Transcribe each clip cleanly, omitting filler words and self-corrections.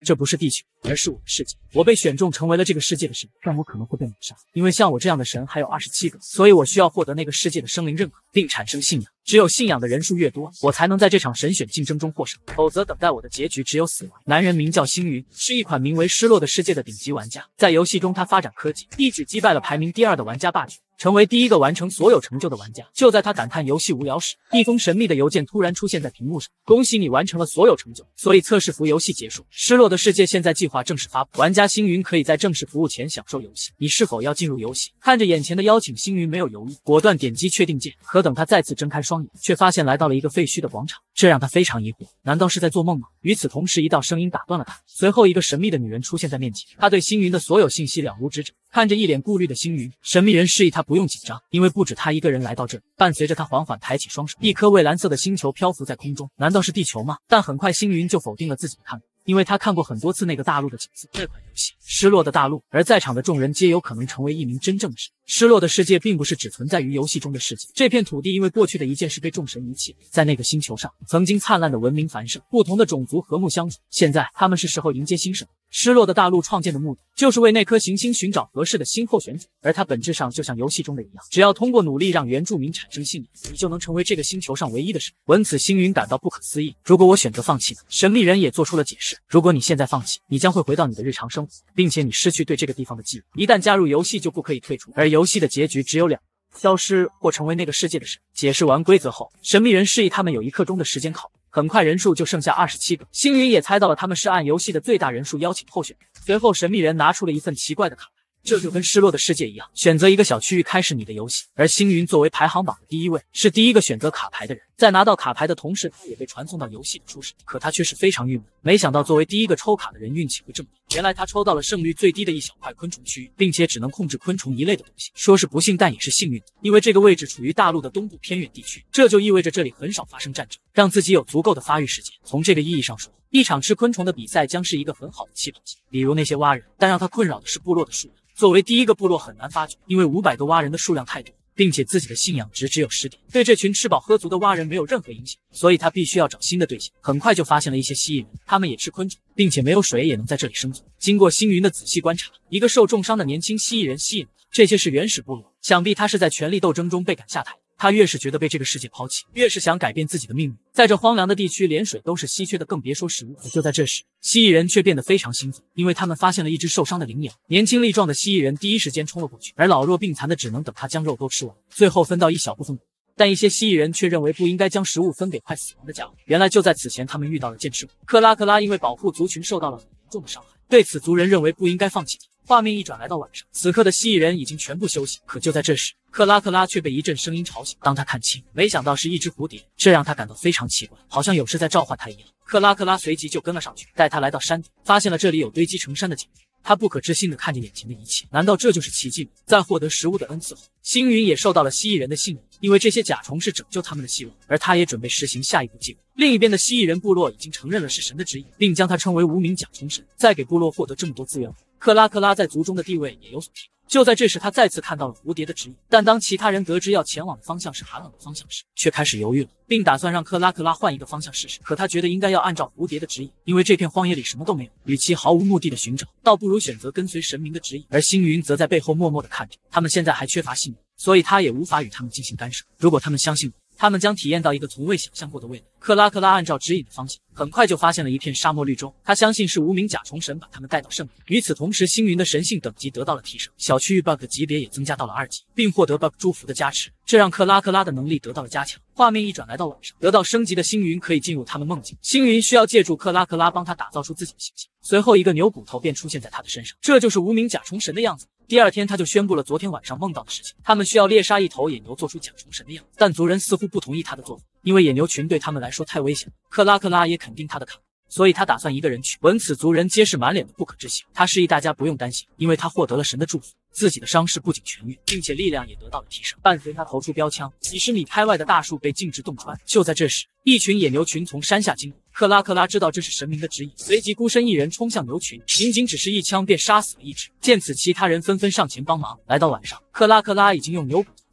这不是地球，而是我的世界。我被选中成为了这个世界的神，但我可能会被抹杀，因为像我这样的神还有27个，所以我需要获得那个世界的生灵认可，并产生信仰。只有信仰的人数越多，我才能在这场神选竞争中获胜，否则等待我的结局只有死亡。男人名叫星云，是一款名为《失落的世界》的顶级玩家。在游戏中，他发展科技，一举击败了排名第2的玩家霸权，成为第一个完成所有成就的玩家。就在他感叹游戏无聊时，一封神秘的邮件突然出现在屏幕上：恭喜你完成了所有成就，所以测试服游戏结束。失落的世界现在计划正式发布，玩家星云可以在正式服务前享受游戏。你是否要进入游戏？看着眼前的邀请，星云没有犹豫，果断点击确定键。可等他再次睁开双眼，却发现来到了一个废墟的广场，这让他非常疑惑，难道是在做梦吗？与此同时，一道声音打断了他，随后一个神秘的女人出现在面前，她对星云的所有信息了如指掌。看着一脸顾虑的星云，神秘人示意他不用紧张，因为不止他一个人来到这里。伴随着他缓缓抬起双手，一颗蔚蓝色的星球漂浮在空中，难道是地球吗？但很快星云就否定了自己的看法，因为他看过很多次那个大陆的景色。这款游戏《失落的大陆》，而在场的众人皆有可能成为一名真正的神。失落的世界并不是只存在于游戏中的世界，这片土地因为过去的一件事被众神遗弃。在那个星球上，曾经灿烂的文明繁盛，不同的种族和睦相处。现在他们是时候迎接新生。失落的大陆创建的目的，就是为那颗行星寻找合适的新候选者，而它本质上就像游戏中的一样，只要通过努力让原住民产生信仰，你就能成为这个星球上唯一的神。闻此，星云感到不可思议。如果我选择放弃呢？神秘人也做出了解释，如果你现在放弃，你将会回到你的日常生活，并且你失去对这个地方的记忆。一旦加入游戏，就不可以退出，而游戏的结局只有2：消失或成为那个世界的神。解释完规则后，神秘人示意他们有1刻钟的时间考虑。很快人数就剩下27个，星云也猜到了他们是按游戏的最大人数邀请候选人。随后神秘人拿出了一份奇怪的卡牌，这就跟失落的世界一样，选择一个小区域开始你的游戏。而星云作为排行榜的第1位，是第一个选择卡牌的人。在拿到卡牌的同时，他也被传送到游戏的初始，可他却是非常郁闷，没想到作为第一个抽卡的人运气会这么低。原来他抽到了胜率最低的一小块昆虫区域，并且只能控制昆虫一类的东西。说是不幸，但也是幸运的，因为这个位置处于大陆的东部偏远地区，这就意味着这里很少发生战争，让自己有足够的发育时间。从这个意义上说，一场吃昆虫的比赛将是一个很好的起跑期，比如那些蛙人。但让他困扰的是部落的数量，作为第一个部落很难发掘，因为500个蛙人的数量太多，并且自己的信仰值只有10点，对这群吃饱喝足的蛙人没有任何影响，所以他必须要找新的对象。很快就发现了一些蜥蜴人，他们也吃昆虫，并且没有水也能在这里生存。经过星云的仔细观察，一个受重伤的年轻蜥蜴人吸引了他，这些是原始部落，想必他是在权力斗争中被赶下台。他越是觉得被这个世界抛弃，越是想改变自己的命运。在这荒凉的地区，连水都是稀缺的，更别说食物。就在这时，蜥蜴人却变得非常兴奋，因为他们发现了一只受伤的羚羊。年轻力壮的蜥蜴人第一时间冲了过去，而老弱病残的只能等他将肉都吃完，最后分到一小部分。但一些蜥蜴人却认为不应该将食物分给快死亡的家伙。原来就在此前，他们遇到了剑齿虎克拉克拉，因为保护族群受到了很严重的伤害，对此族人认为不应该放弃他。画面一转来到晚上，此刻的蜥蜴人已经全部休息，可就在这时，克拉克拉却被一阵声音吵醒。当他看清，没想到是一只蝴蝶，这让他感到非常奇怪，好像有事在召唤他一样。克拉克拉随即就跟了上去，带他来到山顶，发现了这里有堆积成山的井。他不可置信地看着眼前的一切，难道这就是奇迹吗？在获得食物的恩赐后，星云也受到了蜥蜴人的信任，因为这些甲虫是拯救他们的希望，而他也准备实行下一步计划。另一边的蜥蜴人部落已经承认了是神的旨意，并将他称为无名甲虫神。再给部落获得这么多资源后，克拉克拉在族中的地位也有所提高。就在这时，他再次看到了蝴蝶的指引，但当其他人得知要前往的方向是寒冷的方向时，却开始犹豫了，并打算让克拉克拉换一个方向试试。可他觉得应该要按照蝴蝶的指引，因为这片荒野里什么都没有，与其毫无目的的寻找，倒不如选择跟随神明的指引。而星云则在背后默默地看着，他们现在还缺乏信仰，所以他也无法与他们进行干涉。如果他们相信我，他们将体验到一个从未想象过的未来。克拉克拉按照指引的方向，很快就发现了一片沙漠绿洲。他相信是无名甲虫神把他们带到圣地。与此同时，星云的神性等级得到了提升，小区域 bug 级别也增加到了2级，并获得 bug 祝福的加持，这让克拉克拉的能力得到了加强。画面一转来到晚上，得到升级的星云可以进入他们梦境。星云需要借助克拉克拉帮他打造出自己的形象，随后一个牛骨头便出现在他的身上，这就是无名甲虫神的样子。第二天，他就宣布了昨天晚上梦到的事情，他们需要猎杀一头野牛做出甲虫神的样子，但族人似乎不同意他的做法，因为野牛群对他们来说太危险了。克拉克拉也肯定他的看法，所以他打算一个人去。闻此，族人皆是满脸的不可置信。他示意大家不用担心，因为他获得了神的祝福，自己的伤势不仅痊愈，并且力量也得到了提升。伴随他投出标枪，几十米开外的大树被径直洞穿。就在这时，一群野牛群从山下经过。克拉克拉知道这是神明的指引，随即孤身一人冲向牛群，仅仅只是一枪便杀死了一只。见此，其他人纷纷上前帮忙。来到晚上，克拉克拉已经用牛骨头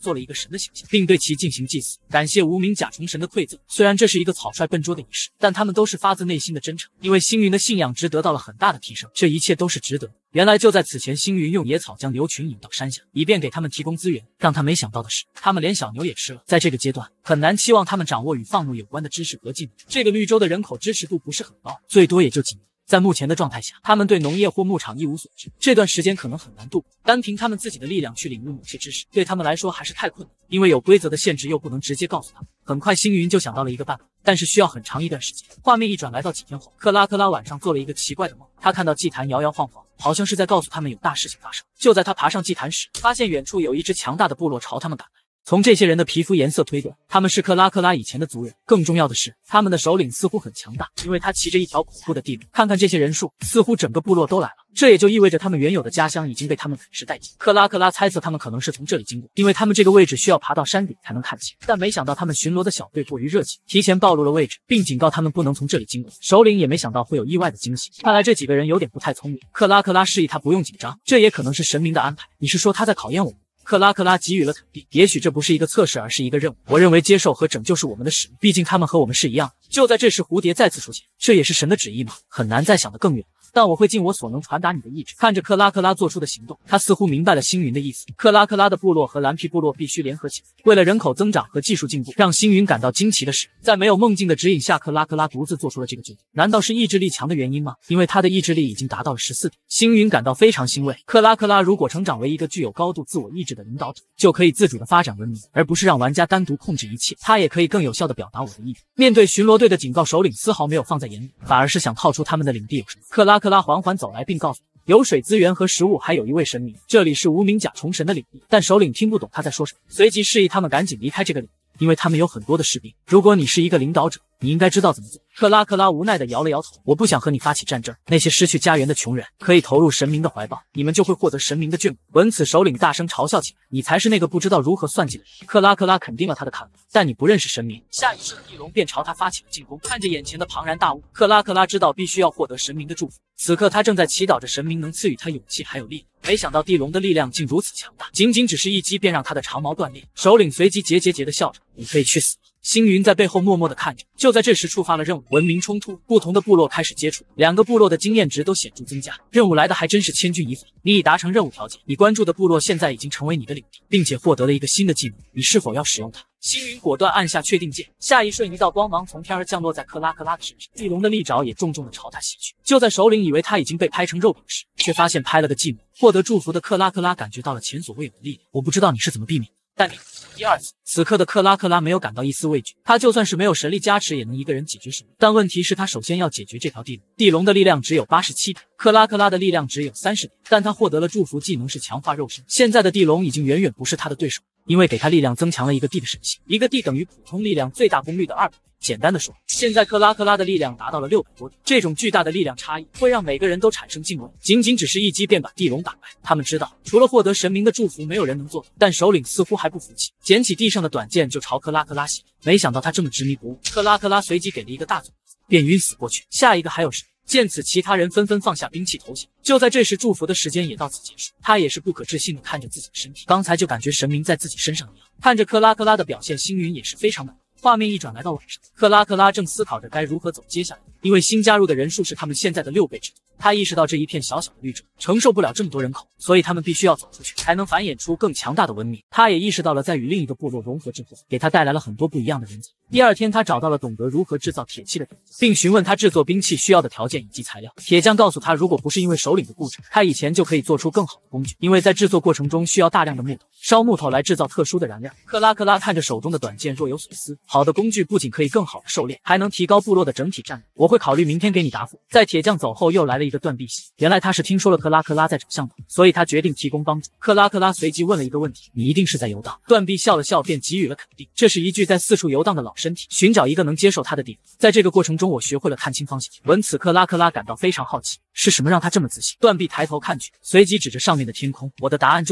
做了一个神的形象，并对其进行祭祀，感谢无名甲虫神的馈赠。虽然这是一个草率笨拙的仪式，但他们都是发自内心的真诚，因为星云的信仰值得到了很大的提升，这一切都是值得的。原来就在此前，星云用野草将牛群引到山下，以便给他们提供资源。让他没想到的是，他们连小牛也吃了。在这个阶段，很难期望他们掌握与放牧有关的知识和技能。这个绿洲的人口支持度不是很高，最多也就几名。在目前的状态下，他们对农业或牧场一无所知，这段时间可能很难度过。单凭他们自己的力量去领悟某些知识，对他们来说还是太困难，因为有规则的限制，又不能直接告诉他们。很快，星云就想到了一个办法，但是需要很长一段时间。画面一转，来到几天后，克拉晚上做了一个奇怪的梦，他看到祭坛摇摇晃晃，好像是在告诉他们有大事情发生。就在他爬上祭坛时，发现远处有一支强大的部落朝他们赶来。从这些人的皮肤颜色推断，他们是克拉以前的族人。更重要的是，他们的首领似乎很强大，因为他骑着一条恐怖的地龙。看看这些人数，似乎整个部落都来了。这也就意味着他们原有的家乡已经被他们啃食殆尽。克拉猜测他们可能是从这里经过，因为他们这个位置需要爬到山顶才能看清。但没想到他们巡逻的小队过于热情，提前暴露了位置，并警告他们不能从这里经过。首领也没想到会有意外的惊喜，看来这几个人有点不太聪明。克拉示意他不用紧张，这也可能是神明的安排。你是说他在考验我们？克拉给予了肯定，也许这不是一个测试，而是一个任务。我认为接受和拯救是我们的使命，毕竟他们和我们是一样的。就在这时，蝴蝶再次出现，这也是神的旨意吗？很难再想得更远。但我会尽我所能传达你的意志。看着克拉做出的行动，他似乎明白了星云的意思。克拉的部落和蓝皮部落必须联合起来，为了人口增长和技术进步。让星云感到惊奇的是，在没有梦境的指引下，克拉独自做出了这个决定。难道是意志力强的原因吗？因为他的意志力已经达到了14点。星云感到非常欣慰。克拉如果成长为一个具有高度自我意志的领导者，就可以自主的发展文明，而不是让玩家单独控制一切。他也可以更有效的表达我的意志。面对巡逻队的警告，首领丝毫没有放在眼里，反而是想套出他们的领地有什么。克拉缓缓走来，并告诉你，有水资源和食物，还有一位神明，这里是无名甲虫神的领地。但首领听不懂他在说什么，随即示意他们赶紧离开这个领地，因为他们有很多的士兵。如果你是一个领导者，你应该知道怎么做。克拉无奈的摇了摇头，我不想和你发起战争。那些失去家园的穷人可以投入神明的怀抱，你们就会获得神明的眷顾。闻此，首领大声嘲笑起来，你才是那个不知道如何算计的人。克拉肯定了他的看法，但你不认识神明。下一瞬，地龙便朝他发起了进攻。看着眼前的庞然大物，克拉知道必须要获得神明的祝福。此刻他正在祈祷着神明能赐予他勇气还有力量。没想到地龙的力量竟如此强大，仅只是一击便让他的长毛断裂。首领随即桀的笑着，你可以去死了。星云在背后默默地看着。就在这时，触发了任务，文明冲突，不同的部落开始接触，两个部落的经验值都显著增加。任务来的还真是千钧一发，你已达成任务条件，你关注的部落现在已经成为你的领地，并且获得了一个新的技能，你是否要使用它？星云果断按下确定键，下一瞬，一道光芒从天而降落在克拉的身上，地龙的利爪也重地朝他袭去。就在首领以为他已经被拍成肉饼时，却发现拍了个寂寞。获得祝福的克拉感觉到了前所未有的力量。我不知道你是怎么避免的，但你第二次。此刻的克拉没有感到一丝畏惧，他就算是没有神力加持，也能一个人解决什么。但问题是，他首先要解决这条地龙。地龙的力量只有87点，克拉的力量只有30点，但他获得了祝福技能是强化肉身。现在的地龙已经远不是他的对手，因为给他力量增强了一个地的神性，一个地等于普通力量最大功率的2倍。简单的说，现在克拉的力量达到了600多点，这种巨大的力量差异会让每个人都产生敬畏。仅只是一击便把地龙打败。他们知道，除了获得神明的祝福，没有人能做到。但首领似乎还不服气，捡起地上的短剑就朝克拉袭。没想到他这么执迷不悟，克拉随即给了一个大嘴巴子，便晕死过去。下一个还有谁？见此，其他人纷纷放下兵器投降。就在这时，祝福的时间也到此结束。他也是不可置信的看着自己的身体，刚才就感觉神明在自己身上一样。看着克拉的表现，星云也是非常满意。画面一转，来到晚上，克拉正思考着该如何走接下来，因为新加入的人数是他们现在的6倍之多。他意识到这一片小小的绿洲承受不了这么多人口，所以他们必须要走出去，才能繁衍出更强大的文明。他也意识到了在与另一个部落融合之后，给他带来了很多不一样的人才。第二天，他找到了懂得如何制造铁器的铁匠，并询问他制作兵器需要的条件以及材料。铁匠告诉他，如果不是因为首领的固执，他以前就可以做出更好的工具，因为在制作过程中需要大量的木头，烧木头来制造特殊的燃料。克拉看着手中的短剑，若有所思。好的工具不仅可以更好的狩猎，还能提高部落的整体战力。我会考虑明天给你答复。在铁匠走后，又来了一个断臂系。原来他是听说了克拉在找向导，所以他决定提供帮助。克拉随即问了一个问题：你一定是在游荡？断臂笑了笑，便给予了肯定。这是一具在四处游荡的老身体，寻找一个能接受他的地方。在这个过程中，我学会了看清方向。闻此，克拉感到非常好奇，是什么让他这么自信？断臂抬头看去，随即指着上面的天空。我的答案就在那里。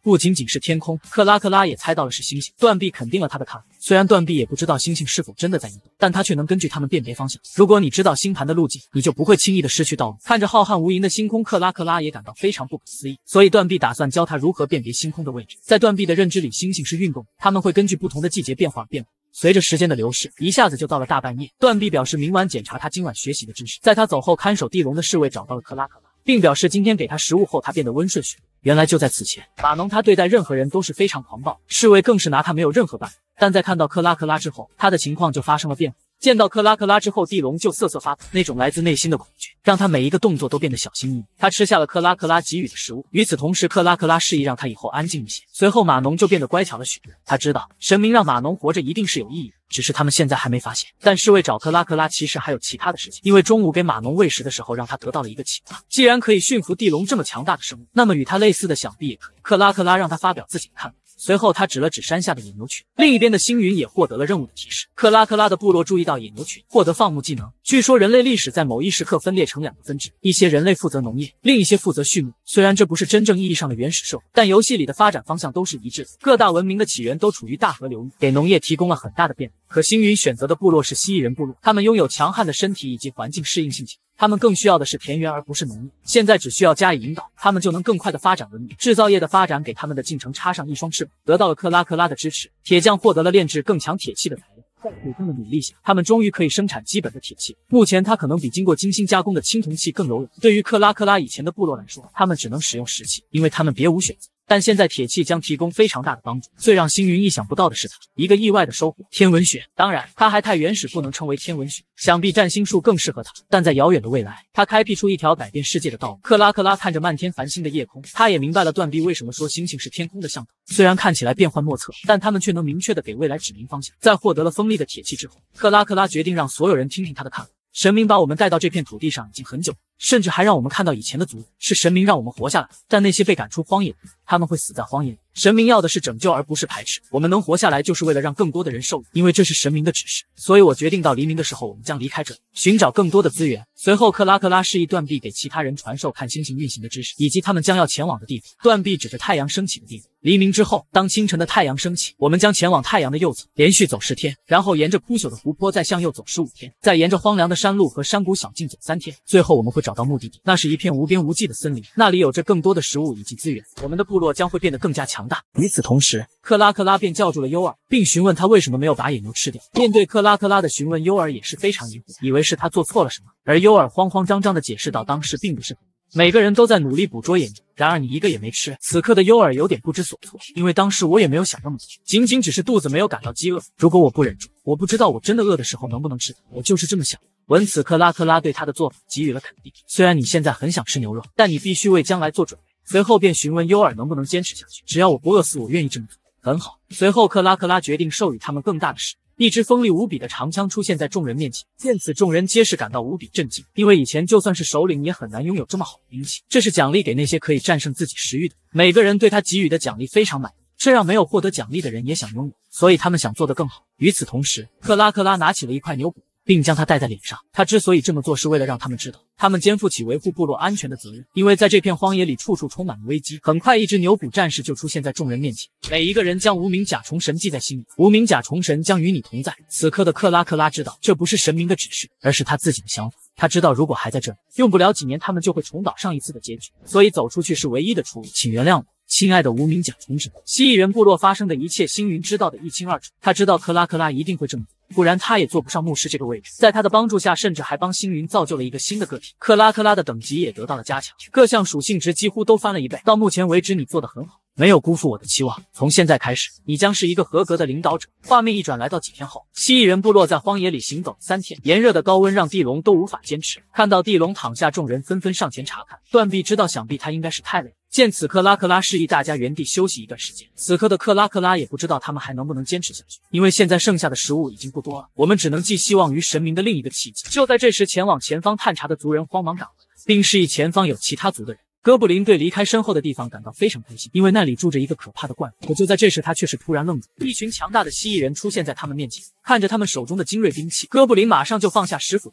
不仅仅是天空，克拉克拉也猜到了是星星。断臂肯定了他的看法，虽然断臂也不知道星星是否真的在移动，但他却能根据它们辨别方向。如果你知道星盘的路径，你就不会轻易的失去道路。看着浩瀚无垠的星空，克拉克拉也感到非常不可思议，所以断臂打算教他如何辨别星空的位置。在断臂的认知里，星星是运动的，它们会根据不同的季节变化而变化。随着时间的流逝，一下子就到了大半夜。断臂表示明晚检查他今晚学习的知识。在他走后，看守地笼的侍卫找到了克拉克拉，并表示今天给他食物后，他变得温顺许多。原来就在此前，马农他对待任何人都是非常狂暴，侍卫更是拿他没有任何办法。但在看到克拉克拉之后，他的情况就发生了变化。见到克拉克拉之后，地龙就瑟瑟发抖，那种来自内心的恐惧让他每一个动作都变得小心翼翼。他吃下了克拉克拉给予的食物，与此同时，克拉克拉示意让他以后安静一些。随后，马农就变得乖巧了许多。他知道神明让马农活着一定是有意义的，只是他们现在还没发现。但侍卫找克拉克拉其实还有其他的事情，因为中午给马农喂食的时候，让他得到了一个启发：既然可以驯服地龙这么强大的生物，那么与他类似的想必也可以。克拉克拉让他发表自己的看法。随后，他指了指山下的野牛群，另一边的星云也获得了任务的提示。克拉克拉的部落注意到野牛群获得放牧技能。据说人类历史在某一时刻分裂成两个分支，一些人类负责农业，另一些负责畜牧。虽然这不是真正意义上的原始社会，但游戏里的发展方向都是一致的。各大文明的起源都处于大河流域，给农业提供了很大的便利。可星云选择的部落是蜥蜴人部落，他们拥有强悍的身体以及环境适应性强。他们更需要的是田园而不是农业，现在只需要加以引导，他们就能更快的发展文明。制造业的发展给他们的进程插上一双翅膀。得到了克拉克拉的支持，铁匠获得了炼制更强铁器的材料。在铁匠的努力下，他们终于可以生产基本的铁器。目前它可能比经过精心加工的青铜器更柔软。对于克拉克拉以前的部落来说，他们只能使用石器，因为他们别无选择。但现在铁器将提供非常大的帮助。最让星云意想不到的是一个意外的收获——天文学。当然，它还太原始，不能称为天文学。想必占星术更适合它。但在遥远的未来，它开辟出一条改变世界的道路。克拉克拉看着漫天繁星的夜空，他也明白了断臂为什么说星星是天空的向导。虽然看起来变幻莫测，但他们却能明确的给未来指明方向。在获得了锋利的铁器之后，克拉克拉决定让所有人听听他的看法。神明把我们带到这片土地上已经很久，甚至还让我们看到以前的族人。是神明让我们活下来，但那些被赶出荒野的人，他们会死在荒野里。神明要的是拯救，而不是排斥。我们能活下来，就是为了让更多的人受益，因为这是神明的指示。所以我决定到黎明的时候，我们将离开这里，寻找更多的资源。随后，克拉克拉示意断臂给其他人传授看星星运行的知识，以及他们将要前往的地方。断臂指着太阳升起的地方。黎明之后，当清晨的太阳升起，我们将前往太阳的右侧，连续走10天，然后沿着枯朽的湖泊再向右走15天，再沿着荒凉的山路和山谷小径走3天，最后我们会找到目的地，那是一片无边无际的森林，那里有着更多的食物以及资源，我们的部落将会变得更加强大。与此同时，克拉克拉便叫住了优尔，并询问他为什么没有把野牛吃掉。面对克拉克拉的询问，优尔也是非常疑惑，以为是他做错了什么，而优尔慌慌张张地解释道，当时并不是每个人都在努力捕捉野牛，然而你一个也没吃。此刻的优尔有点不知所措，因为当时我也没有想那么多，仅仅只是肚子没有感到饥饿。如果我不忍住，我不知道我真的饿的时候能不能吃它，我就是这么想的。闻此，克拉克拉对他的做法给予了肯定。虽然你现在很想吃牛肉，但你必须为将来做准备。随后便询问优尔能不能坚持下去，只要我不饿死，我愿意这么做。很好。随后克拉克拉决定授予他们更大的使命。一支锋利无比的长枪出现在众人面前，见此众人皆是感到无比震惊，因为以前就算是首领也很难拥有这么好的兵器。这是奖励给那些可以战胜自己食欲的。每个人对他给予的奖励非常满意，这让没有获得奖励的人也想拥有，所以他们想做得更好。与此同时，克拉克拉拿起了一块牛骨，并将它戴在脸上。他之所以这么做，是为了让他们知道，他们肩负起维护部落安全的责任。因为在这片荒野里，处处充满了危机。很快，一只牛骨战士就出现在众人面前。每一个人将无名甲虫神记在心里，无名甲虫神将与你同在。此刻的克拉克拉知道，这不是神明的指示，而是他自己的想法。他知道，如果还在这里，用不了几年，他们就会重蹈上一次的结局。所以走出去是唯一的出路。请原谅我，亲爱的无名甲虫神。蜥蜴人部落发生的一切，星云知道的一清二楚。他知道克拉克拉一定会这么做，不然他也做不上牧师这个位置。在他的帮助下，甚至还帮星云造就了一个新的个体。克拉克拉的等级也得到了加强，各项属性值几乎都翻了1倍。到目前为止，你做得很好，没有辜负我的期望。从现在开始，你将是一个合格的领导者。画面一转，来到几天后，蜥蜴人部落在荒野里行走3天，炎热的高温让地龙都无法坚持。看到地龙躺下，众人纷纷上前查看。断臂知道，想必他应该是太累了。见此，克拉克拉示意大家原地休息一段时间。此刻的克拉克拉也不知道他们还能不能坚持下去，因为现在剩下的食物已经不多了。我们只能寄希望于神明的另一个奇迹。就在这时，前往前方探查的族人慌忙赶回来，并示意前方有其他族的人。哥布林对离开身后的地方感到非常开心，因为那里住着一个可怕的怪物。可就在这时，他却是突然愣住。一群强大的蜥蜴人出现在他们面前，看着他们手中的精锐兵器，哥布林马上就放下石斧投起来。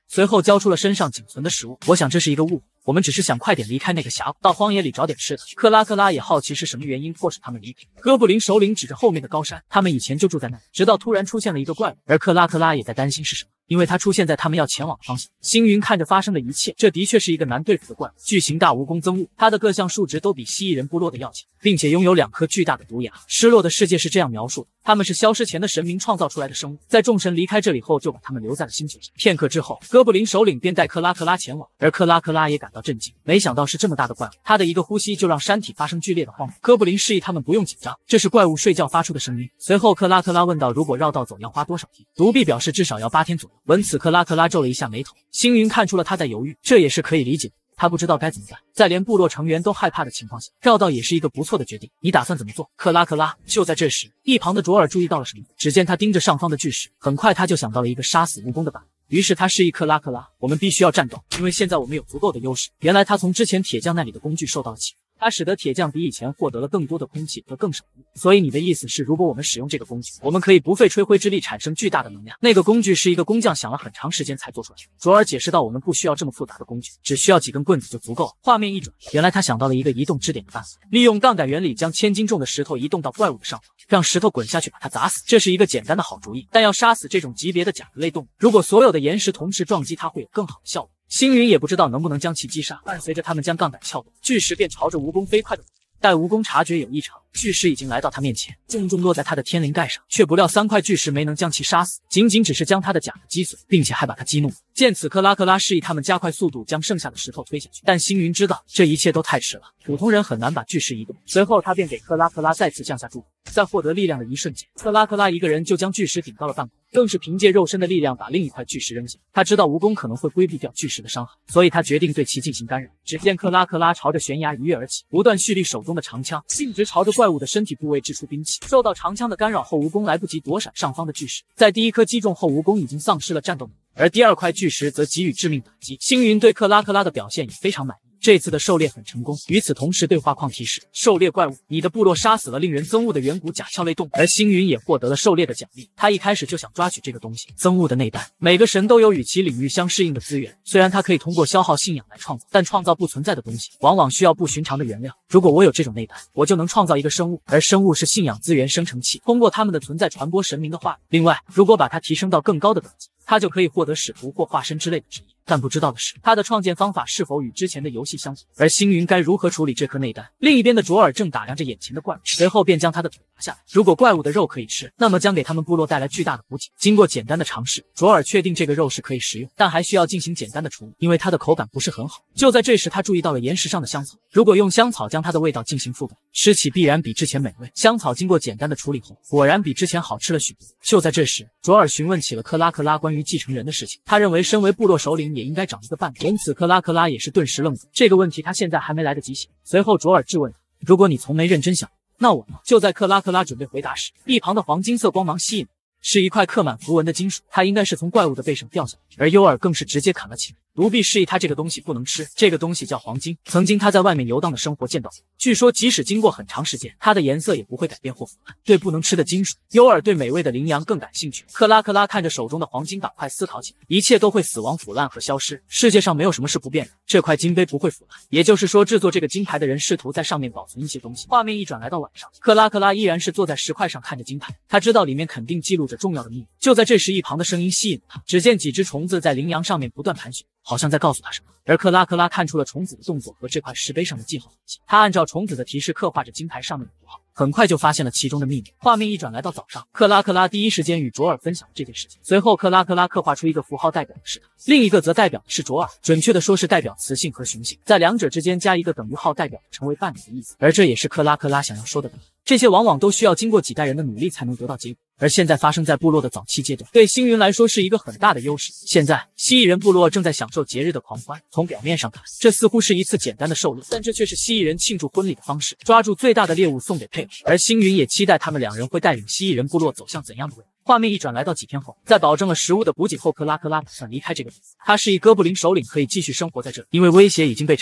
随后交出了身上仅存的食物。我想这是一个误会，我们只是想快点离开那个峡谷，到荒野里找点吃的。克拉也好奇是什么原因迫使他们离开。哥布林首领指着后面的高山，他们以前就住在那里，直到突然出现了一个怪物，而克拉也在担心是什么。因为它出现在他们要前往的方向。星云看着发生的一切，这的确是一个难对付的怪物，巨型大蜈蚣增物，它的各项数值都比蜥蜴人部落的要强，并且拥有2颗巨大的毒牙。失落的世界是这样描述的：他们是消失前的神明创造出来的生物，在众神离开这里后，就把他们留在了星球上。片刻之后，哥布林首领便带克拉前往，而克拉也感到震惊，没想到是这么大的怪物，他的一个呼吸就让山体发生剧烈的晃动。哥布林示意他们不用紧张，这是怪物睡觉发出的声音。随后克拉问道：如果绕道走要花多少天？独臂表示至少要8天左右。闻此，克拉皱了一下眉头，星云看出了他在犹豫，这也是可以理解的。他不知道该怎么办，在连部落成员都害怕的情况下，绕道也是一个不错的决定。你打算怎么做？克拉。就在这时，一旁的卓尔注意到了什么，只见他盯着上方的巨石，很快他就想到了一个杀死蜈蚣的办法。于是他示意克拉，我们必须要战斗，因为现在我们有足够的优势。原来他从之前铁匠那里的工具受到了启发，它使得铁匠比以前获得了更多的空气和更少的物。所以你的意思是，如果我们使用这个工具，我们可以不费吹灰之力产生巨大的能量。那个工具是一个工匠想了很长时间才做出来的。卓尔解释道，我们不需要这么复杂的工具，只需要几根棍子就足够了。画面一转，原来他想到了一个移动支点的办法，利用杠杆原理将1000斤重的石头移动到怪物的上方，让石头滚下去把它砸死。这是一个简单的好主意，但要杀死这种级别的甲壳类动物，如果所有的岩石同时撞击它，会有更好的效果。星云也不知道能不能将其击杀，伴随着他们将杠杆撬动，巨石便朝着蜈蚣飞快地走。待蜈蚣察觉有异常，巨石已经来到他面前，重重落在他的天灵盖上，却不料3块巨石没能将其杀死，仅只是将他的甲壳击碎，并且还把他激怒了。见此，克拉示意他们加快速度将剩下的石头推下去，但星云知道这一切都太迟了，普通人很难把巨石移动。随后他便给克拉再次降下注，在获得力量的一瞬间，克拉一个人就将巨石顶到了半空，更是凭借肉身的力量把另一块巨石扔下。他知道蜈蚣可能会规避掉巨石的伤害，所以他决定对其进行干扰。只见克拉朝着悬崖一跃而起，不断蓄力手中的长枪，径直朝着怪物的身体部位掷出兵器。受到长枪的干扰后，蜈蚣来不及躲闪上方的巨石，在第一颗击中后，蜈蚣已经丧失了战斗能力，而第2块巨石则给予致命打击。星云对克拉的表现也非常满意。这次的狩猎很成功。与此同时，对话框提示：狩猎怪物，你的部落杀死了令人憎恶的远古甲壳类动物。而星云也获得了狩猎的奖励。他一开始就想抓取这个东西，憎恶的内丹。每个神都有与其领域相适应的资源，虽然他可以通过消耗信仰来创造，但创造不存在的东西，往往需要不寻常的原料。如果我有这种内丹，我就能创造一个生物，而生物是信仰资源生成器，通过它们的存在传播神明的话语。另外，如果把它提升到更高的等级，他就可以获得使徒或化身之类的职业。但不知道的是，他的创建方法是否与之前的游戏相同，而星云该如何处理这颗内丹？另一边的卓尔正打量着眼前的怪物，随后便将他的腿拿下来。如果怪物的肉可以吃，那么将给他们部落带来巨大的补给。经过简单的尝试，卓尔确定这个肉是可以食用，但还需要进行简单的处理，因为它的口感不是很好。就在这时，他注意到了岩石上的香草，如果用香草将它的味道进行覆盖，吃起必然比之前美味。香草经过简单的处理后，果然比之前好吃了许多。就在这时，卓尔询问起了克拉关于继承人的事情，他认为身为部落首领也应该找一个伴侣。因此克拉也是顿时愣住，这个问题他现在还没来得及想。随后卓尔质问他，如果你从没认真想，那我呢？就在克拉准备回答时，一旁的黄金色光芒吸引，是一块刻满符文的金属，它应该是从怪物的背上掉下来，而尤尔更是直接砍了起来。独臂示意他这个东西不能吃，这个东西叫黄金，曾经他在外面游荡的生活见到过，据说即使经过很长时间，它的颜色也不会改变或腐烂。对不能吃的金属，尤尔对美味的羚羊更感兴趣。克拉看着手中的黄金板块思考起来，一切都会死亡、腐烂和消失，世界上没有什么是不变的。这块金杯不会腐烂，也就是说制作这个金牌的人试图在上面保存一些东西。画面一转来到晚上，克拉依然是坐在石块上看着金牌，他知道里面肯定记录着重要的秘密。就在这时，一旁的声音吸引他，只见几只虫子在羚羊上面不断盘旋，好像在告诉他什么。而克拉看出了虫子的动作和这块石碑上的记号痕迹，他按照虫子的提示刻画着金牌上面的符号，很快就发现了其中的秘密。画面一转来到早上，克拉第一时间与卓尔分享了这件事情。随后克拉刻画出一个符号代表的是他，另一个则代表的是卓尔，准确的说是代表雌性和雄性，在两者之间加一个等于号，代表成为伴侣的意思。而这也是克拉想要说的。这些往往都需要经过几代人的努力才能得到结果，而现在发生在部落的早期阶段，对星云来说是一个很大的优势。现在蜥蜴人部落正在享受节日的狂欢，从表面上看，这似乎是一次简单的狩猎，但这却是蜥蜴人庆祝婚礼的方式，抓住最大的猎物送给配偶。而星云也期待他们2人会带领蜥蜴人部落走向怎样的未来。画面一转来到几天后，在保证了食物的补给后，克拉打算离开这个地方。他示意哥布林首领可以继续生活在这里，因为威胁已经被铲除。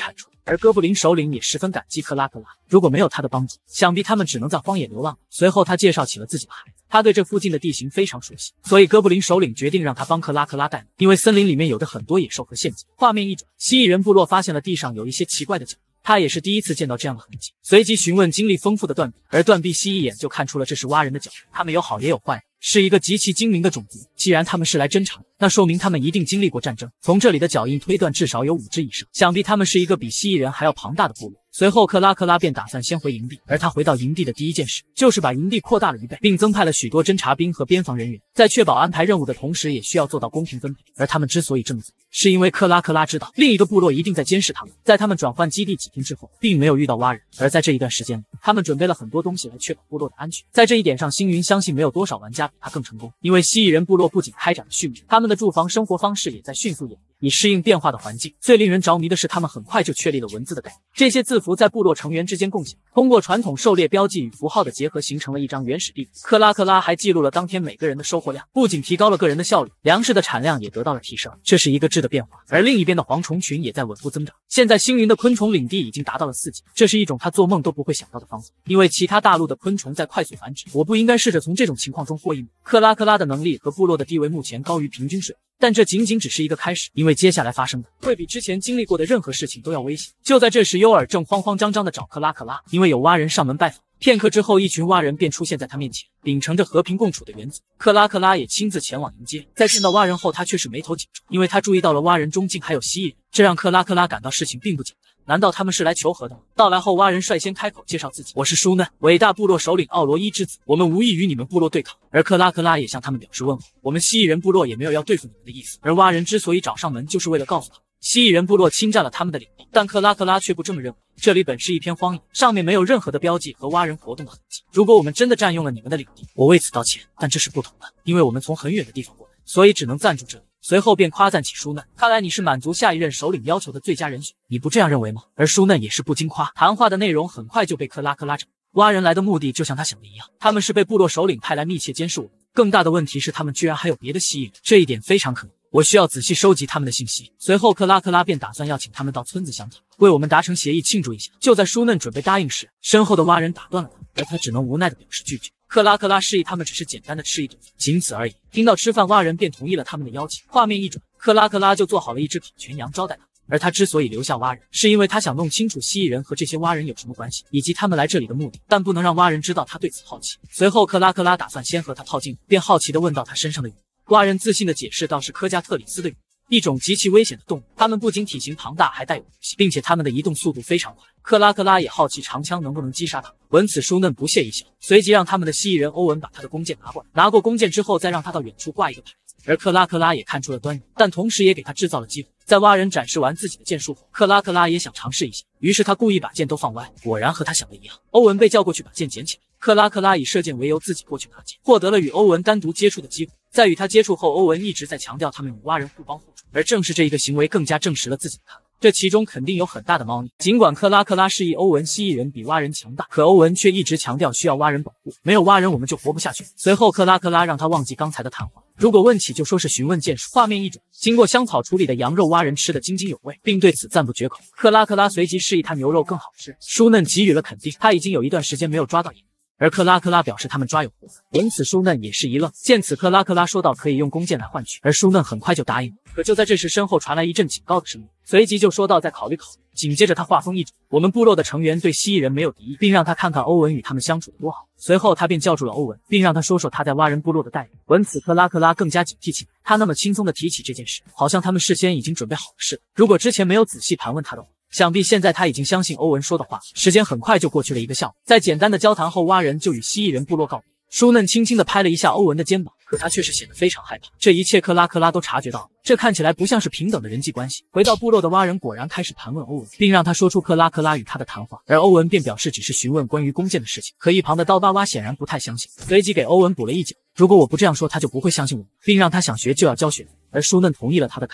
而哥布林首领也十分感激克拉克拉，如果没有他的帮助，想必他们只能在荒野流浪。随后他介绍起了自己的孩子，他对这附近的地形非常熟悉，所以哥布林首领决定让他帮克拉克拉带路，因为森林里面有着很多野兽和陷阱。画面一转，蜥蜴人部落发现了地上有一些奇怪的脚。他也是第一次见到这样的痕迹，随即询问经历丰富的断臂，而断臂蜥一眼就看出了这是蛙人的脚。他们有好也有坏，是一个极其精明的种族。既然他们是来侦查的，那说明他们一定经历过战争。从这里的脚印推断，至少有5只以上，想必他们是一个比蜥蜴人还要庞大的部落。随后克拉克拉便打算先回营地，而他回到营地的第一件事就是把营地扩大了1倍，并增派了许多侦察兵和边防人员，在确保安排任务的同时，也需要做到公平分配。而他们之所以这么做，是因为克拉克拉知道另一个部落一定在监视他们。在他们转换基地几天之后，并没有遇到蛙人，而在这一段时间里，他们准备了很多东西来确保部落的安全。在这一点上，星云相信没有多少玩家比他更成功，因为蜥蜴人部落不仅开展了畜牧，他们的住房生活方式也在迅速演变，以适应变化的环境。最令人着迷的是，他们很快就确立了文字的概念，这些字符在部落成员之间共享，通过传统狩猎标记与符号的结合，形成了一张原始地图。克拉克拉还记录了当天每个人的收获量，不仅提高了个人的效率，粮食的产量也得到了提升，这是一个质的变化。而另一边的蝗虫群也在稳步增长，现在星云的昆虫领地已经达到了4级，这是一种他做梦都不会想到的方法，因为其他大陆的昆虫在快速繁殖。我不应该试着从这种情况中获益吗？克拉克拉的能力和部落的地位目前高于平均水平，但这仅仅只是一个开始，因为接下来发生的会比之前经历过的任何事情都要危险。就在这时，尤尔正慌慌张张地找克拉克拉，因为有蛙人上门拜访。片刻之后，一群蛙人便出现在他面前，秉承着和平共处的原则。克拉克拉也亲自前往迎接，在见到蛙人后，他却是眉头紧皱，因为他注意到了蛙人中竟还有蜥蜴人，这让克拉克拉感到事情并不简单。难道他们是来求和的吗？到来后，蛙人率先开口介绍自己：“我是舒嫩，伟大部落首领奥罗伊之子，我们无意与你们部落对抗。”而克拉克拉也向他们表示问候：“我们蜥蜴人部落也没有要对付你们的意思。”而蛙人之所以找上门，就是为了告诉他，蜥蜴人部落侵占了他们的领地，但克拉克拉却不这么认为。这里本是一片荒野，上面没有任何的标记和蛙人活动的痕迹。如果我们真的占用了你们的领地，我为此道歉。但这是不同的，因为我们从很远的地方过来，所以只能暂住这里。随后便夸赞起舒嫩，看来你是满足下一任首领要求的最佳人选，你不这样认为吗？而舒嫩也是不禁夸。谈话的内容很快就被克拉克拉掌握。蛙人来的目的就像他想的一样，他们是被部落首领派来密切监视我们。更大的问题是，他们居然还有别的蜥蜴人，这一点非常可疑。我需要仔细收集他们的信息。随后，克拉克拉便打算要请他们到村子相谈，为我们达成协议庆祝一下。就在舒嫩准备答应时，身后的蛙人打断了他，而他只能无奈地表示拒绝。克拉克拉示意他们只是简单的吃一顿饭，仅此而已。听到吃饭，蛙人便同意了他们的邀请。画面一转，克拉克拉就做好了一只烤全羊招待他。而他之所以留下蛙人，是因为他想弄清楚蜥蜴人和这些蛙人有什么关系，以及他们来这里的目的，但不能让蛙人知道他对此好奇。随后，克拉克拉打算先和他套近乎，便好奇地问到他身上的羽。蛙人自信地解释道是科加特里斯的羽，一种极其危险的动物。它们不仅体型庞大，还带有毒性，并且它们的移动速度非常快。克拉克拉也好奇长枪能不能击杀它。闻此，舒嫩不屑一笑，随即让他们的蜥蜴人欧文把他的弓箭拿过来。拿过弓箭之后，再让他到远处挂一个牌子。而克拉克拉也看出了端倪，但同时也给他制造了机会。在蛙人展示完自己的剑术后，克拉克拉也想尝试一下，于是他故意把剑都放歪。果然和他想的一样，欧文被叫过去把剑捡起来。克拉克拉以射箭为由自己过去拿剑，获得了与欧文单独接触的机会。在与他接触后，欧文一直在强调他们与蛙人互帮互助，而正是这一个行为更加证实了自己的看法。这其中肯定有很大的猫腻。尽管克拉克拉示意欧文蜥蜴人比蛙人强大，可欧文却一直强调需要蛙人保护，没有蛙人我们就活不下去。随后克拉克拉让他忘记刚才的谈话，如果问起就说是询问剑术。画面一转，经过香草处理的羊肉蛙人吃得津津有味，并对此赞不绝口。克拉克拉随即示意他牛肉更好吃，舒嫩给予了肯定，他已经有一段时间没有抓到野。而克拉克拉表示他们抓有活的，闻此舒嫩也是一愣。见此，克拉克拉说道可以用弓箭来换取，而舒嫩很快就答应了。可就在这时，身后传来一阵警告的声音，随即就说道再考虑考虑。紧接着他话锋一转，我们部落的成员对蜥蜴人没有敌意，并让他看看欧文与他们相处的多好。随后他便叫住了欧文，并让他说说他在蛙人部落的待遇。闻此，克拉克拉更加警惕起来，他那么轻松地提起这件事，好像他们事先已经准备好了似的。如果之前没有仔细盘问他的话，想必现在他已经相信欧文说的话。时间很快就过去了1个下午，在简单的交谈后，蛙人就与蜥蜴人部落告别。舒嫩轻轻地拍了一下欧文的肩膀，可他却是显得非常害怕。这一切克拉克拉都察觉到了，这看起来不像是平等的人际关系。回到部落的蛙人果然开始盘问欧文，并让他说出克拉克拉与他的谈话，而欧文便表示只是询问关于弓箭的事情。可一旁的刀疤蛙显然不太相信，随即给欧文补了一脚，如果我不这样说，他就不会相信我，并让他想学就要交学费。而舒嫩同意了他的看法。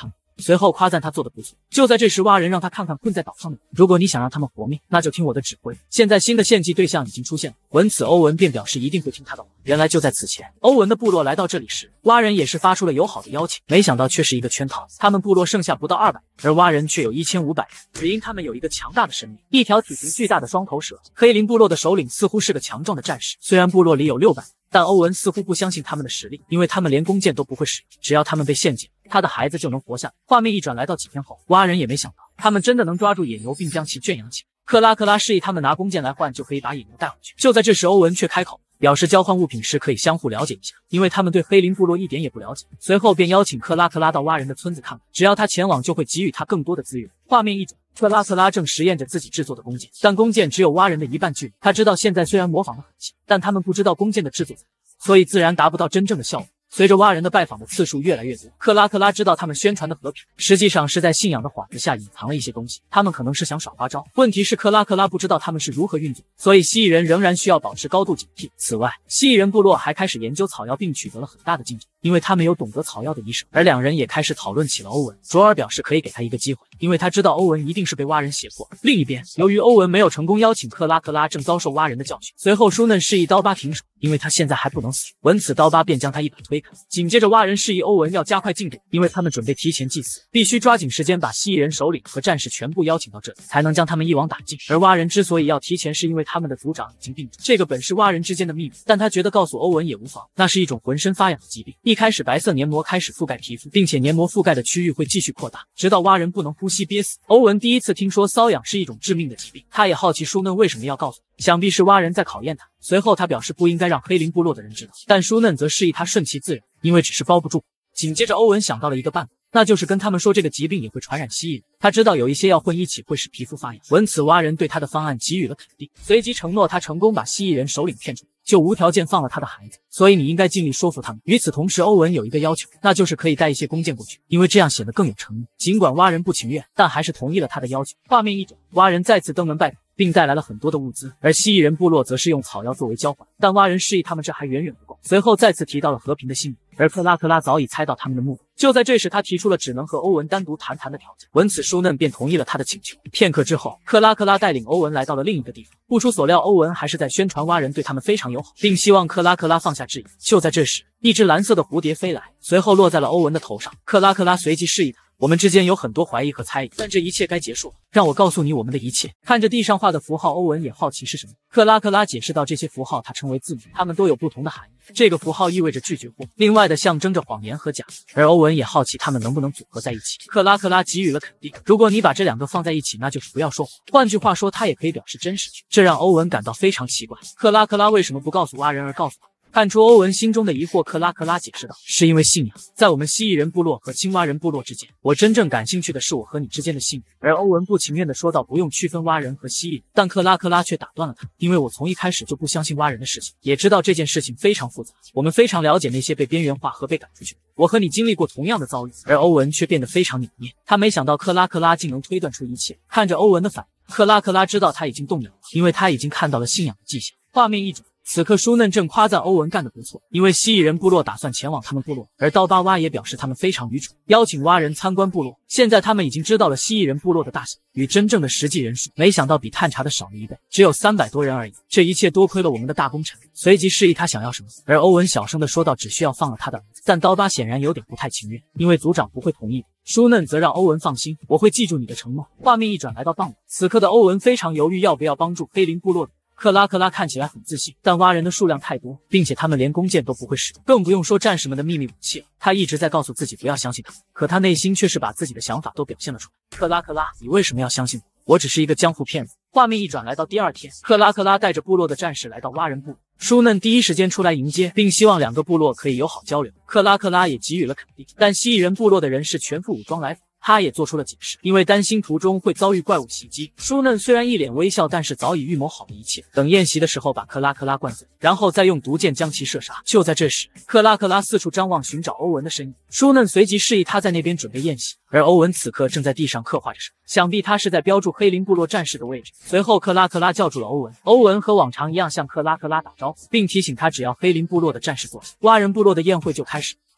随后夸赞他做得不错。就在这时，蛙人让他看看困在岛上的人，如果你想让他们活命，那就听我的指挥。现在新的献祭对象已经出现了。闻此，欧文便表示一定会听他的话。原来就在此前，欧文的部落来到这里时，蛙人也是发出了友好的邀请，没想到却是一个圈套。他们部落剩下不到200人，而蛙人却有1500人，只因他们有一个强大的神灵，一条体型巨大的双头蛇。黑林部落的首领似乎是个强壮的战士，虽然部落里有600人，但欧文似乎不相信他们的实力，因为他们连弓箭都不会使用，只要他们被陷阱，他的孩子就能活下来。画面一转来到几天后，蛙人也没想到，他们真的能抓住野牛并将其圈养起来。克拉克拉示意他们拿弓箭来换，就可以把野牛带回去。就在这时，欧文却开口表示交换物品时可以相互了解一下，因为他们对黑林部落一点也不了解。随后便邀请克拉克拉到蛙人的村子看看，只要他前往就会给予他更多的资源。画面一转，克拉克拉正实验着自己制作的弓箭，但弓箭只有蛙人的一半距离。他知道现在虽然模仿得很像，但他们不知道弓箭的制作怎样，所以自然达不到真正的效果。随着蛙人的拜访的次数越来越多，克拉克拉知道他们宣传的和平，实际上是在信仰的幌子下隐藏了一些东西。他们可能是想耍花招，问题是克拉克拉不知道他们是如何运作，所以蜥蜴人仍然需要保持高度警惕。此外，蜥蜴人部落还开始研究草药，并取得了很大的进展，因为他们有懂得草药的医生。而两人也开始讨论起了欧文。卓尔表示可以给他一个机会，因为他知道欧文一定是被蛙人胁迫。另一边，由于欧文没有成功邀请克拉克拉，正遭受蛙人的教训。随后舒嫩示意刀疤停手，因为他现在还不能死去。闻此，刀疤便将他一把推开。紧接着蛙人示意欧文要加快进度，因为他们准备提前祭祀，必须抓紧时间把蜥蜴人首领和战士全部邀请到这里，才能将他们一网打尽。而蛙人之所以要提前，是因为他们的族长已经病重，这个本是蛙人之间的秘密，但他觉得告诉欧文也无妨。那是一种浑身发痒的疾病，一开始白色黏膜开始覆盖皮肤，并且黏膜覆盖的区域会继续扩大，直到蛙人不能呼吸憋死。欧文第一次听说瘙痒是一种致命的疾病，他也好奇舒嫩为什么要告诉他，想必是蛙人在考验他。随后他表示不应该让黑林部落的人知道，但舒嫩则示意他顺其自然，因为只是包不住。紧接着欧文想到了一个办法，那就是跟他们说这个疾病也会传染蜥蜴人。他知道有一些药混一起会使皮肤发痒。闻此，蛙人对他的方案给予了肯定，随即承诺他成功把蜥蜴人首领骗出来，就无条件放了他的孩子，所以你应该尽力说服他们。与此同时，欧文有一个要求，那就是可以带一些弓箭过去，因为这样显得更有诚意。尽管蛙人不情愿，但还是同意了他的要求。画面一转，蛙人再次登门拜访，并带来了很多的物资，而蜥蜴人部落则是用草药作为交换，但蛙人示意他们这还远远不够。随后再次提到了和平的信念，而克拉克拉早已猜到他们的目的。就在这时，他提出了只能和欧文单独谈谈的条件。闻此，舒嫩便同意了他的请求。片刻之后，克拉克拉带领欧文来到了另一个地方。不出所料，欧文还是在宣传蛙人对他们非常友好，并希望克拉克拉放下质疑。就在这时，一只蓝色的蝴蝶飞来，随后落在了欧文的头上。克拉克拉随即示意他，我们之间有很多怀疑和猜疑，但这一切该结束了，让我告诉你我们的一切。看着地上画的符号，欧文也好奇是什么。克拉克拉解释到，这些符号他称为字母，它们都有不同的含义。这个符号意味着拒绝或另外的象征着谎言和假。而欧文也好奇它们能不能组合在一起。克拉克拉给予了肯定，如果你把这两个放在一起，那就是不要说谎。换句话说，它也可以表示真实句。这让欧文感到非常奇怪，克拉克拉为什么不告诉蛙人而告诉他？看出欧文心中的疑惑，克拉克拉解释道，是因为信仰。在我们蜥蜴人部落和青蛙人部落之间，我真正感兴趣的是我和你之间的信仰。而欧文不情愿地说道，不用区分蛙人和蜥蜴人，但克拉克拉却打断了他，因为我从一开始就不相信蛙人的事情，也知道这件事情非常复杂，我们非常了解那些被边缘化和被赶出去，我和你经历过同样的遭遇。而欧文却变得非常扭捏，他没想到克拉克拉竟能推断出一切。看着欧文的反应，克拉克拉知道他已经动摇了，因为他已经看到了信仰的迹象。画面一转，此刻舒嫩正夸赞欧文干得不错，因为蜥蜴人部落打算前往他们部落，而刀疤蛙也表示他们非常愚蠢，邀请蛙人参观部落。现在他们已经知道了蜥蜴人部落的大小与真正的实际人数，没想到比探查的少了1倍，只有300多人而已。这一切多亏了我们的大功臣。随即示意他想要什么，而欧文小声地说道，只需要放了他的儿子。但刀疤显然有点不太情愿，因为族长不会同意的。舒嫩则让欧文放心，我会记住你的承诺。画面一转来到傍晚，此刻的欧文非常犹豫要不要帮助黑林部落的。克拉克拉看起来很自信，但蛙人的数量太多，并且他们连弓箭都不会使用，更不用说战士们的秘密武器了。他一直在告诉自己不要相信他，可他内心却是把自己的想法都表现了出来。克拉克拉，你为什么要相信我？我只是一个江湖骗子。画面一转来到第二天，克拉克拉带着部落的战士来到蛙人部落，舒嫩第一时间出来迎接，并希望两个部落可以友好交流。克拉克拉也给予了肯定，但蜥蜴人部落的人是全副武装来访。他也做出了解释，因为担心途中会遭遇怪物袭击。舒嫩虽然一脸微笑，但是早已预谋好了一切，等宴席的时候把克拉克拉灌醉，然后再用毒箭将其射杀。就在这时，克拉克拉四处张望寻找欧文的身影，舒嫩随即示意他在那边准备宴席，而欧文此刻正在地上刻画着什么，想必他是在标注黑林部落战士的位置。随后克拉克拉叫住了欧文，欧文和往常一样向克拉克拉打招呼，并提醒他只要黑林部落的战士坐下，蛙人部落的宴会就开始。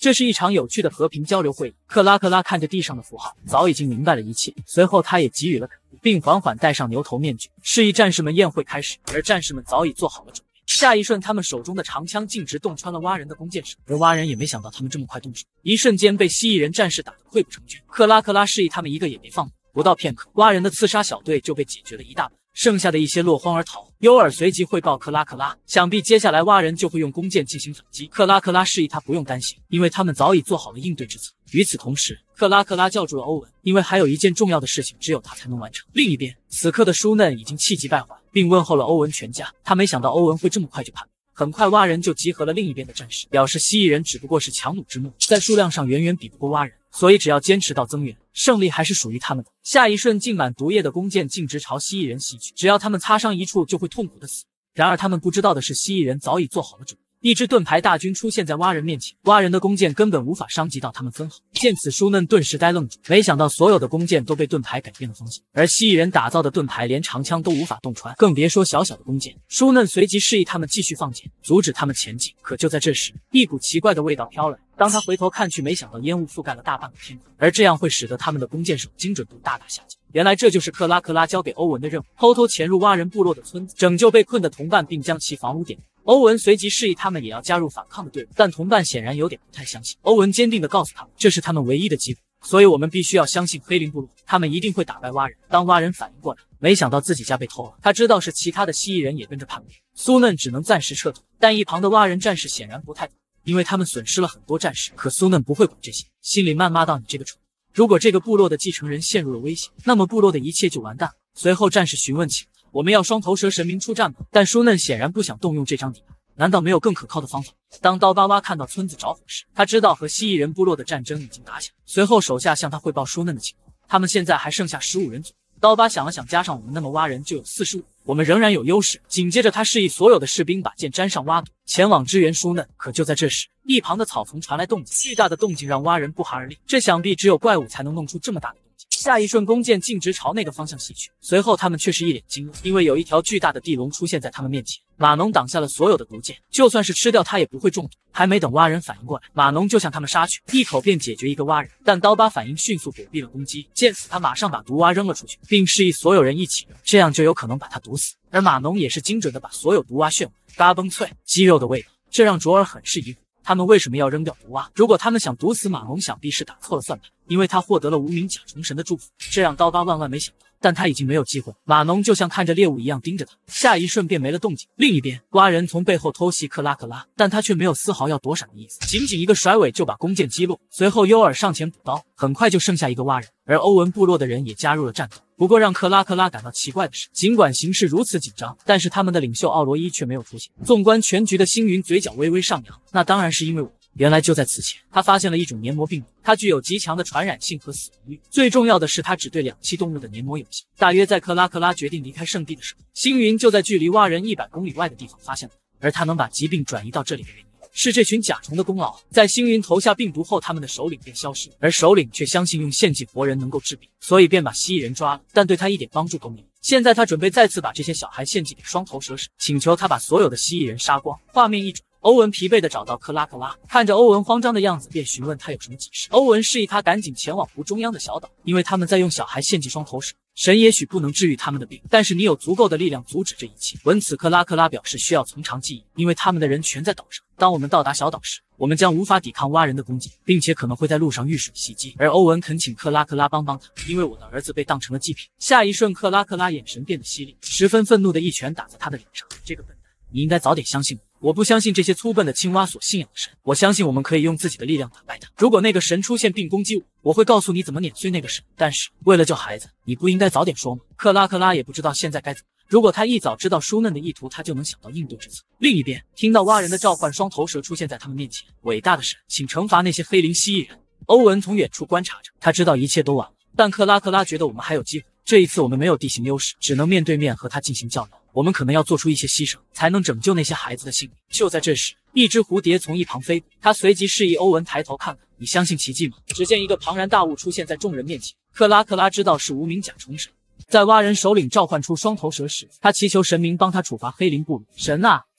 这是一场有趣的和平交流会议。克拉克拉看着地上的符号，早已经明白了一切。随后他也给予了肯定，并缓缓戴上牛头面具，示意战士们宴会开始。而战士们早已做好了准备。下一瞬，他们手中的长枪径直洞穿了蛙人的弓箭手，而蛙人也没想到他们这么快动手，一瞬间被蜥蜴人战士打得溃不成军。克拉克拉示意他们一个也别放过。不到片刻，蛙人的刺杀小队就被解决了一大半。剩下的一些落荒而逃。尤尔随即汇报克拉克拉，想必接下来蛙人就会用弓箭进行反击。克拉克拉示意他不用担心，因为他们早已做好了应对之策。与此同时，克拉克拉叫住了欧文，因为还有一件重要的事情只有他才能完成。另一边，此刻的舒嫩已经气急败坏，并问候了欧文全家。他没想到欧文会这么快就叛变。很快，蛙人就集合了另一边的战士，表示蜥蜴人只不过是强弩之末，在数量上远远比不过蛙人，所以只要坚持到增援，胜利还是属于他们的。下一瞬，浸满毒液的弓箭径直朝蜥蜴人袭去，只要他们擦伤一处，就会痛苦的死。然而他们不知道的是，蜥蜴人早已做好了准备。一支盾牌大军出现在蛙人面前，蛙人的弓箭根本无法伤及到他们分毫。见此，舒嫩顿时呆愣住，没想到所有的弓箭都被盾牌改变了方向，而蜥蜴人打造的盾牌连长枪都无法洞穿，更别说小小的弓箭。舒嫩随即示意他们继续放箭，阻止他们前进。可就在这时，一股奇怪的味道飘来。当他回头看去，没想到烟雾覆盖了大半个天空，而这样会使得他们的弓箭手精准度大大下降。原来这就是克拉克拉交给欧文的任务，偷偷潜入蛙人部落的村子，拯救被困的同伴，并将其房屋点燃。欧文随即示意他们也要加入反抗的队伍，但同伴显然有点不太相信。欧文坚定地告诉他们，这是他们唯一的机会，所以我们必须要相信黑灵部落，他们一定会打败蛙人。当蛙人反应过来，没想到自己家被偷了，他知道是其他的蜥蜴人也跟着叛变，苏嫩只能暂时撤退。但一旁的蛙人战士显然不太懂，因为他们损失了很多战士。可苏嫩不会管这些，心里谩骂道：“你这个蠢！如果这个部落的继承人陷入了危险，那么部落的一切就完蛋了。”随后战士询问起我们要双头蛇神明出战吗？但舒嫩显然不想动用这张底牌，难道没有更可靠的方法？当刀疤蛙看到村子着火时，他知道和蜥蜴人部落的战争已经打响。随后手下向他汇报舒嫩的情况，他们现在还剩下15人左右。刀疤想了想，加上我们，那么蛙人就有45，我们仍然有优势。紧接着他示意所有的士兵把剑沾上蛙毒，前往支援舒嫩。可就在这时，一旁的草丛传来动静，巨大的动静让蛙人不寒而栗，这想必只有怪物才能弄出这么大的动静。下一瞬，弓箭径直朝那个方向袭去，随后他们却是一脸惊愕，因为有一条巨大的地龙出现在他们面前。马农挡下了所有的毒箭，就算是吃掉他也不会中毒。还没等蛙人反应过来，马农就向他们杀去，一口便解决一个蛙人。但刀疤反应迅速，躲避了攻击。见此，他马上把毒蛙扔了出去，并示意所有人一起扔，这样就有可能把他毒死。而马农也是精准的把所有毒蛙炫舞，嘎嘣脆，鸡肉的味道，这让卓尔很是疑惑。他们为什么要扔掉毒蛙？如果他们想毒死马农，想必是打错了算盘，因为他获得了无名甲虫神的祝福，这让刀疤万万没想到。但他已经没有机会，马农就像看着猎物一样盯着他，下一瞬便没了动静。另一边，蛙人从背后偷袭克拉克拉，但他却没有丝毫要躲闪的意思，仅仅一个甩尾就把弓箭击落。随后尤尔上前补刀，很快就剩下一个蛙人，而欧文部落的人也加入了战斗。不过让克拉克拉感到奇怪的是，尽管形势如此紧张，但是他们的领袖奥罗伊却没有出现。纵观全局的星云嘴角微微上扬，那当然是因为我。原来就在此前，他发现了一种黏膜病毒，它具有极强的传染性和死亡率。最重要的是，它只对两栖动物的黏膜有效。大约在克拉克拉决定离开圣地的时候，星云就在距离蛙人100公里外的地方发现了它，而他能把疾病转移到这里的原因，是这群甲虫的功劳。在星云投下病毒后，他们的首领便消失，而首领却相信用献祭活人能够治病，所以便把蜥蜴人抓了，但对他一点帮助都没有。现在他准备再次把这些小孩献祭给双头蛇神，请求他把所有的蜥蜴人杀光。画面一转，欧文疲惫地找到克拉克拉，看着欧文慌张的样子，便询问他有什么急事。欧文示意他赶紧前往湖中央的小岛，因为他们在用小孩献祭双头蛇神，也许不能治愈他们的病，但是你有足够的力量阻止这一切。闻此，克拉克拉表示需要从长计议，因为他们的人全在岛上。当我们到达小岛时，我们将无法抵抗蛙人的攻击，并且可能会在路上遇水袭击。而欧文恳请克拉克拉帮帮他，因为我的儿子被当成了祭品。下一瞬，克拉克拉眼神变得犀利，十分愤怒的一拳打在他的脸上。这个笨蛋，你应该早点相信我。我不相信这些粗笨的青蛙所信仰的神，我相信我们可以用自己的力量打败他。如果那个神出现并攻击我，我会告诉你怎么碾碎那个神。但是为了救孩子，你不应该早点说吗？克拉克拉也不知道现在该怎么办。如果他一早知道舒嫩的意图，他就能想到应对之策。另一边，听到蛙人的召唤，双头蛇出现在他们面前。伟大的神，请惩罚那些黑灵蜥蜴人。欧文从远处观察着，他知道一切都晚了，但克拉克拉觉得我们还有机会。这一次我们没有地形优势，只能面对面和他进行较量。我们可能要做出一些牺牲，才能拯救那些孩子的性命。就在这时，一只蝴蝶从一旁飞过，他随即示意欧文抬头看看。你相信奇迹吗？只见一个庞然大物出现在众人面前。克拉克拉知道是无名甲虫神。在蛙人首领召唤出双头蛇时，他祈求神明帮他处罚黑灵部落。神啊，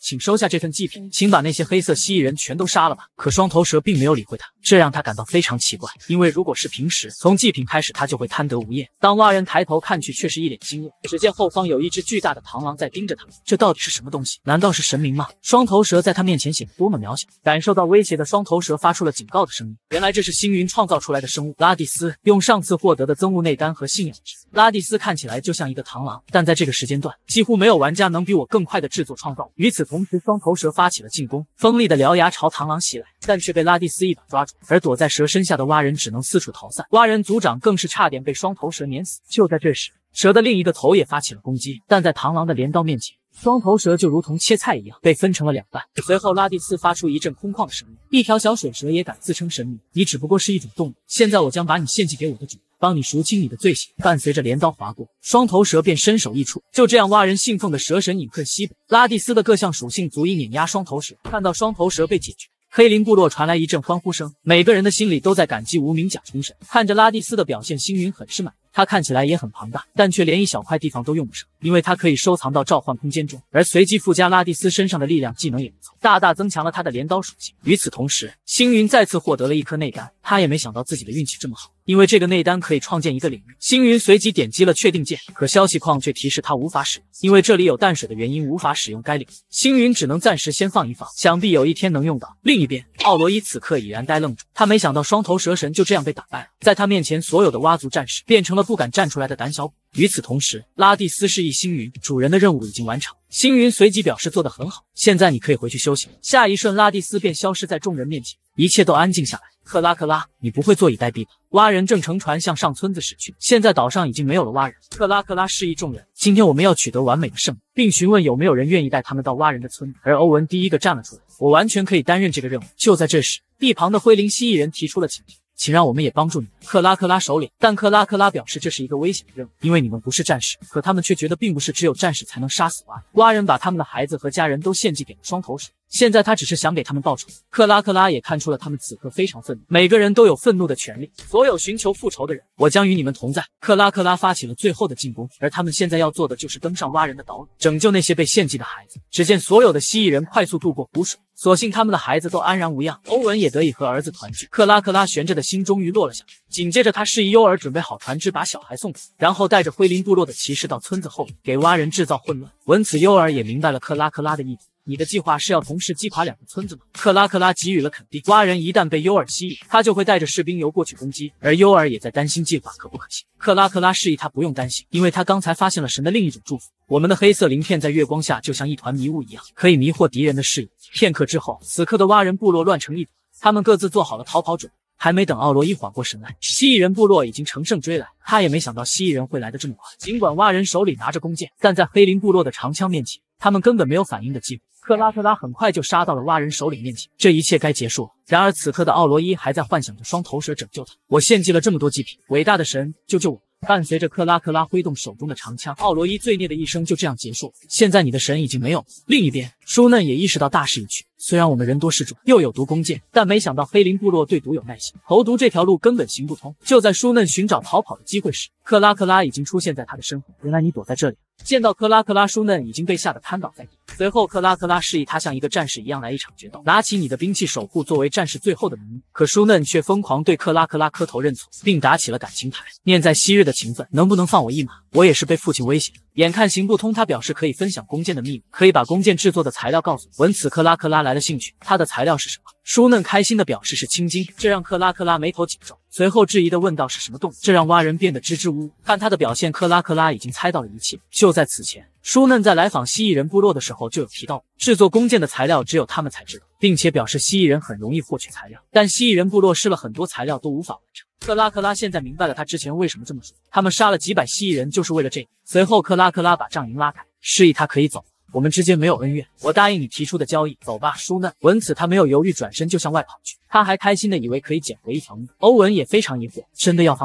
请收下这份祭品，请把那些黑色蜥蜴人全都杀了吧。可双头蛇并没有理会他，这让他感到非常奇怪，因为如果是平时，从祭品开始他就会贪得无厌。当蛙人抬头看去，却是一脸惊愕，只见后方有一只巨大的螳螂在盯着他们，这到底是什么东西？难道是神明吗？双头蛇在他面前显得多么渺小。感受到威胁的双头蛇发出了警告的声音，原来这是星云创造出来的生物拉蒂斯，用上次获得的增物内丹和信仰值。拉蒂斯看起来就像一个螳螂，但在这个时间段，几乎没有玩家能比我更快的制作创造。与此同时，双头蛇发起了进攻，锋利的獠牙朝螳螂袭来，但却被拉蒂斯一把抓住，而躲在蛇身下的蛙人只能四处逃散。蛙人族长更是差点被双头蛇碾死。就在这时，蛇的另一个头也发起了攻击，但在螳螂的镰刀面前，双头蛇就如同切菜一样被分成了两半。随后拉蒂斯发出一阵空旷的声音，一条小水蛇也敢自称神明，你只不过是一种动物，现在我将把你献祭给我的主，帮你赎清你的罪行。伴随着镰刀划过，双头蛇便伸手一触，就这样蛙人信奉的蛇神隐遁西北。拉蒂斯的各项属性足以碾压双头蛇，看到双头蛇被解决，黑林部落传来一阵欢呼声，每个人的心里都在感激无名甲虫神。看着拉蒂斯的表现，星云很是满意。他看起来也很庞大，但却连一小块地方都用不上，因为他可以收藏到召唤空间中，而随机附加拉蒂斯身上的力量技能也不错，大大增强了他的镰刀属性。与此同时，星云再次获得了一颗内丹，他也没想到自己的运气这么好，因为这个内丹可以创建一个领域。星云随即点击了确定键，可消息框却提示他无法使用，因为这里有淡水的原因无法使用该领域。星云只能暂时先放一放，想必有一天能用到。另一边，奥罗伊此刻已然呆愣住，他没想到双头蛇神就这样被打败了，在他面前所有的蛙族战士变成了不敢站出来的胆小鬼。与此同时，拉蒂斯示意星云，主人的任务已经完成。星云随即表示做得很好，现在你可以回去休息了。下一瞬，拉蒂斯便消失在众人面前，一切都安静下来。克拉克拉，你不会坐以待毙吧？蛙人正乘船向上村子驶去，现在岛上已经没有了蛙人。克拉克拉示意众人，今天我们要取得完美的胜利，并询问有没有人愿意带他们到蛙人的村子。而欧文第一个站了出来，我完全可以担任这个任务。就在这时，一旁的灰灵蜥蜴人提出了请求，请让我们也帮助你。克拉克拉首领，但克拉克拉表示这是一个危险的任务，因为你们不是战士。可他们却觉得并不是只有战士才能杀死蛙人。蛙人把他们的孩子和家人都献祭给了双头蛇，现在他只是想给他们报仇。克拉克拉也看出了他们此刻非常愤怒，每个人都有愤怒的权利。所有寻求复仇的人，我将与你们同在。克拉克拉发起了最后的进攻，而他们现在要做的就是登上蛙人的岛屿，拯救那些被献祭的孩子。只见所有的蜥蜴人快速渡过湖水，所幸他们的孩子都安然无恙，欧文也得以和儿子团聚。克拉克拉悬着的心终于落了下来，紧接着他示意优儿准备好船只，把小孩送走，然后带着灰林部落的骑士到村子后面，给蛙人制造混乱。闻此，优儿也明白了克拉克拉的意图。你的计划是要同时击垮两个村子吗？克拉克拉给予了肯定。蛙人一旦被优尔吸引，他就会带着士兵游过去攻击，而优尔也在担心计划可不可行。克拉克拉示意他不用担心，因为他刚才发现了神的另一种祝福。我们的黑色鳞片在月光下就像一团迷雾一样，可以迷惑敌人的视野。片刻之后，此刻的蛙人部落乱成一团，他们各自做好了逃跑准备。还没等奥罗伊缓过神来，蜥蜴人部落已经乘胜追来。他也没想到蜥蜴人会来得这么快。尽管蛙人手里拿着弓箭，但在黑林部落的长枪面前，他们根本没有反应的机会。克拉克拉很快就杀到了蛙人首领面前，这一切该结束了。然而此刻的奥罗伊还在幻想着双头蛇拯救他。我献祭了这么多祭品，伟大的神，救救我！伴随着克拉克拉挥动手中的长枪，奥罗伊罪孽的一生就这样结束了。现在你的神已经没有了。另一边，舒嫩也意识到大势已去。虽然我们人多势众，又有毒弓箭，但没想到黑林部落对毒有耐心，投毒这条路根本行不通。就在舒嫩寻找逃跑的机会时，克拉克拉已经出现在他的身后。原来你躲在这里。见到克拉克拉，舒嫩已经被吓得瘫倒在地。随后，克拉克拉示意他像一个战士一样来一场决斗，拿起你的兵器守护作为战士最后的名义。可舒嫩却疯狂对克拉克拉磕头认错，并打起了感情牌。念在昔日的情分，能不能放我一马？我也是被父亲威胁的。眼看行不通，他表示可以分享弓箭的秘密，可以把弓箭制作的材料告诉我。闻此，克拉克拉来了兴趣，他的材料是什么？舒嫩开心的表示是青金，这让克拉克拉眉头紧皱，随后质疑的问道是什么洞？这让蛙人变得支支吾吾。看他的表现，克拉克拉已经猜到了一切。就在此前，舒嫩在来访蜥蜴人部落的时候就有提到，制作弓箭的材料只有他们才知道，并且表示蜥蜴人很容易获取材料，但蜥蜴人部落试了很多材料都无法完成。克拉克拉现在明白了他之前为什么这么说，他们杀了几百蜥蜴人就是为了这个。随后克拉克拉把帐营拉开，示意他可以走，我们之间没有恩怨，我答应你提出的交易，走吧，舒嫩。闻此他没有犹豫，转身就向外跑去，他还开心的以为可以捡回一条命。欧文也非常疑惑，真的要放他走？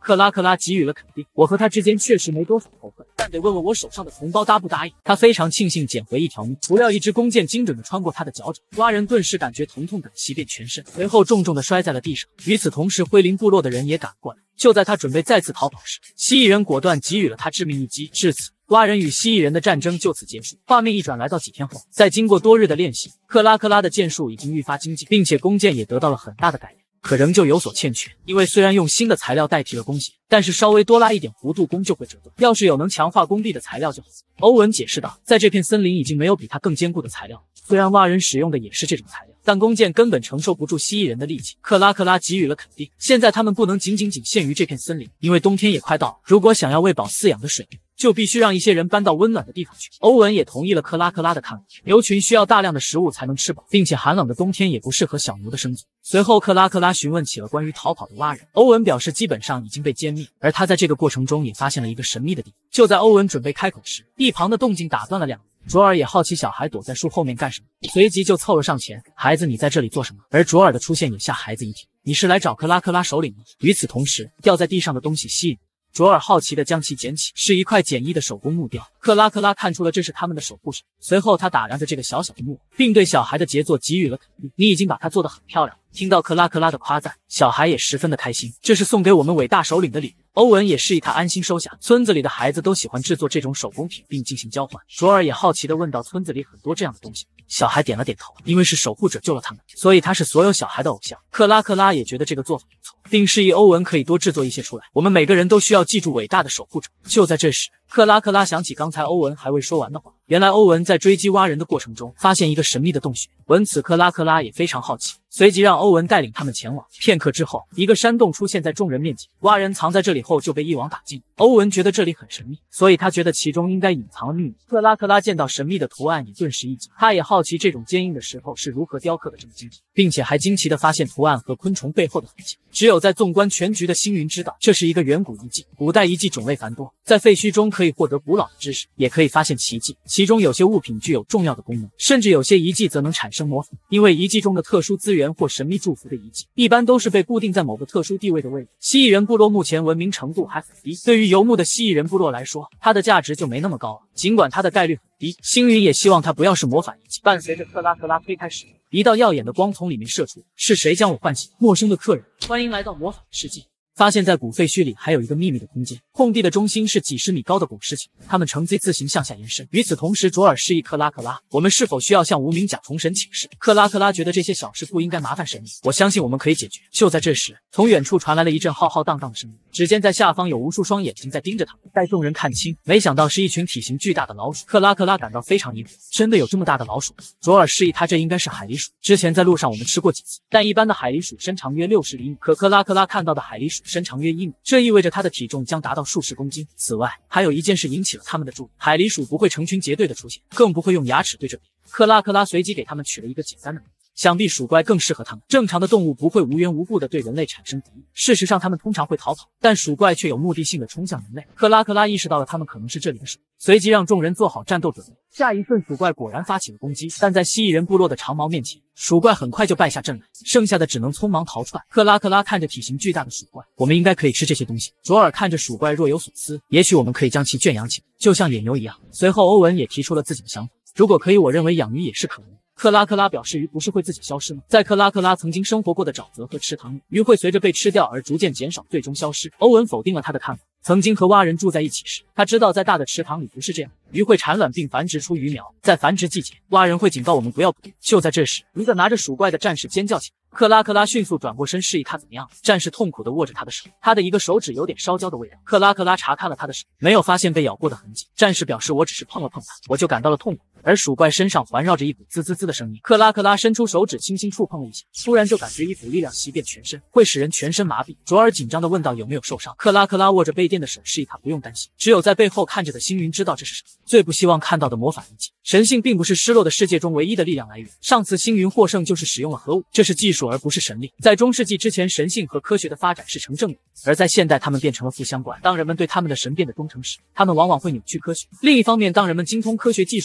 克拉克拉给予了肯定，我和他之间确实没多少仇恨，但得问问我手上的同胞答不答应。他非常庆幸捡回一条命，不料一支弓箭精准地穿过他的脚掌，蛙人顿时感觉疼痛感袭遍全身，随后重重地摔在了地上。与此同时，灰林部落的人也赶过来，就在他准备再次逃跑时，蜥蜴人果断给予了他致命一击。至此，蛙人与蜥蜴人的战争就此结束。画面一转来到几天后，在经过多日的练习，克拉克拉的剑术已经愈发精进，并且弓箭也得到了很大的改良。可仍旧有所欠缺，因为虽然用新的材料代替了弓弦，但是稍微多拉一点弧度，弓就会折断。要是有能强化弓壁的材料就好。欧文解释道，在这片森林已经没有比它更坚固的材料，虽然蛙人使用的也是这种材料，但弓箭根本承受不住蜥蜴人的力气。克拉克拉给予了肯定，现在他们不能仅限于这片森林，因为冬天也快到了，如果想要喂饱饲养的水牛，就必须让一些人搬到温暖的地方去。欧文也同意了克拉克拉的看法，牛群需要大量的食物才能吃饱，并且寒冷的冬天也不适合小牛的生存。随后克拉克拉询问起了关于逃跑的蛙人，欧文表示基本上已经被歼灭，而他在这个过程中也发现了一个神秘的地方。就在欧文准备开口时，一旁的动静打断了两人。卓尔也好奇小孩躲在树后面干什么，随即就凑了上前，孩子你在这里做什么？而卓尔的出现也吓孩子一跳，你是来找克拉克拉首领吗？与此同时，掉在地上的东西吸引卓尔好奇地将其捡起，是一块简易的手工木雕。克拉克拉看出了这是他们的守护神，随后他打量着这个小小的木偶，并对小孩的杰作给予了肯定。你已经把它做得很漂亮。听到克拉克拉的夸赞，小孩也十分的开心，这是送给我们伟大首领的礼物。欧文也示意他安心收下。村子里的孩子都喜欢制作这种手工品并进行交换。卓尔也好奇地问道，村子里很多这样的东西。小孩点了点头，因为是守护者救了他们，所以他是所有小孩的偶像。克拉克拉也觉得这个做法不错，并示意欧文可以多制作一些出来。我们每个人都需要记住伟大的守护者。就在这时，克拉克拉想起刚才欧文还未说完的话，原来欧文在追击蛙人的过程中发现一个神秘的洞穴。闻此，克拉克拉也非常好奇，随即让欧文带领他们前往。片刻之后，一个山洞出现在众人面前，蛙人藏在这里后就被一网打尽。欧文觉得这里很神秘，所以他觉得其中应该隐藏了秘密。克拉克拉见到神秘的图案也顿时一惊，他也好奇这种坚硬的石头是如何雕刻的这么精致，并且还惊奇地发现图案和昆虫背后的痕迹。只有在纵观全局的星云知道，这是一个远古遗迹。古代遗迹种类繁多，在废墟中可以获得古老的知识，也可以发现奇迹，其中有些物品具有重要的功能，甚至有些遗迹则能产生魔法。因为遗迹中的特殊资源或神秘祝福的遗迹，一般都是被固定在某个特殊地位的位置。蜥蜴人部落目前文明程度还很低，对于游牧的蜥蜴人部落来说，它的价值就没那么高了。尽管它的概率很低，星云也希望它不要是魔法遗迹。伴随着克拉克拉推开石门，一道耀眼的光从里面射出。是谁将我唤醒？陌生的客人，欢迎来到魔法世界。发现在古废墟里还有一个秘密的空间，空地的中心是几十米高的古尸群，它们呈 Z 字形向下延伸。与此同时，卓尔示意克拉克拉，我们是否需要向无名甲虫神请示？克拉克拉觉得这些小事不应该麻烦神明，我相信我们可以解决。就在这时，从远处传来了一阵浩浩荡荡的声音，只见在下方有无数双眼睛在盯着他们。待众人看清，没想到是一群体型巨大的老鼠。克拉克拉感到非常疑惑，真的有这么大的老鼠吗？卓尔示意他这应该是海狸鼠，之前在路上我们吃过几次，但一般的海狸鼠身长约60厘米，可克拉克拉看到的海狸鼠身长约1米。这意味着它的体重将达到数十公斤。此外，还有一件事引起了他们的注意，海狸鼠不会成群结队的出现，更不会用牙齿对着别人。克拉克拉随即给他们取了一个简单的名字，想必鼠怪更适合他们。正常的动物不会无缘无故的对人类产生敌意，事实上它们通常会逃跑，但鼠怪却有目的性的冲向人类。克拉克拉意识到了他们可能是这里的鼠，随即让众人做好战斗准备。下一瞬，鼠怪果然发起了攻击，但在蜥蜴人部落的长矛面前，鼠怪很快就败下阵来，剩下的只能匆忙逃窜。克拉克拉看着体型巨大的鼠怪，我们应该可以吃这些东西。卓尔看着鼠怪若有所思，也许我们可以将其圈养起来，就像野牛一样。随后欧文也提出了自己的想法，如果可以，我认为养鱼也是可能的。克拉克拉表示，鱼不是会自己消失吗？在克拉克拉曾经生活过的沼泽和池塘里，鱼会随着被吃掉而逐渐减少，最终消失。欧文否定了他的看法。曾经和蛙人住在一起时，他知道在大的池塘里不是这样，鱼会产卵并繁殖出鱼苗，在繁殖季节，蛙人会警告我们不要捕鱼。就在这时，一个拿着鼠怪的战士尖叫起来。克拉克拉迅速转过身示意他怎么样，战士痛苦地握着他的手，他的一个手指有点烧焦的味道。克拉克拉查看了他的手，没有发现被咬过的痕迹。战士表示，我只是碰了碰它，我就感到了痛苦。而鼠怪身上环绕着一股滋滋滋的声音。克拉克拉伸出手指轻轻触碰了一下，突然就感觉一股力量袭遍全身，会使人全身麻痹。卓尔紧张地问道，有没有受伤？克拉克拉握着被电的手示意他不用担心，只有在背后看着的星云知道这是什么。最不希望看到的魔法遗迹。神性并不是失落的世界中唯一的力量来源，上次星云获胜就是使用了核武，这是技术而不是神力。在中世纪之前，神性和科学的发展是成正比，而在现代他们变成了负相关。当人们对他们的神变得忠诚时，他们往往会扭曲科学。另一方面，当人们精通科学技术和知识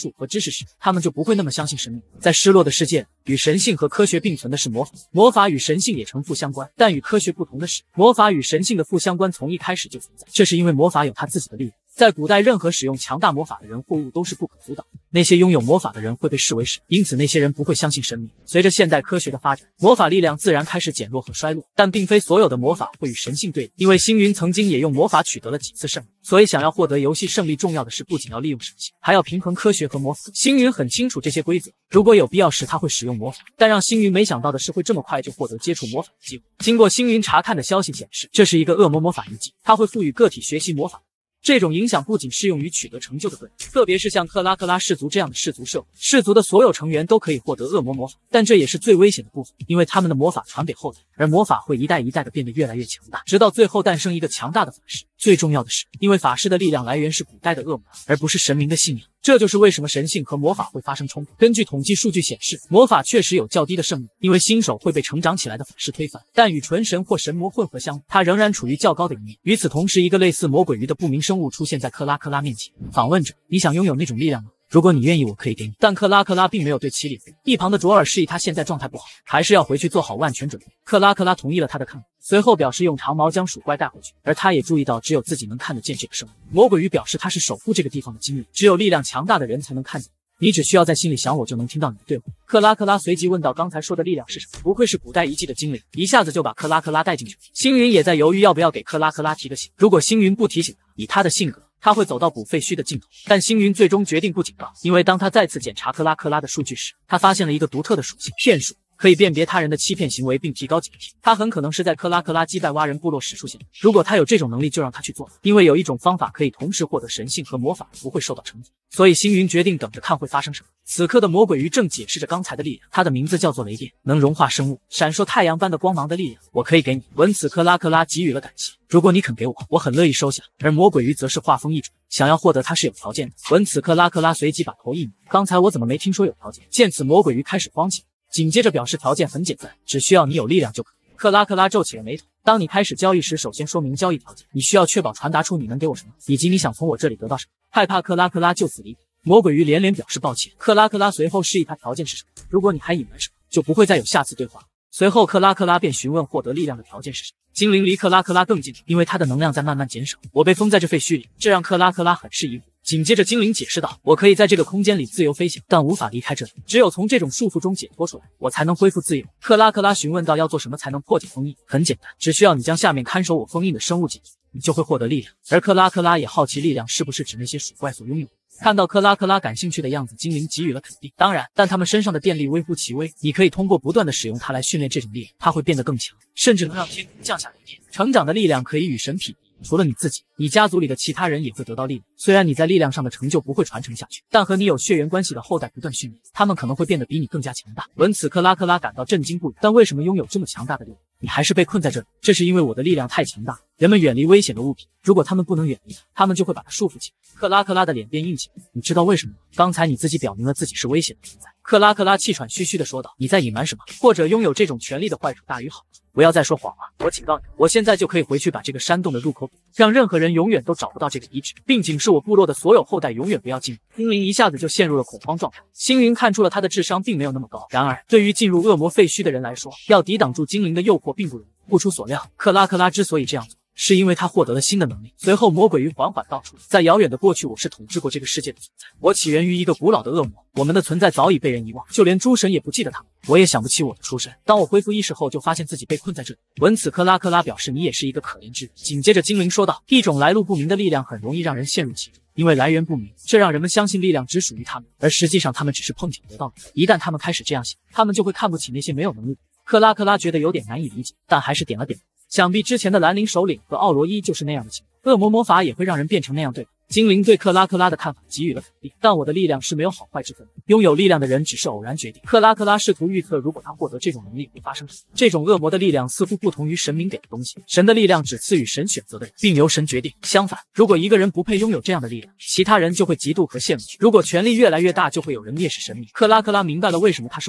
实时，他们就不会那么相信神明。在失落的世界，与神性和科学并存的是魔法，魔法与神性也呈负相关。但与科学不同的是，魔法与神性的负相关从一开始就存在，这是因为魔法有它自己的力量。在古代，任何使用强大魔法的人或物都是不可阻挡的。那些拥有魔法的人会被视为神，因此那些人不会相信神明。随着现代科学的发展，魔法力量自然开始减弱和衰落，但并非所有的魔法会与神性对立。因为星云曾经也用魔法取得了几次胜利，所以想要获得游戏胜利，重要的是不仅要利用神性，还要平衡科学和魔法。星云很清楚这些规则，如果有必要时他会使用魔法，但让星云没想到的是会这么快就获得接触魔法的机会。经过星云查看的消息显示，这是一个恶魔魔法遗迹，它会赋予个体学习魔法。这种影响不仅适用于取得成就的个人，特别是像克拉克拉氏族这样的氏族社会，氏族的所有成员都可以获得恶魔魔法，但这也是最危险的部分，因为他们的魔法传给后代，而魔法会一代一代的变得越来越强大，直到最后诞生一个强大的法师。最重要的是，因为法师的力量来源是古代的恶魔，而不是神明的信仰。这就是为什么神性和魔法会发生冲突。根据统计数据显示，魔法确实有较低的胜率，因为新手会被成长起来的法师推翻，但与纯神或神魔混合相，它仍然处于较高的一面。与此同时，一个类似魔鬼鱼的不明生物出现在克拉克拉面前，访问者：你想拥有那种力量吗？如果你愿意，我可以给你。但克拉克拉并没有对其理会。一旁的卓尔示意他现在状态不好，还是要回去做好万全准备。克拉克拉同意了他的看法，随后表示用长矛将鼠怪带回去。而他也注意到，只有自己能看得见这个生物。魔鬼鱼表示他是守护这个地方的精灵，只有力量强大的人才能看见。你只需要在心里想我，就能听到你的对话。克拉克拉随即问道：刚才说的力量是什么？不愧是古代遗迹的精灵，一下子就把克拉克拉带进去。星云也在犹豫要不要给克拉克拉提个醒。如果星云不提醒他，以他的性格，他会走到补废墟的尽头。但星云最终决定不警告，因为当他再次检查克拉克拉的数据时，他发现了一个独特的属性——骗术。可以辨别他人的欺骗行为并提高警惕。他很可能是在克拉克拉击败蛙人部落时出现的。如果他有这种能力，就让他去做，因为有一种方法可以同时获得神性和魔法，不会受到惩罚。所以星云决定等着看会发生什么。此刻的魔鬼鱼正解释着刚才的力量，它的名字叫做雷电，能融化生物，闪烁太阳般的光芒的力量，我可以给你。闻此，克拉克拉给予了感谢。如果你肯给我，我很乐意收下。而魔鬼鱼则是话锋一转，想要获得它是有条件的。闻此，克拉克拉随即把头一扭，刚才我怎么没听说有条件？见此，魔鬼鱼开始慌起来。紧接着表示条件很简单，只需要你有力量就可以。克拉克拉皱起了眉头。当你开始交易时，首先说明交易条件，你需要确保传达出你能给我什么，以及你想从我这里得到什么。害怕克拉克拉就此离开，魔鬼鱼连连表示抱歉。克拉克拉随后示意他条件是什么，如果你还隐瞒什么，就不会再有下次对话。随后克拉克拉便询问获得力量的条件是什么。精灵离克拉克拉更近，因为他的能量在慢慢减少。我被封在这废墟里，这让克拉克拉很是疑惑。紧接着精灵解释道，我可以在这个空间里自由飞行，但无法离开这里，只有从这种束缚中解脱出来，我才能恢复自由。克拉克拉询问道，要做什么才能破解封印？很简单，只需要你将下面看守我封印的生物解决，你就会获得力量。而克拉克拉也好奇力量是不是指那些鼠怪所拥有的。看到克拉克拉感兴趣的样子，精灵给予了肯定。当然，但他们身上的电力微乎其微，你可以通过不断的使用它来训练这种力量，它会变得更强，甚至能让天空降下雷电。成长的力量可以与神匹敌。除了你自己，你家族里的其他人也会得到力量。虽然你在力量上的成就不会传承下去，但和你有血缘关系的后代不断训练，他们可能会变得比你更加强大。闻此，克拉克拉感到震惊不已。但为什么拥有这么强大的力量，你还是被困在这里？这是因为我的力量太强大，人们远离危险的物品，如果他们不能远离它，他们就会把它束缚起来。克拉克拉的脸变硬起来。你知道为什么吗？刚才你自己表明了自己是危险的存在。克拉克拉气喘吁吁地说道，你在隐瞒什么？或者拥有这种权利的坏处大于好处？不要再说谎了，我警告你，我现在就可以回去把这个山洞的入口堵，让任何人永远都找不到这个遗址，并警示我部落的所有后代永远不要进入。精灵一下子就陷入了恐慌状态。星云看出了他的智商并没有那么高，然而对于进入恶魔废墟的人来说，要抵挡住精灵的诱惑并不容易。不出所料，克拉克拉之所以这样做，是因为他获得了新的能力。随后魔鬼鱼缓缓道出，在遥远的过去，我是统治过这个世界的存在，我起源于一个古老的恶魔，我们的存在早已被人遗忘，就连诸神也不记得他们，我也想不起我的出身。当我恢复意识后，就发现自己被困在这里。闻此，克拉克拉表示你也是一个可怜之人。紧接着精灵说道，一种来路不明的力量很容易让人陷入其中，因为来源不明，这让人们相信力量只属于他们，而实际上他们只是碰巧得到的。一旦他们开始这样想，他们就会看不起那些没有能力的。克拉克拉觉得有点难以理解，但还是点了点头。想必之前的兰陵首领和奥罗伊就是那样的情况，恶魔魔法也会让人变成那样，对吧？精灵对克拉克拉的看法给予了肯定，但我的力量是没有好坏之分的，拥有力量的人只是偶然决定。克拉克拉试图预测，如果他获得这种能力会发生什么。这种恶魔的力量似乎不同于神明给的东西，神的力量只赐予神选择的人，并由神决定。相反，如果一个人不配拥有这样的力量，其他人就会嫉妒和羡慕。如果权力越来越大，就会有人蔑视神明。克拉克拉明白了为什么他是危险的，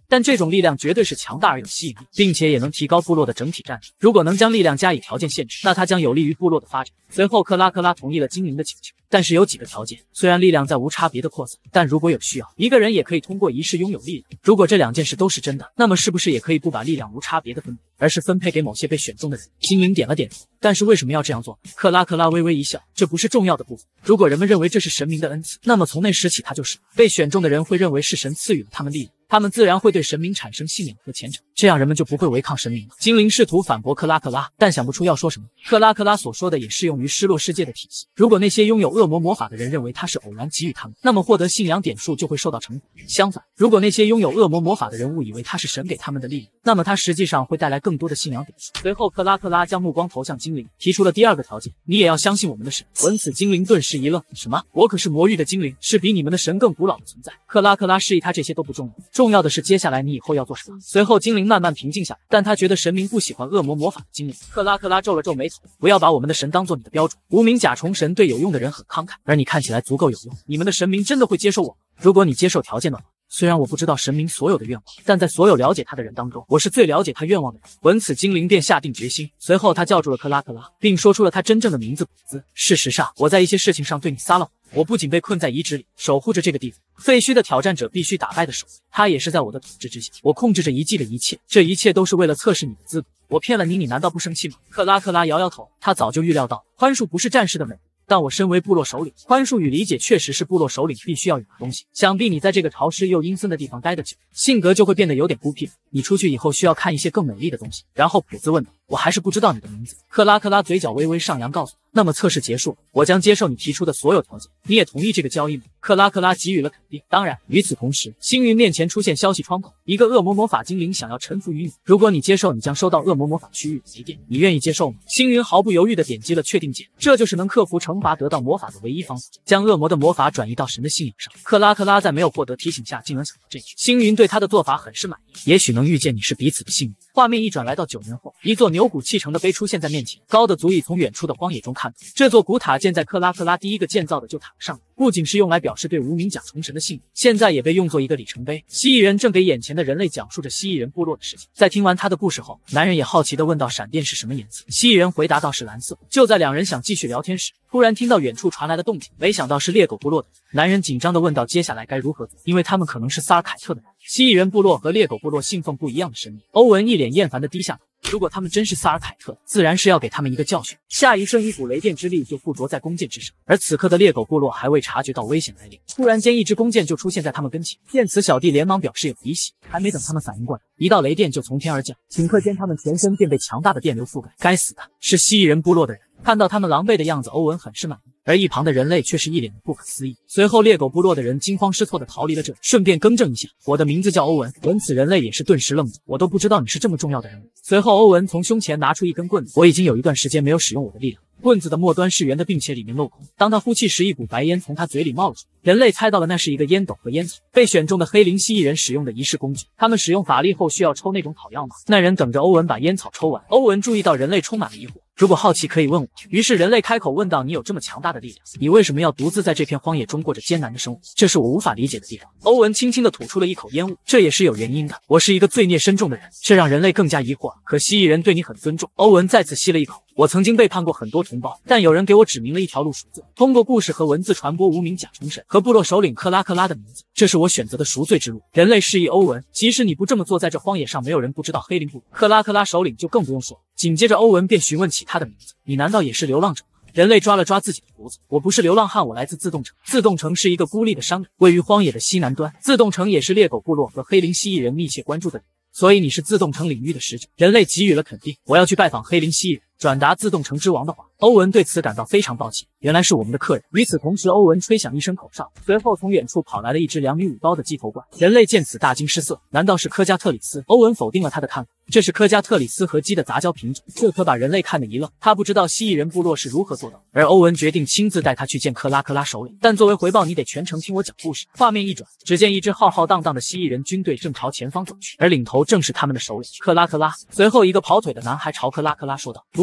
但这种力量绝对是强大而有吸引力，并且也能提高部落的整体战力。如果能将力量加以条件限制，那它将有利于部落的发展。随后克拉克拉同意了精灵的请求，但是有几个条件。虽然力量在无差别的扩散，但如果有需要，一个人也可以通过仪式拥有力量。如果这2件事都是真的，那么是不是也可以不把力量无差别的分配，而是分配给某些被选中的人？精灵点了点头。但是为什么要这样做？克拉克拉微微一笑，这不是重要的部分。如果人们认为这是神明的恩赐，那么从那时起它就是被选中的人会认为是神赐予了他们力量，他们自然会对神明产生信仰和虔诚，这样人们就不会违抗神明了。精灵试图反驳克拉克拉，但想不出要说什么。克拉克拉所说的也适用于失落世界的体系。如果那些拥有恶魔魔法的人认为他是偶然给予他们，那么获得信仰点数就会受到惩罚。相反，如果那些拥有恶魔魔法的人误以为他是神给他们的力量，那么他实际上会带来更多的信仰点数。随后克拉克拉将目光投向精灵，提出了第2个条件，你也要相信我们的神。闻此精灵顿时一愣，什么？我可是魔域的精灵，是比你们的神更古老的存在。克拉克拉示意他这些都不重要，重要的是接下来你以后要做什么。随后精灵慢慢平静下来，但他觉得神明不喜欢恶魔魔法的精灵。克拉克拉皱了皱眉头，不要把我们的神当做你的标准。无名甲虫神对有用的人很慷慨，而你看起来足够有用，你们的神明真的会接受我？如果你接受条件的话，虽然我不知道神明所有的愿望，但在所有了解他的人当中，我是最了解他愿望的人。闻此精灵便下定决心，随后他叫住了克拉克拉，并说出了他真正的名字古兹。事实上，我在一些事情上对你撒了谎，我不仅被困在遗址里，守护着这个地方，废墟的挑战者必须打败的守卫，他也是在我的统治之下，我控制着遗迹的一切，这一切都是为了测试你的资格。我骗了你，你难道不生气吗？克拉克拉摇摇头，他早就预料到宽恕不是战士的美，但我身为部落首领，宽恕与理解确实是部落首领必须要有的东西。想必你在这个潮湿又阴森的地方待得久，性格就会变得有点孤僻。你出去以后需要看一些更美丽的东西。然后普兹问道，我还是不知道你的名字。克拉克拉嘴角微微上扬，告诉他，那么测试结束了，我将接受你提出的所有条件。你也同意这个交易吗？克拉克拉给予了肯定。当然。与此同时，星云面前出现消息窗口，一个恶魔魔法精灵想要臣服于你，如果你接受，你将收到恶魔魔法区域雷电，你愿意接受吗？星云毫不犹豫地点击了确定键，这就是能克服惩罚得到魔法的唯一方法，将恶魔的魔法转移到神的信仰上。克拉克拉在没有获得提醒下竟能想到这句，星云对他的做法很是满意。也许能遇见你是彼此的幸运。画面一转，来到9年后，一座牛骨砌成的碑出现在面前，高的足以从远处的荒野中看到。这座古塔建在克拉克拉第一个建造的旧塔上，不仅是用来表示对无名甲虫神的信仰，现在也被用作一个里程碑。蜥蜴人正给眼前的人类讲述着蜥蜴人部落的事情。在听完他的故事后，男人也好奇地问道，闪电是什么颜色？蜥蜴人回答道，是蓝色。就在2人想继续聊天时，突然听到远处传来的动静，没想到是猎狗部落的。男人紧张地问道，接下来该如何做？因为他们可能是萨尔凯特的人。蜥蜴人部落和猎狗部落信奉不一样的神明。欧文一脸厌烦地低下头，如果他们真是萨尔凯特，自然是要给他们一个教训。下一瞬，一股雷电之力就附着在弓箭之上，而此刻的猎狗部落还未察觉到危险来临，突然间一支弓箭就出现在他们跟前。见此，小弟连忙表示有离喜，还没等他们反应过来，一道雷电就从天而降，顷刻间他们全身便被强大的电流覆盖。该死的，是蜥蜴人部落的人。看到他们狼狈的样子，欧文很是满意，而一旁的人类却是一脸的不可思议。随后猎狗部落的人惊慌失措地逃离了这里。顺便更正一下，我的名字叫欧文。闻此人类也是顿时愣住，我都不知道你是这么重要的人物。随后欧文从胸前拿出一根棍子，我已经有一段时间没有使用我的力量。棍子的末端是圆的，并且里面镂空。当他呼气时，一股白烟从他嘴里冒了出来。人类猜到了那是一个烟斗和烟草，被选中的黑灵蜥蜴人使用的仪式工具。他们使用法力后需要抽那种草药吗？那人等着欧文把烟草抽完。欧文注意到人类充满了疑惑，如果好奇可以问我。于是人类开口问道，你有这么强大的力量，你为什么要独自在这片荒野中过着艰难的生活？这是我无法理解的地方。欧文轻轻地吐出了一口烟雾，这也是有原因的，我是一个罪孽深重的人。这让人类更加疑惑，可蜥蜴人对你很尊重。欧文再次吸了一口，我曾经背叛过很多同胞，但有人给我指明了一条路赎罪，通过故事和文字传播无名甲虫神和部落首领克拉克拉的名字，这是我选择的赎罪之路。人类示意欧文，即使你不这么做，在这荒野上没有人不知道黑灵部。克拉克拉首领就更不用说。紧接着欧文便询问起他的名字，你难道也是流浪者吗？人类抓了抓自己的胡子，我不是流浪汉，我来自自动城。自动城是一个孤立的山谷，位于荒野的西南端。自动城也是猎狗部落和黑灵蜥蜴人密切关注的领域，所以你是自动城领域的使者。人类给予了肯定，我要去拜访黑灵蜥蜴人，转达自动城之王的话。欧文对此感到非常抱歉，原来是我们的客人。与此同时，欧文吹响一声口哨，随后从远处跑来了一只2米5高的鸡头怪。人类见此大惊失色，难道是科加特里斯？欧文否定了他的看法，这是科加特里斯和鸡的杂交品种。这可把人类看得一愣，他不知道蜥蜴人部落是如何做到，而欧文决定亲自带他去见克拉克拉首领，但作为回报，你得全程听我讲故事。画面一转，只见一支浩浩荡荡的蜥蜴人军队正朝前方走去，而领头正是他们的首领克拉克拉。随后一个跑腿的男孩朝克拉克拉说道，如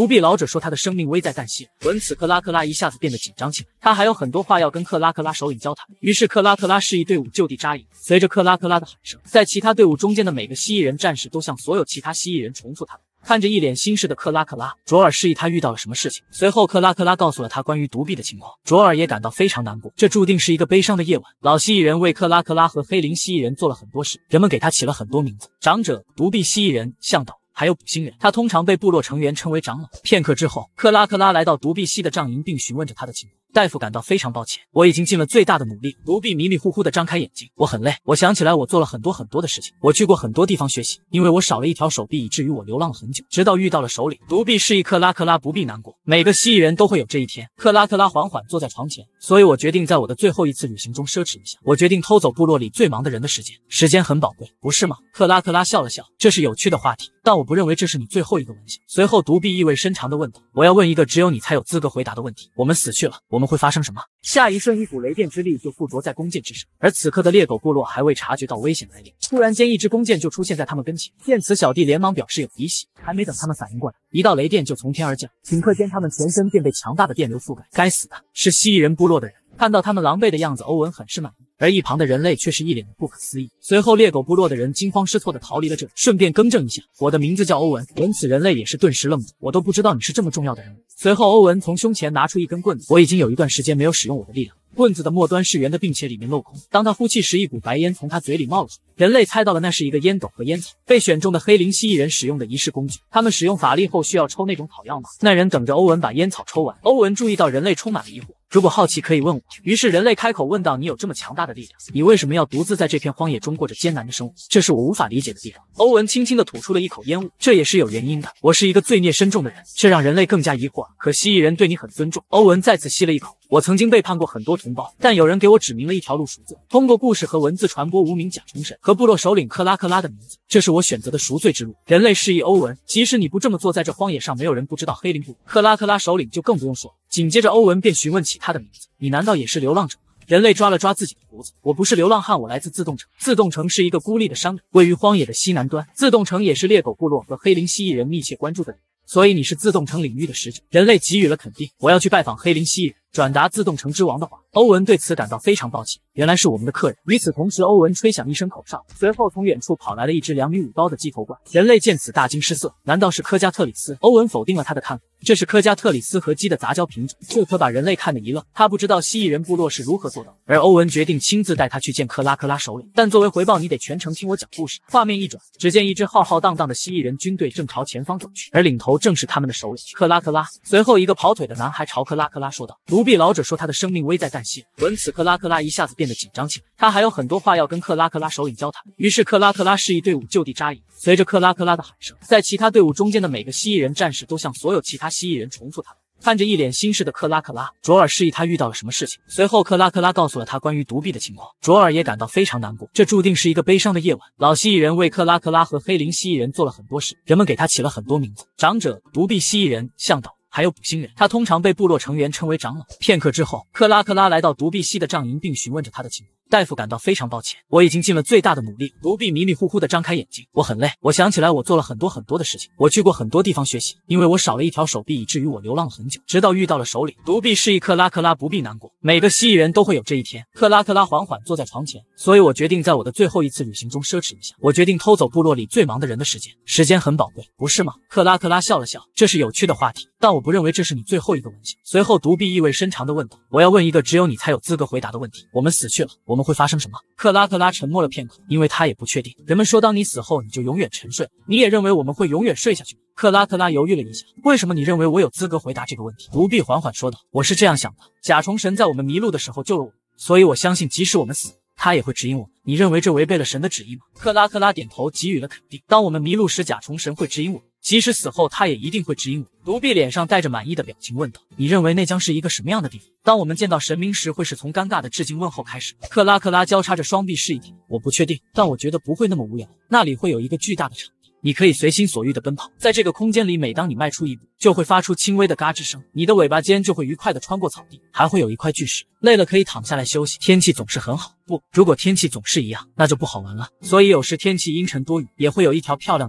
独臂老者说他的生命危在旦夕。闻此，克拉克拉一下子变得紧张起来，他还有很多话要跟克拉克拉首领交谈。于是克拉克拉示意队伍就地扎营。随着克拉克拉的喊声，在其他队伍中间的每个蜥蜴人战士都向所有其他蜥蜴人重复他们。看着一脸心事的克拉克拉，卓尔示意他遇到了什么事情。随后克拉克拉告诉了他关于独臂的情况，卓尔也感到非常难过，这注定是一个悲伤的夜晚。老蜥蜴人为克拉克拉和黑灵蜥蜴人做了很多事，人们给他起了很多名字，长者、独臂蜥蜴人、向导，还有捕星人，他通常被部落成员称为长老。片刻之后，克拉克拉来到独臂蜥的帐营，并询问着他的情况。大夫感到非常抱歉，我已经尽了最大的努力。独臂迷迷糊糊地张开眼睛，我很累，我想起来我做了很多的事情，我去过很多地方学习，因为我少了一条手臂，以至于我流浪了很久，直到遇到了首领。独臂示意克拉克拉不必难过，每个蜥蜴人都会有这一天。克拉克拉缓缓坐在床前，所以我决定在我的最后一次旅行中奢侈一下，我决定偷走部落里最忙的人的时间，时间很宝贵，不是吗？克拉克拉笑了笑，这是有趣的话题，但我不认为这是你最后一个玩笑。随后独臂意味深长地问道，我要问一个只有你才有资格回答的问题，我们死去了，我们会发生什么？下一瞬，一股雷电之力就附着在弓箭之上，而此刻的猎狗部落还未察觉到危险来临。突然间，一支弓箭就出现在他们跟前。见此，小弟连忙表示有敌袭，还没等他们反应过来，一道雷电就从天而降，顷刻间他们全身便被强大的电流覆盖。该死的，是蜥蜴人部落的人！看到他们狼狈的样子，欧文很是满意，而一旁的人类却是一脸的不可思议。随后，猎狗部落的人惊慌失措地逃离了这里。顺便更正一下，我的名字叫欧文。闻此，人类也是顿时愣住，我都不知道你是这么重要的人物。随后，欧文从胸前拿出一根棍子，我已经有一段时间没有使用我的力量。棍子的末端是圆的，并且里面镂空。当他呼气时，一股白烟从他嘴里冒了出来。人类猜到了那是一个烟斗和烟草，被选中的黑灵蜥蜴人使用的仪式工具。他们使用法力后需要抽那种草药吗？那人等着欧文把烟草抽完。欧文注意到人类充满了疑惑，如果好奇可以问我。于是人类开口问道，你有这么强大的力量，你为什么要独自在这片荒野中过着艰难的生活？这是我无法理解的地方。欧文轻轻地吐出了一口烟雾，这也是有原因的，我是一个罪孽深重的人，这让人类更加疑惑。可蜥蜴人对你很尊重。欧文再次吸了一口，我曾经背叛过很多同胞，但有人给我指明了一条路赎罪，通过故事和文字传播无名甲虫神和部落首领克拉克拉的名字，这是我选择的赎罪之路。人类示意欧文，即使你不这么做，在这荒野上没有人不知道黑灵部。克拉克拉首领就更不用说了。紧接着欧文便询问起他的名字，你难道也是流浪者吗？人类抓了抓自己的胡子，我不是流浪汉，我来自自动城。自动城是一个孤立的商人，位于荒野的西南端。自动城也是猎狗部落和黑灵蜥蜴人密切关注的领域，所以你是自动城领域的使者。人类给予了肯定，我要去拜访黑灵蜥蜴人，转达自动城之王的话。欧文对此感到非常抱歉，原来是我们的客人。与此同时，欧文吹响一声口哨，随后从远处跑来了一只2米5高的鸡头怪。人类见此大惊失色，难道是科加特里斯？欧文否定了他的看法，这是科加特里斯和鸡的杂交品种，这可把人类看得一愣。他不知道蜥蜴人部落是如何做到，而欧文决定亲自带他去见克拉克拉首领，但作为回报，你得全程听我讲故事。画面一转，只见一支浩浩荡荡的蜥蜴人军队正朝前方走去，而领头正是他们的首领克拉克拉。随后，一个跑腿的男孩朝克拉克拉说道：“独臂老者说他的生命危在旦夕。”闻此，克拉克拉一下子变得紧张起来，他还有很多话要跟克拉克拉首领交谈。于是克拉克拉示意队伍就地扎营。随着克拉克拉的喊声，在其他队伍中间的每个蜥蜴人战士都向所有其他蜥蜴人重复他们。看着一脸心事的克拉克拉，卓尔示意他遇到了什么事情。随后克拉克拉告诉了他关于独臂的情况，卓尔也感到非常难过，这注定是一个悲伤的夜晚。老蜥蜴人为克拉克拉和黑灵蜥蜴人做了很多事，人们给他起了很多名字，长者、独臂蜥蜴人、向导，还有捕星人，他通常被部落成员称为长老。片刻之后，克拉克拉来到独臂蜥的帐营，并询问着他的情况。大夫感到非常抱歉，我已经尽了最大的努力。独臂迷迷糊糊地张开眼睛，我很累，我想起来我做了很多的事情，我去过很多地方学习，因为我少了一条手臂，以至于我流浪了很久，直到遇到了首领。独臂示意克拉克拉不必难过，每个蜥蜴人都会有这一天。克拉克拉缓缓坐在床前，所以我决定在我的最后一次旅行中奢侈一下，我决定偷走部落里最忙的人的时间，时间很宝贵，不是吗？克拉克拉笑了笑，这是有趣的话题，但我不认为这是你最后一个玩笑。随后独臂意味深长地问道，我要问一个只有你才有资格回答的问题，我们死去了，我们会发生什么？克拉克拉沉默了片刻，因为他也不确定。人们说当你死后你就永远沉睡，你也认为我们会永远睡下去吗？克拉克拉犹豫了一下，为什么你认为我有资格回答这个问题？独臂缓缓说道，我是这样想的，甲虫神在我们迷路的时候救了我们，所以我相信即使我们死，他也会指引我们。你认为这违背了神的旨意吗？克拉克拉点头给予了肯定，当我们迷路时，甲虫神会指引我们，即使死后他也一定会指引我。独臂脸上带着满意的表情问道，你认为那将是一个什么样的地方？当我们见到神明时，会是从尴尬的致敬问候开始。克拉克拉交叉着双臂示意点，我不确定，但我觉得不会那么无聊，那里会有一个巨大的场地，你可以随心所欲地奔跑，在这个空间里，每当你迈出一步，就会发出轻微的嘎吱声，你的尾巴尖就会愉快地穿过草地，还会有一块巨石，累了可以躺下来休息。天气总是很好，不，如果天气总是一样，那就不好玩了。所以有时天气阴沉多雨，也会有一条漂亮的河。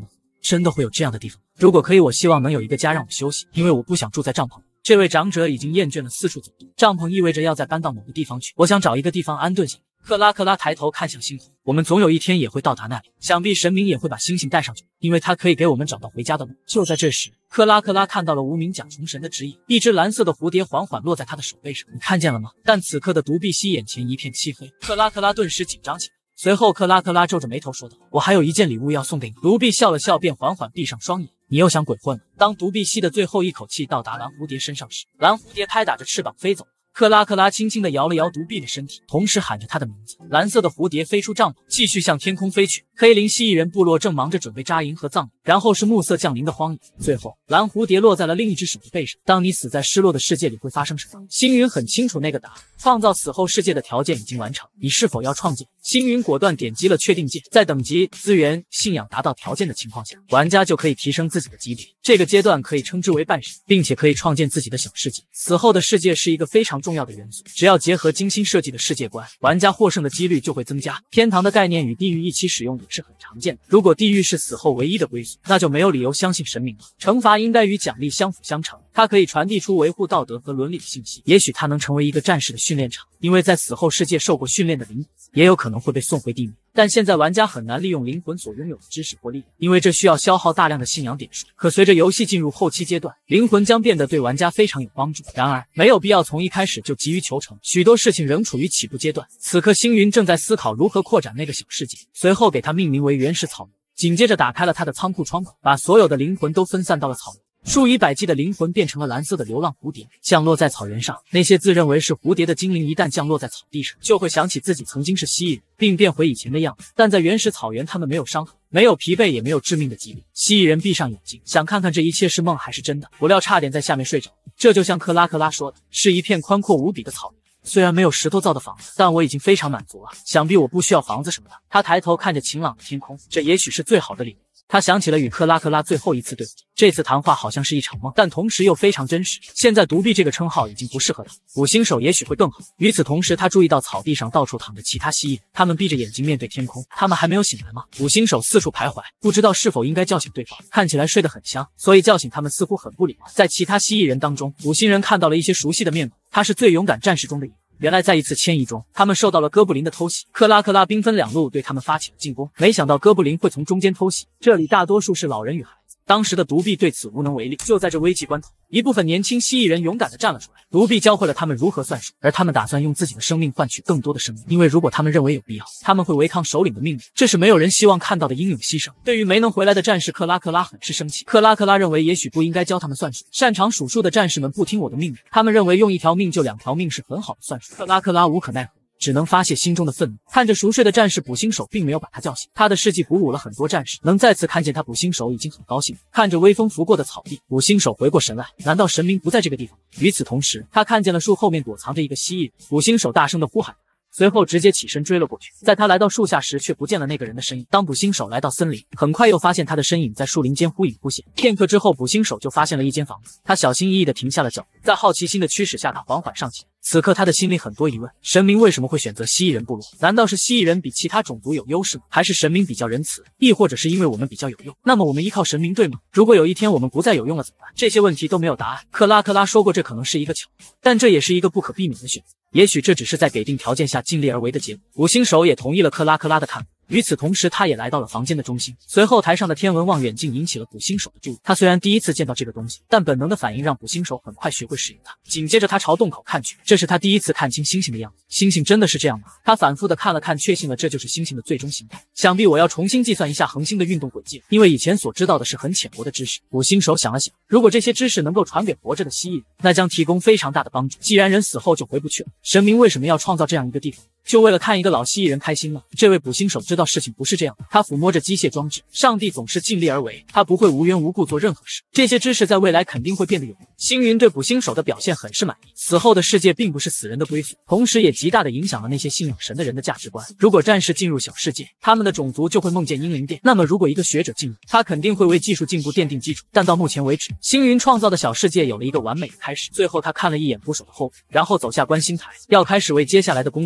真的会有这样的地方？如果可以，我希望能有一个家让我休息，因为我不想住在帐篷里。这位长者已经厌倦了四处走动，帐篷意味着要再搬到某个地方去。我想找一个地方安顿下来。克拉克拉抬头看向星空，我们总有一天也会到达那里，想必神明也会把星星带上去，因为它可以给我们找到回家的路。就在这时，克拉克拉看到了无名甲虫神的指引，一只蓝色的蝴蝶缓缓落在他的手背上。你看见了吗？但此刻的独臂蜥眼前一片漆黑，克拉克拉顿时紧张起来。随后，克拉克拉皱着眉头说道：“我还有一件礼物要送给你。”独臂笑了笑，便缓缓闭上双眼。你又想鬼混了？当独臂吸的最后一口气到达蓝蝴蝶身上时，蓝蝴蝶拍打着翅膀飞走。克拉克拉轻轻地摇了摇独臂的身体，同时喊着他的名字。蓝色的蝴蝶飞出帐篷，继续向天空飞去。黑林蜥蜴人部落正忙着准备扎营和葬礼，然后是暮色降临的荒野，最后蓝蝴蝶落在了另一只手的背上。当你死在失落的世界里会发生什么？星云很清楚那个答案，创造死后世界的条件已经完成，你是否要创建？星云果断点击了确定键，在等级、资源、信仰达到条件的情况下，玩家就可以提升自己的级别。这个阶段可以称之为半神，并且可以创建自己的小世界。死后的世界是一个非常重要的元素，只要结合精心设计的世界观，玩家获胜的几率就会增加。天堂的概念与地狱一起使用也是很常见的。如果地狱是死后唯一的归宿，那就没有理由相信神明了。惩罚应该与奖励相辅相成，它可以传递出维护道德和伦理的信息。也许它能成为一个战士的训练场，因为在死后世界受过训练的灵魂也有可能会被送回地狱。但现在玩家很难利用灵魂所拥有的知识或力量，因为这需要消耗大量的信仰点数。可随着游戏进入后期阶段，灵魂将变得对玩家非常有帮助。然而，没有必要从一开始就急于求成，许多事情仍处于起步阶段。此刻，星云正在思考如何扩展那个小世界，随后给它命名为原始草原。紧接着打开了他的仓库窗口，把所有的灵魂都分散到了草原。数以百计的灵魂变成了蓝色的流浪蝴蝶，降落在草原上。那些自认为是蝴蝶的精灵一旦降落在草地上，就会想起自己曾经是蜥蜴人，并变回以前的样子。但在原始草原，他们没有伤痕，没有疲惫，也没有致命的疾病。蜥蜴人闭上眼睛，想看看这一切是梦还是真的，不料差点在下面睡着。这就像克拉克拉说的，是一片宽阔无比的草原。虽然没有石头造的房子，但我已经非常满足了。想必我不需要房子什么的。他抬头看着晴朗的天空，这也许是最好的礼物。他想起了与克拉克拉最后一次对话，这次谈话好像是一场梦，但同时又非常真实。现在独臂这个称号已经不适合他，捕星手也许会更好。与此同时，他注意到草地上到处躺着其他蜥蜴人，他们闭着眼睛面对天空。他们还没有醒来吗？捕星手四处徘徊，不知道是否应该叫醒对方。看起来睡得很香，所以叫醒他们似乎很不礼貌。在其他蜥蜴人当中，捕星人看到了一些熟悉的面孔，他是最勇敢战士中的一个。原来在一次迁移中，他们受到了哥布林的偷袭，克拉克拉兵分两路对他们发起了进攻，没想到哥布林会从中间偷袭，这里大多数是老人与孩子。当时的独臂对此无能为力。就在这危急关头，一部分年轻蜥蜴人勇敢地站了出来，独臂教会了他们如何算数，而他们打算用自己的生命换取更多的生命，因为如果他们认为有必要，他们会违抗首领的命令，这是没有人希望看到的英勇牺牲。对于没能回来的战士，克拉克拉很是生气。克拉克拉认为也许不应该教他们算数，擅长数数的战士们不听我的命令，他们认为用一条命救两条命是很好的算术。克拉克拉无可奈何，只能发泄心中的愤怒。看着熟睡的战士，捕星手并没有把他叫醒，他的事迹鼓舞了很多战士，能再次看见他，捕星手已经很高兴。看着微风拂过的草地，捕星手回过神来，难道神明不在这个地方？与此同时，他看见了树后面躲藏着一个蜥蜴人，捕星手大声地呼喊，随后直接起身追了过去。在他来到树下时，却不见了那个人的身影。当捕星手来到森林，很快又发现他的身影在树林间忽隐忽现。片刻之后，捕星手就发现了一间房子，他小心翼翼地停下了脚步，在好奇心的驱使下，他缓缓上前。此刻他的心里很多疑问，神明为什么会选择蜥蜴人部落？难道是蜥蜴人比其他种族有优势吗？还是神明比较仁慈？亦或者是因为我们比较有用？那么我们依靠神明对吗？如果有一天我们不再有用了怎么办？这些问题都没有答案。克拉克拉说过这可能是一个巧合，但这也是一个不可避免的选择。也许这只是在给定条件下尽力而为的结果。捕星手也同意了克拉克拉的看法。与此同时，他也来到了房间的中心。随后，台上的天文望远镜引起了捕星手的注意。他虽然第一次见到这个东西，但本能的反应让捕星手很快学会使用它。紧接着，他朝洞口看去，这是他第一次看清星星的样子。星星真的是这样吗？他反复的看了看，确信了这就是星星的最终形态。想必我要重新计算一下恒星的运动轨迹，因为以前所知道的是很浅薄的知识。捕星手想了想，如果这些知识能够传给活着的蜥蜴人，那将提供非常大的帮助。既然人死后就回不去了，神明为什么要创造这样一个地方？就为了看一个老蜥蜴人开心吗？这位捕星手知道事情不是这样的，他抚摸着机械装置。上帝总是尽力而为，他不会无缘无故做任何事。这些知识在未来肯定会变得有用。星云对捕星手的表现很是满意。死后的世界并不是死人的归宿，同时也极大的影响了那些信仰神的人的价值观。如果战士进入小世界，他们的种族就会梦见英灵殿。那么如果一个学者进入，他肯定会为技术进步奠定基础。但到目前为止，星云创造的小世界有了一个完美的开始。最后他看了一眼捕手的后背，然后走下观星台，要开始为接下来的工作做好准备。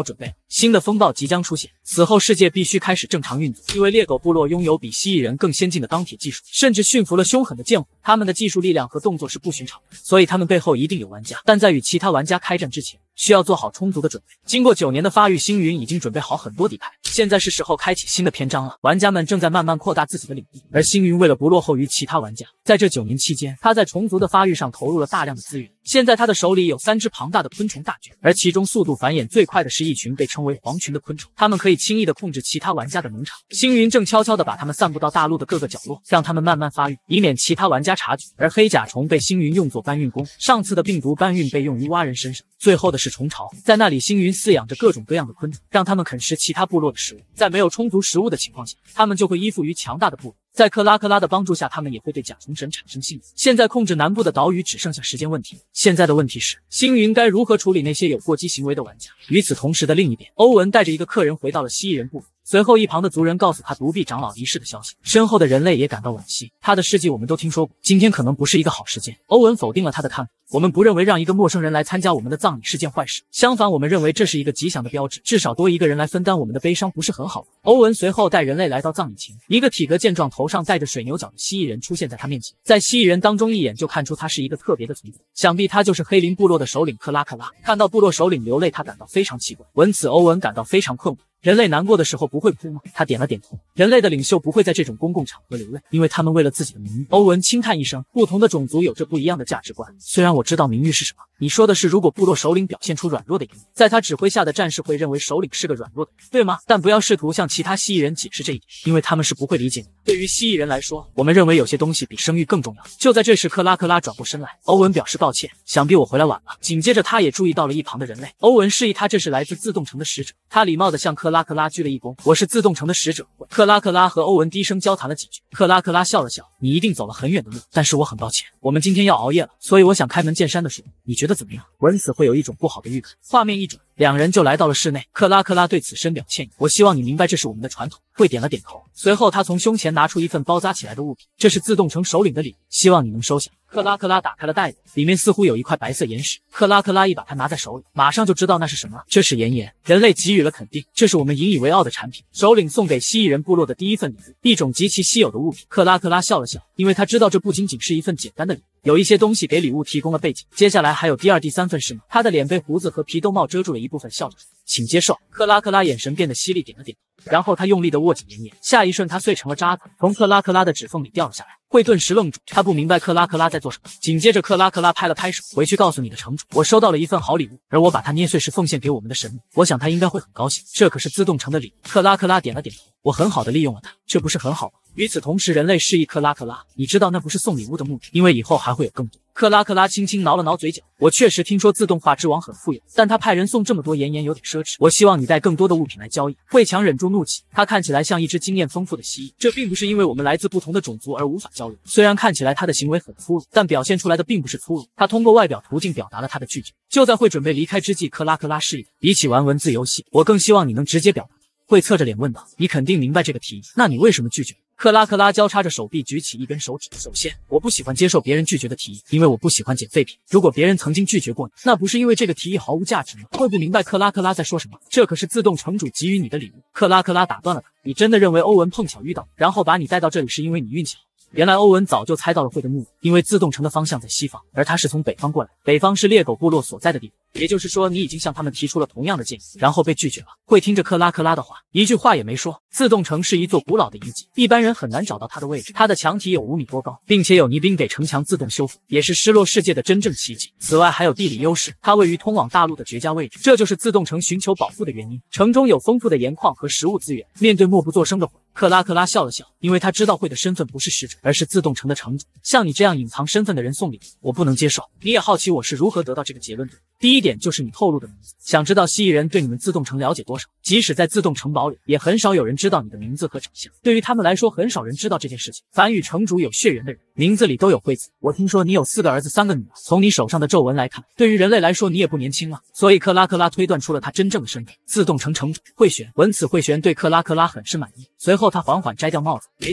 准备了，新的风暴即将出现，此后世界必须开始正常运作。因为猎狗部落拥有比蜥蜴人更先进的钢铁技术，甚至驯服了凶狠的剑虎，他们的技术力量和动作是不寻常的，所以他们背后一定有玩家。但在与其他玩家开战之前，需要做好充足的准备。经过9年的发育，星云已经准备好很多底牌，现在是时候开启新的篇章了。玩家们正在慢慢扩大自己的领地，而星云为了不落后于其他玩家，在这9年期间，他在虫族的发育上投入了大量的资源。现在他的手里有3只庞大的昆虫大军，而其中速度繁衍最快的是一群被称为黄群的昆虫，它们可以轻易地控制其他玩家的农场。星云正悄悄地把它们散布到大陆的各个角落，让它们慢慢发育，以免其他玩家察觉。而黑甲虫被星云用作搬运工，上次的病毒搬运被用于蛙人身上。最后的是虫巢，在那里星云饲养着各种各样的昆虫，让它们啃食其他部落的食物。在没有充足食物的情况下，它们就会依附于强大的部落。在克拉克拉的帮助下，他们也会对甲虫神产生信任。现在控制南部的岛屿只剩下时间问题。现在的问题是，星云该如何处理那些有过激行为的玩家？与此同时的另一边，欧文带着一个客人回到了蜥蜴人部落。随后，一旁的族人告诉他独臂长老离世的消息，身后的人类也感到惋惜。他的事迹我们都听说过，今天可能不是一个好时间。欧文否定了他的看法。我们不认为让一个陌生人来参加我们的葬礼是件坏事，相反，我们认为这是一个吉祥的标志，至少多一个人来分担我们的悲伤不是很好吗？欧文随后带人类来到葬礼前，一个体格健壮、头上戴着水牛角的蜥蜴人出现在他面前，在蜥蜴人当中一眼就看出他是一个特别的存在，想必他就是黑林部落的首领克拉克拉。看到部落首领流泪，他感到非常奇怪。闻此，欧文感到非常困惑。人类难过的时候不会哭吗？他点了点头。人类的领袖不会在这种公共场合流泪，因为他们为了自己的名誉。欧文轻叹一声，不同的种族有着不一样的价值观。虽然我知道名誉是什么，你说的是如果部落首领表现出软弱的一面，在他指挥下的战士会认为首领是个软弱的人，对吗？但不要试图向其他蜥蜴人解释这一点，因为他们是不会理解你。对于蜥蜴人来说，我们认为有些东西比声誉更重要。就在这时，克拉克拉转过身来，欧文表示抱歉，想必我回来晚了。紧接着，他也注意到了一旁的人类。欧文示意他这是来自自动城的使者，他礼貌地向克拉克拉鞠了一躬。我是自动城的使者。克拉克拉和欧文低声交谈了几句。克拉克拉笑了笑，你一定走了很远的路，但是我很抱歉，我们今天要熬夜了，所以我想开门见山的说，你觉得怎么样？闻此会有一种不好的预感。画面一转，两人就来到了室内。克拉克拉对此深表歉意，我希望你明白这是我们的传统。会点了点头，随后他从胸前拿出一份包扎起来的物品，这是自动城首领的礼物，希望你能收下。克拉克拉打开了袋子，里面似乎有一块白色岩石。克拉克拉一把它拿在手里，马上就知道那是什么了，这是岩岩。人类给予了肯定，这是我们引以为傲的产品，首领送给蜥蜴人部落的第一份礼物，一种极其稀有的物品。克拉克拉笑了笑，因为他知道这不仅仅是一份简单的礼物，有一些东西给礼物提供了背景。接下来还有第2、第3份是吗？他的脸被胡子和皮兜帽遮住了一部分，笑着说，请接受。克拉克拉眼神变得犀利，点了点头，然后他用力地握紧岩岩，下一瞬他碎成了渣子，从克拉克拉的指缝里掉了下来。会顿时愣住，他不明白克拉克拉在做什么。紧接着克拉克拉拍了拍手，回去告诉你的城主，我收到了一份好礼物，而我把它捏碎时奉献给我们的神明，我想他应该会很高兴，这可是自动城的礼物。克拉克拉点了点头，我很好的利用了它，这不是很好吗？与此同时，人类示意克拉克拉，你知道那不是送礼物的目的，因为以后还会有更多。克拉克拉轻轻挠了挠嘴角，我确实听说自动化之王很富有，但他派人送这么多岩岩有点奢侈，我希望你带更多的物品来交易。慧强忍住怒气，他看起来像一只经验丰富的蜥蜴，这并不是因为我们来自不同的种族而无法交流。虽然看起来他的行为很粗鲁，但表现出来的并不是粗鲁，他通过外表途径表达了他的拒绝。就在会准备离开之际，克拉克拉示意，比起玩文字游戏，我更希望你能直接表达。会侧着脸问道，你肯定明白这个提议，那你为什么拒绝？克拉克拉交叉着手臂举起一根手指，首先，我不喜欢接受别人拒绝的提议，因为我不喜欢捡废品。如果别人曾经拒绝过你，那不是因为这个提议毫无价值吗？会不明白克拉克拉在说什么？这可是自动城主给予你的礼物。克拉克拉打断了他，你真的认为欧文碰巧遇到，然后把你带到这里是因为你运气好？原来欧文早就猜到了会的目的，因为自动城的方向在西方，而他是从北方过来，北方是猎狗部落所在的地方，也就是说你已经向他们提出了同样的建议，然后被拒绝了。会听着克拉克拉的话，一句话也没说。自动城是一座古老的遗迹，一般人很难找到它的位置，它的墙体有5米多高，并且有泥冰给城墙自动修复，也是失落世界的真正奇迹。此外还有地理优势，它位于通往大陆的绝佳位置，这就是自动城寻求保护的原因。城中有丰富的盐矿和食物资源。面对默不作声的会，克拉克拉笑了笑，因为他知道会的身份不是使者，而是自动城的城主。像你这样隐藏身份的人送礼，我不能接受。你也好奇我是如何得到这个结论的。第一点就是你透露的名字，想知道蜥蜴人对你们自动城了解多少？即使在自动城堡里，也很少有人知道你的名字和长相。对于他们来说，很少人知道这件事情。凡与城主有血缘的人，名字里都有惠字。我听说你有4个儿子3个女儿，从你手上的皱纹来看，对于人类来说你也不年轻了。所以克拉克拉推断出了他真正的身份，自动城城主慧玄。闻此，慧玄对克拉克拉很是满意。随后他缓缓摘掉帽子，没错，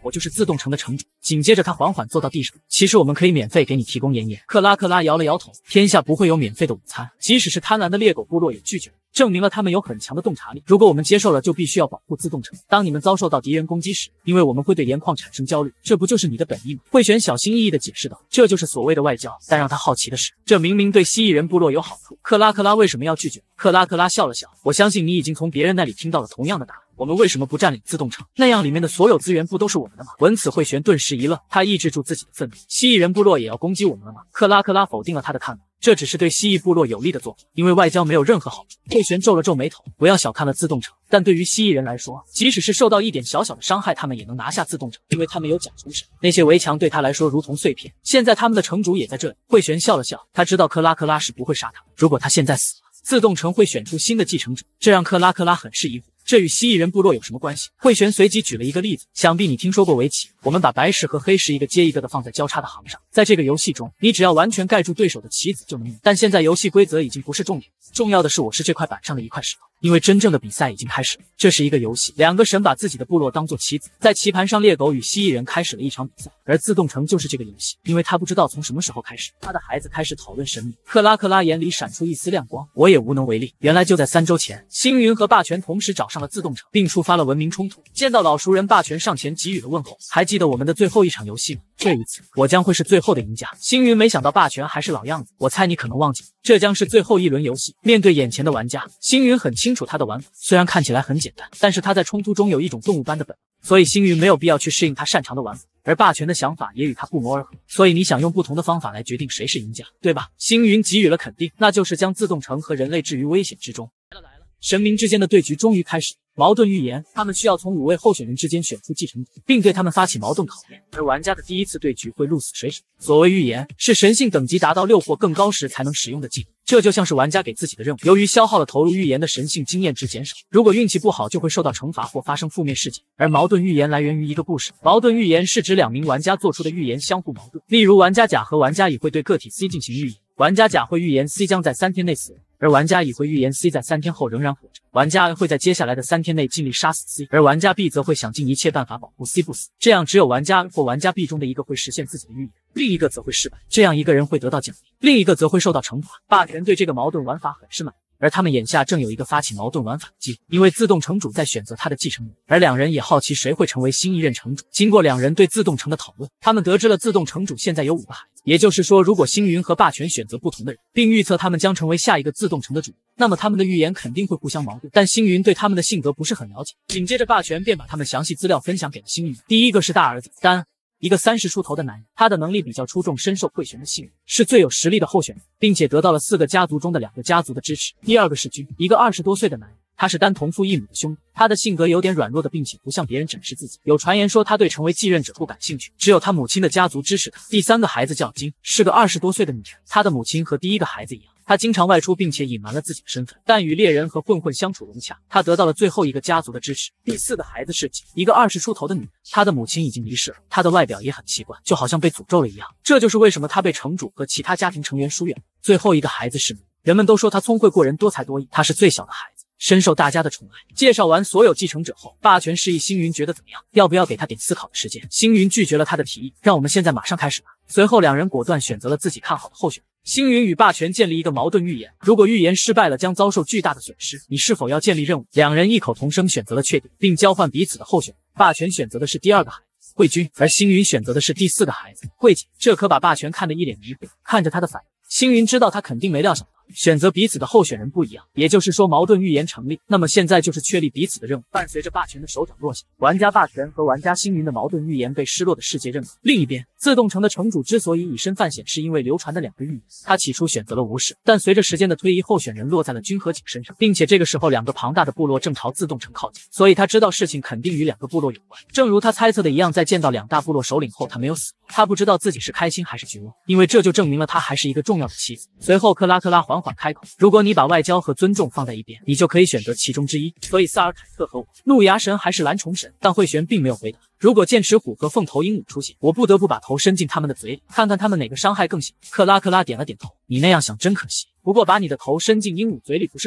我就是自动城的城主。紧接着他缓缓坐到地上，其实我们可以免费给你提供盐盐。克拉摇了摇头，天下不会有免费的午餐，即使是贪婪的猎狗部落也拒绝了，证明了他们有很强的洞察力。如果我们接受了，就必须要保护自动城。当你们遭受到敌人攻击时，因为我们会对盐矿产生焦虑，这不就是你的本意吗？慧玄小心翼翼地解释道，这就是所谓的外交。但让他好奇的是，这明明对蜥蜴人部落有好处，克拉为什么要拒绝？克拉笑了笑，我相信你已经从别人那里听到了同样的答案。我们为什么不占领自动城？那样里面的所有资源不都是我们的吗？闻此，慧玄顿时一愣，他抑制住自己的愤怒。蜥蜴人部落也要攻击我们了吗？克拉否定了他的看法，这只是对蜥蜴部落有利的做法，因为外交没有任何好处。慧玄皱了皱眉头，不要小看了自动城，但对于蜥蜴人来说，即使是受到一点小小的伤害，他们也能拿下自动城，因为他们有甲虫神，那些围墙对他来说如同碎片。现在他们的城主也在这里。慧玄笑了笑，他知道克拉是不会杀他，如果他现在死了，自动城会选出新的继承者，这让克拉很是疑惑。这与蜥蜴人部落有什么关系？慧玄随即举了一个例子，想必你听说过围棋，我们把白石和黑石一个接一个的放在交叉的行上，在这个游戏中，你只要完全盖住对手的棋子就能赢。但现在游戏规则已经不是重点，重要的是我是这块板上的一块石头，因为真正的比赛已经开始了。这是一个游戏，两个神把自己的部落当作棋子，在棋盘上猎狗与蜥蜴人开始了一场比赛，而自动城就是这个游戏，因为他不知道从什么时候开始，他的孩子开始讨论神秘。克拉眼里闪出一丝亮光，我也无能为力。原来就在3周前，星云和霸权同时找上了自动城，并触发了文明冲突。见到老熟人，霸权上前给予了问候，还记得我们的最后一场游戏吗？这一次我将会是最后的赢家。星云没想到霸权还是老样子，我猜你可能忘记，这将是最后一轮游戏。面对眼前的玩家，星云很清楚他的玩法，虽然看起来很简单，但是他在冲突中有一种动物般的本能，所以星云没有必要去适应他擅长的玩法。而霸权的想法也与他不谋而合，所以你想用不同的方法来决定谁是赢家，对吧？星云给予了肯定，那就是将自动城和人类置于危险之中。来了，神明之间的对局终于开始。矛盾预言，他们需要从5位候选人之间选出继承者，并对他们发起矛盾考验，而玩家的第一次对局会鹿死谁手。所谓预言，是神性等级达到6或更高时才能使用的技能，这就像是玩家给自己的任务。由于消耗了投入预言的神性经验值减少，如果运气不好就会受到惩罚或发生负面事件。而矛盾预言来源于一个故事，矛盾预言是指2名玩家做出的预言相互矛盾，例如玩家甲和玩家乙会对个体 C 进行预言，玩家甲会预言 C 将在3天内死亡，而玩家乙会预言 C 在3天后仍然活着。玩家 A 会在接下来的3天内尽力杀死 C， 而玩家 B 则会想尽一切办法保护 C 不死。这样只有玩家 A 或玩家 B 中的一个会实现自己的预言，另一个则会失败。这样一个人会得到奖励，另一个则会受到惩罚。霸权对这个矛盾玩法很是满意，而他们眼下正有一个发起矛盾玩法的机会，因为自动城主在选择他的继承人，而2人也好奇谁会成为新一任城主。经过2人对自动城的讨论，他们得知了自动城主现在有5个孩子，也就是说，如果星云和霸权选择不同的人，并预测他们将成为下一个自动城的主人，那么他们的预言肯定会互相矛盾。但星云对他们的性格不是很了解，紧接着霸权便把他们详细资料分享给了星云。第一个是大儿子丹，一个30出头的男人，他的能力比较出众，深受慧玄的信任，是最有实力的候选人，并且得到了4个家族中的2个家族的支持。第二个是君，一个20多岁的男人，他是丹同父异母的兄弟，他的性格有点软弱的，并且不向别人展示自己。有传言说他对成为继任者不感兴趣，只有他母亲的家族支持他。第3个孩子叫金，是个20多岁的女人，她的母亲和第1个孩子一样，她经常外出，并且隐瞒了自己的身份，但与猎人和混混相处融洽。她得到了最后一个家族的支持。第4个孩子是吉，一个20出头的女人，她的母亲已经离世了，她的外表也很奇怪，就好像被诅咒了一样。这就是为什么她被城主和其他家庭成员疏远。最后一个孩子是明，人们都说她聪慧过人，多才多艺，她是最小的孩子，深受大家的宠爱。介绍完所有继承者后，霸权示意星云觉得怎么样？要不要给他点思考的时间？星云拒绝了他的提议，让我们现在马上开始吧。随后2人果断选择了自己看好的候选人。星云与霸权建立一个矛盾预言，如果预言失败了，将遭受巨大的损失。你是否要建立任务？2人异口同声选择了确定，并交换彼此的候选人。霸权选择的是第2个孩子慧君，而星云选择的是第4个孩子慧姐。这可把霸权看得一脸迷惑，看着他的反应，星云知道他肯定没料想到选择彼此的候选人不一样，也就是说矛盾预言成立。那么现在就是确立彼此的任务。伴随着霸权的手掌落下，玩家霸权和玩家星云的矛盾预言被失落的世界认可。另一边，自动城的城主之所以以身犯险，是因为流传的2个预言。他起初选择了无视，但随着时间的推移，候选人落在了君和景身上，并且这个时候2个庞大的部落正朝自动城靠近，所以他知道事情肯定与2个部落有关。正如他猜测的一样，在见到2大部落首领后，他没有死。他不知道自己是开心还是绝望，因为这就证明了他还是一个重要的棋子。随后克拉缓缓开口，如果你把外交和尊重放在一边，你就可以选择其中之一。所以萨尔凯特和我，怒牙神还是蓝虫神？但慧玄并没有回答。如果剑齿虎和凤头鹦鹉出现，我不得不把头伸进他们的嘴里，看看他们哪个伤害更小。克拉点了点头，你那样想真可惜，不过把你的头伸进鹦鹉嘴里不是更好吗？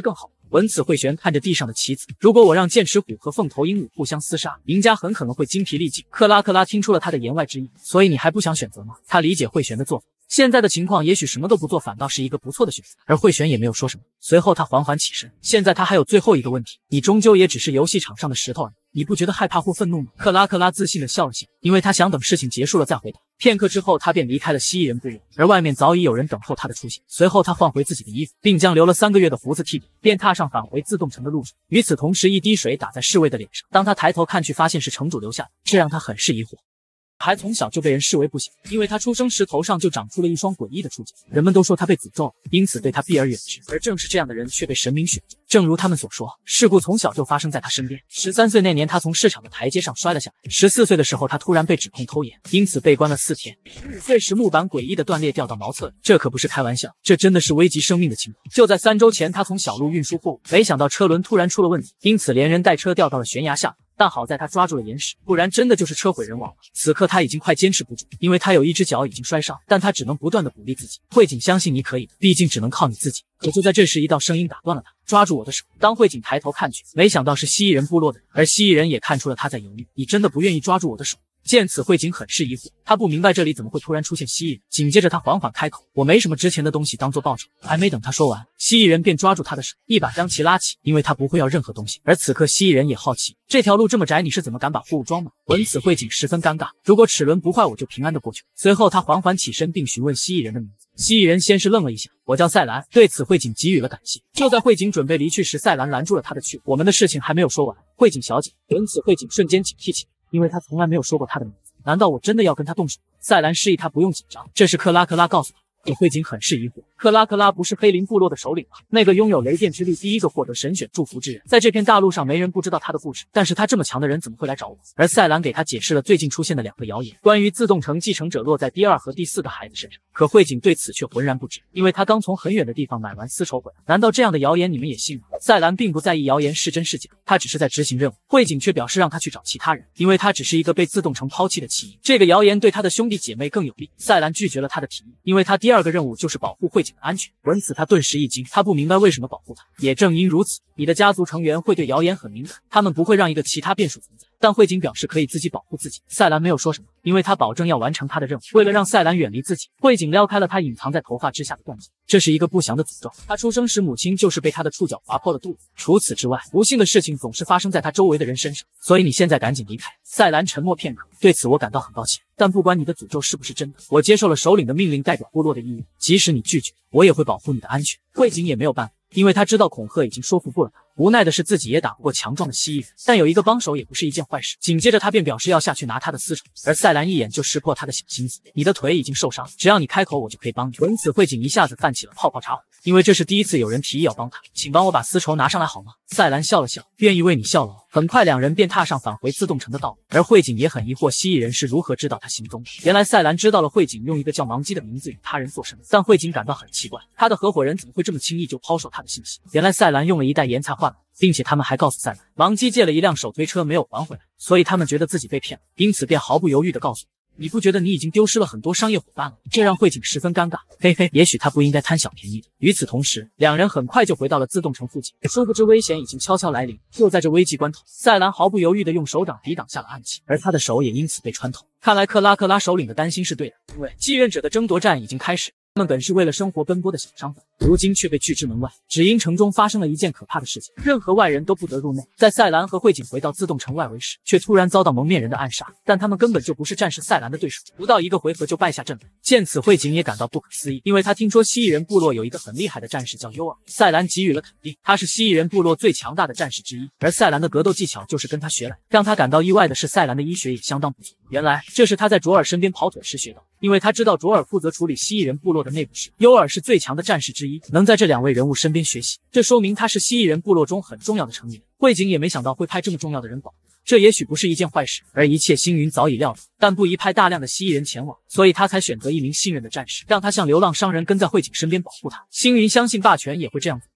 闻此，慧玄看着地上的棋子，如果我让剑齿虎和凤头鹦鹉互相厮杀，赢家很可能会精疲力尽。克拉听出了他的言外之意，所以你还不想选择吗？他理解慧玄的做法。现在的情况，也许什么都不做反倒是一个不错的选择，而慧玄也没有说什么。随后他缓缓起身，现在他还有最后一个问题，你终究也只是游戏场上的石头而已，你不觉得害怕或愤怒吗？克拉自信地笑了笑，因为他想等事情结束了再回答。片刻之后，他便离开了蜥蜴人部落，而外面早已有人等候他的出现。随后他换回自己的衣服，并将留了3个月的胡子剃掉，便踏上返回自动城的路上。与此同时，一滴水打在侍卫的脸上，当他抬头看去，发现是城主留下的，这让他很是疑惑。还从小就被人视为不祥，因为他出生时头上就长出了一双诡异的触角，人们都说他被诅咒了，因此对他避而远之。而正是这样的人却被神明选中。正如他们所说，事故从小就发生在他身边。13岁那年，他从市场的台阶上摔了下来。14岁的时候，他突然被指控偷盐，因此被关了4天。15岁时，木板诡异的断裂掉到茅厕里，这可不是开玩笑，这真的是危及生命的情况。就在3周前，他从小路运输货物，没想到车轮突然出了问题，因此连人带车掉到了悬崖下。但好在他抓住了岩石，不然真的就是车毁人亡了。此刻他已经快坚持不住，因为他有一只脚已经摔伤，但他只能不断的鼓励自己。慧景，相信你可以的，毕竟只能靠你自己。可就在这时，一道声音打断了他，抓住我的手。当慧景抬头看去，没想到是蜥蜴人部落的人，而蜥蜴人也看出了他在犹豫。你真的不愿意抓住我的手？见此，慧景很是疑惑，他不明白这里怎么会突然出现蜥蜴人。紧接着他缓缓开口，我没什么值钱的东西当做报酬。还没等他说完，蜥蜴人便抓住他的手，一把将其拉起，因为他不会要任何东西。而此刻蜥蜴人也好奇，这条路这么窄，你是怎么敢把货物装满？闻此，慧景十分尴尬，如果齿轮不坏，我就平安的过去。随后他缓缓起身，并询问蜥蜴人的名字。蜥蜴人先是愣了一下，我叫赛兰。对此，慧景给予了感谢。就在慧景准备离去时，赛兰拦住了他的去路。我们的事情还没有说完，慧景小姐。闻此，慧景瞬间警惕起来，因为他从来没有说过他的名字。难道我真的要跟他动手？赛兰示意他不用紧张，这是克拉告诉他。可慧景很是疑惑，克拉不是黑林部落的首领吗？那个拥有雷电之力、第一个获得神选祝福之人，在这片大陆上没人不知道他的故事。但是他这么强的人怎么会来找我？而赛兰给他解释了最近出现的2个谣言，关于自动城继承者落在第2和第4个孩子身上。可慧景对此却浑然不知，因为他刚从很远的地方买完丝绸回来。难道这样的谣言你们也信吗？赛兰并不在意谣言是真是假，他只是在执行任务。慧景却表示让他去找其他人，因为他只是一个被自动城抛弃的弃婴。这个谣言对他的兄弟姐妹更有利。赛兰拒绝了他的提议，因为他第2个任务就是保护慧景的安全。闻此，他顿时一惊，他不明白为什么保护他。也正因如此，你的家族成员会对谣言很敏感，他们不会让一个其他变数存在。但慧景表示可以自己保护自己。赛兰没有说什么，因为他保证要完成他的任务。为了让赛兰远离自己，慧景撩开了他隐藏在头发之下的断节，这是一个不祥的诅咒。他出生时母亲就是被他的触角划破了肚子。除此之外，不幸的事情总是发生在他周围的人身上，所以你现在赶紧离开。赛兰沉默片刻，对此我感到很抱歉，但不管你的诅咒是不是真的，我接受了首领的命令，代表部落的义务。即使你拒绝，我也会保护你的安全。慧景也没有办法，因为他知道恐吓已经说服不了他。无奈的是，自己也打不过强壮的蜥蜴人，但有一个帮手也不是一件坏事。紧接着他便表示要下去拿他的丝绸，而赛兰一眼就识破他的小心思，你的腿已经受伤，只要你开口，我就可以帮你。闻此，慧景一下子泛起了泡泡茶火，因为这是第一次有人提议要帮他，请帮我把丝绸拿上来好吗？赛兰笑了笑，愿意为你效劳。很快2人便踏上返回自动城的道路，而慧景也很疑惑蜥蜴人是如何知道他行踪的。原来赛兰知道了慧景用一个叫芒基的名字与他人做生意，但慧景感到很奇怪，他的合伙人怎么会这么轻易就抛售他的信息？原来赛兰用了一袋盐才换来，并且他们还告诉赛兰，芒基借了一辆手推车没有还回来，所以他们觉得自己被骗了，因此便毫不犹豫地告诉你不觉得你已经丢失了很多商业伙伴了？这让慧景十分尴尬。嘿嘿，也许他不应该贪小便宜的。与此同时，2人很快就回到了自动城附近，殊不知危险已经悄悄来临。就在这危急关头，赛兰毫不犹豫地用手掌抵挡下了暗器，而他的手也因此被穿透。看来克拉首领的担心是对的，因为继任者的争夺战已经开始。他们本是为了生活奔波的小商贩，如今却被拒之门外，只因城中发生了一件可怕的事情，任何外人都不得入内。在赛兰和慧景回到自动城外围时，却突然遭到蒙面人的暗杀，但他们根本就不是战士赛兰的对手，不到1个回合就败下阵来。见此，慧景也感到不可思议，因为他听说蜥蜴人部落有一个很厉害的战士叫优尔。赛兰给予了肯定，他是蜥蜴人部落最强大的战士之一，而赛兰的格斗技巧就是跟他学来。让他感到意外的是，赛兰的医学也相当不错，原来这是他在卓尔身边跑腿时学到，因为他知道卓尔负责处理蜥蜴人部落的内部事，优尔是最强的战士之一，能在这2位人物身边学习，这说明他是蜥蜴人部落中很重要的成员。慧景也没想到会派这么重要的人保护，这也许不是一件坏事，而一切星云早已料到，但不宜派大量的蜥蜴人前往，所以他才选择一名信任的战士，让他像流浪商人跟在慧景身边保护他。星云相信霸权也会这样做。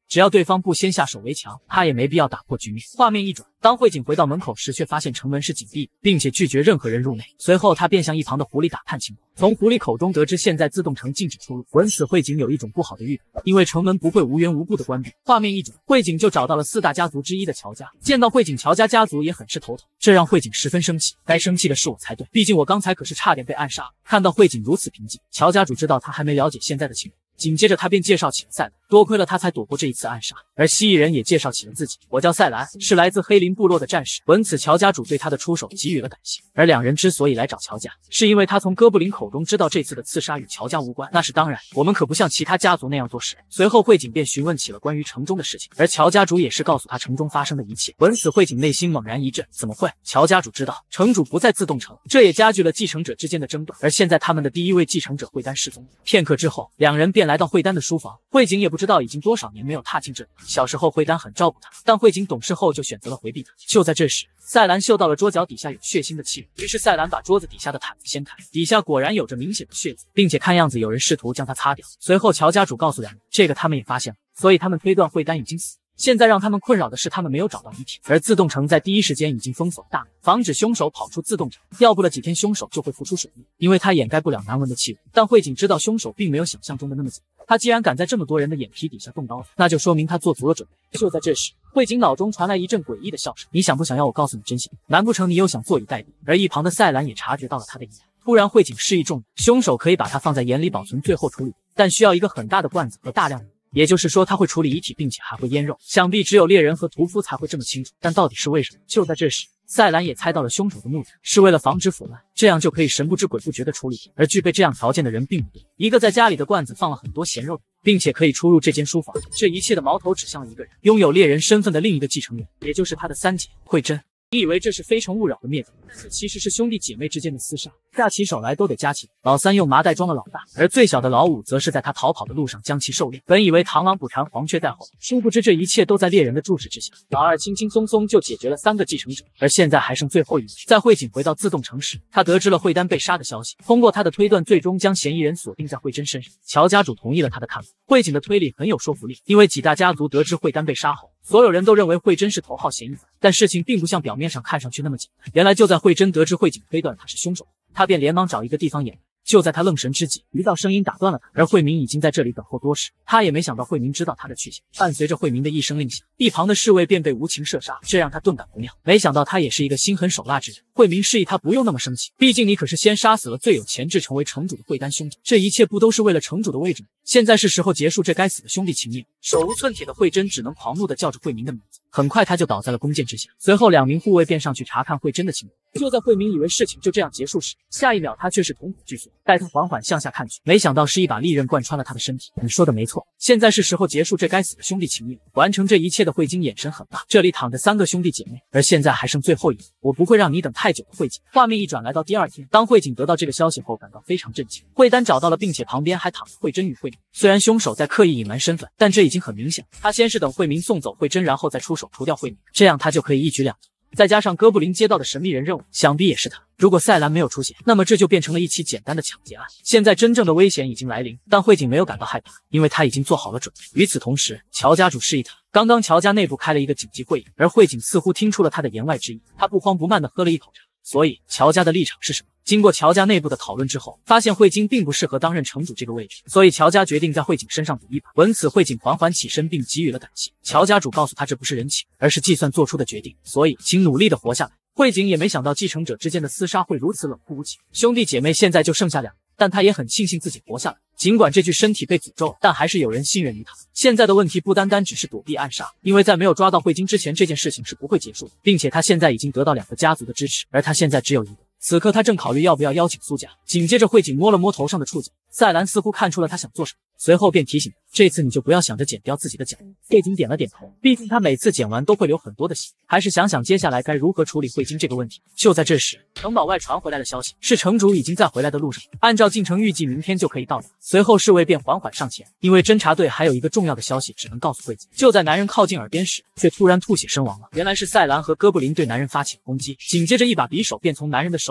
只要对方不先下手为强，他也没必要打破局面。画面一转，当慧景回到门口时，却发现城门是紧闭的，并且拒绝任何人入内。随后他便向一旁的狐狸打探情况，从狐狸口中得知现在自动城禁止出入。闻此，慧景有一种不好的预感，因为城门不会无缘无故的关闭。画面一转，慧景就找到了4大家族之一的乔家。见到慧景，乔家家族也很是头疼，这让慧景十分生气。该生气的是我才对，毕竟我刚才可是差点被暗杀。看到慧景如此平静，乔家主知道他还没了解现在的情况。紧接着他便介绍起了赛兰，多亏了他才躲过这一次暗杀。而蜥蜴人也介绍起了自己，我叫赛兰，是来自黑林部落的战士。闻此，乔家主对他的出手给予了感谢。而两人之所以来找乔家，是因为他从哥布林口中知道这次的刺杀与乔家无关。那是当然，我们可不像其他家族那样做事。随后慧景便询问起了关于城中的事情，而乔家主也是告诉他城中发生的一切。闻此，慧景内心猛然一震，怎么会？乔家主知道城主不在自动城，这也加剧了继承者之间的争端。而现在他们的第一位继承者慧丹失踪。片刻之后，两人便来到慧丹的书房。慧景也不知道已经多少年没有踏进这里。小时候慧丹很照顾他，但慧景懂事后就选择了回避他。就在这时，赛兰嗅到了桌角底下有血腥的气味，于是赛兰把桌子底下的毯子掀开，底下果然有着明显的血渍，并且看样子有人试图将它擦掉。随后乔家主告诉两人，这个他们也发现了，所以他们推断慧丹已经死。现在让他们困扰的是，他们没有找到遗体，而自动城在第一时间已经封锁了大门，防止凶手跑出自动城。要不了几天，凶手就会浮出水面，因为他掩盖不了难闻的气味。但慧景知道凶手并没有想象中的那么简单，他既然敢在这么多人的眼皮底下动刀子，那就说明他做足了准备。就在这时，慧景脑中传来一阵诡异的笑声，你想不想要我告诉你真相？难不成你又想坐以待毙？而一旁的赛兰也察觉到了他的意图。突然，慧景示意众人，凶手可以把他放在眼里保存，最后处理，但需要一个很大的罐子和大量的。也就是说，他会处理遗体，并且还会腌肉。想必只有猎人和屠夫才会这么清楚，但到底是为什么？就在这时，赛兰也猜到了凶手的目的是为了防止腐烂，这样就可以神不知鬼不觉的处理。而具备这样条件的人并不多。一个在家里的罐子放了很多咸肉，并且可以出入这间书房。这一切的矛头指向了一个人，拥有猎人身份的另一个继承人，也就是他的三姐慧珍。你以为这是非诚勿扰的灭族，但这其实是兄弟姐妹之间的厮杀，下起手来都得加起来。老三用麻袋装了老大，而最小的老五则是在他逃跑的路上将其狩猎。本以为螳螂捕蝉，黄雀在后，殊不知这一切都在猎人的注视之下。老二轻轻松松就解决了3个继承者，而现在还剩最后一位。在慧景回到自动城时，他得知了慧丹被杀的消息。通过他的推断，最终将嫌疑人锁定在慧珍身上。乔家主同意了他的看法。慧景的推理很有说服力，因为几大家族得知慧丹被杀后，所有人都认为慧珍是头号嫌疑犯，但事情并不像表面上看上去那么简单。原来就在慧珍得知慧景推断他是凶手，他便连忙找一个地方掩埋。就在他愣神之际，一道声音打断了他，而慧明已经在这里等候多时。他也没想到慧明知道他的去向。伴随着慧明的一声令下，一旁的侍卫便被无情射杀，这让他顿感不妙。没想到他也是一个心狠手辣之人。慧明示意他不用那么生气，毕竟你可是先杀死了最有潜质成为城主的慧丹兄弟，这一切不都是为了城主的位置吗？现在是时候结束这该死的兄弟情谊。手无寸铁的慧珍只能狂怒地叫着慧明的名字，很快他就倒在了弓箭之下。随后2名护卫便上去查看慧珍的情况。就在慧明以为事情就这样结束时，下一秒他却是瞳孔剧缩。待他缓缓向下看去，没想到是一把利刃贯穿了他的身体。你说的没错，现在是时候结束这该死的兄弟情谊。完成这一切的慧晶眼神很大，这里躺着3个兄弟姐妹，而现在还剩最后一个，我不会让你等太久的慧景。画面一转来到第2天，当慧景得到这个消息后，感到非常震惊。慧丹找到了，并且旁边还躺着慧珍与慧明。虽然凶手在刻意隐瞒身份，但这已经很明显，他先是等慧明送走慧珍，然后再出手除掉慧明，这样他就可以一举两得。再加上哥布林接到的神秘人任务，想必也是他。如果赛兰没有出现，那么这就变成了一起简单的抢劫案。现在真正的危险已经来临，但慧景没有感到害怕，因为他已经做好了准备。与此同时，乔家主示意他，刚刚乔家内部开了一个紧急会议，而慧景似乎听出了他的言外之意，他不慌不慢地喝了一口茶。所以乔家的立场是什么？经过乔家内部的讨论之后，发现慧晶并不适合担任城主这个位置，所以乔家决定在慧景身上赌一把。闻此，慧景缓缓起身，并给予了感谢。乔家主告诉他，这不是人情，而是计算做出的决定，所以请努力的活下来。慧景也没想到继承者之间的厮杀会如此冷酷无情，兄弟姐妹现在就剩下2人，但他也很庆幸自己活下来。尽管这具身体被诅咒，但还是有人信任于他。现在的问题不单单只是躲避暗杀，因为在没有抓到慧晶之前，这件事情是不会结束的，并且他现在已经得到2个家族的支持，而他现在只有1个。此刻他正考虑要不要邀请苏家。紧接着慧景摸了摸头上的触角，赛兰似乎看出了他想做什么，随后便提醒他，这次你就不要想着剪掉自己的脚。慧景点了点头，毕竟他每次剪完都会流很多的血，还是想想接下来该如何处理慧晶这个问题。就在这时，城堡外传回来的消息是城主已经在回来的路上，按照进程预计明天就可以到达。随后侍卫便缓缓上前，因为侦察队还有一个重要的消息只能告诉慧景。就在男人靠近耳边时，却突然吐血身亡了。原来是赛兰和哥布林对男人发起了攻击，紧接着一把匕首便从男人的手里掉过。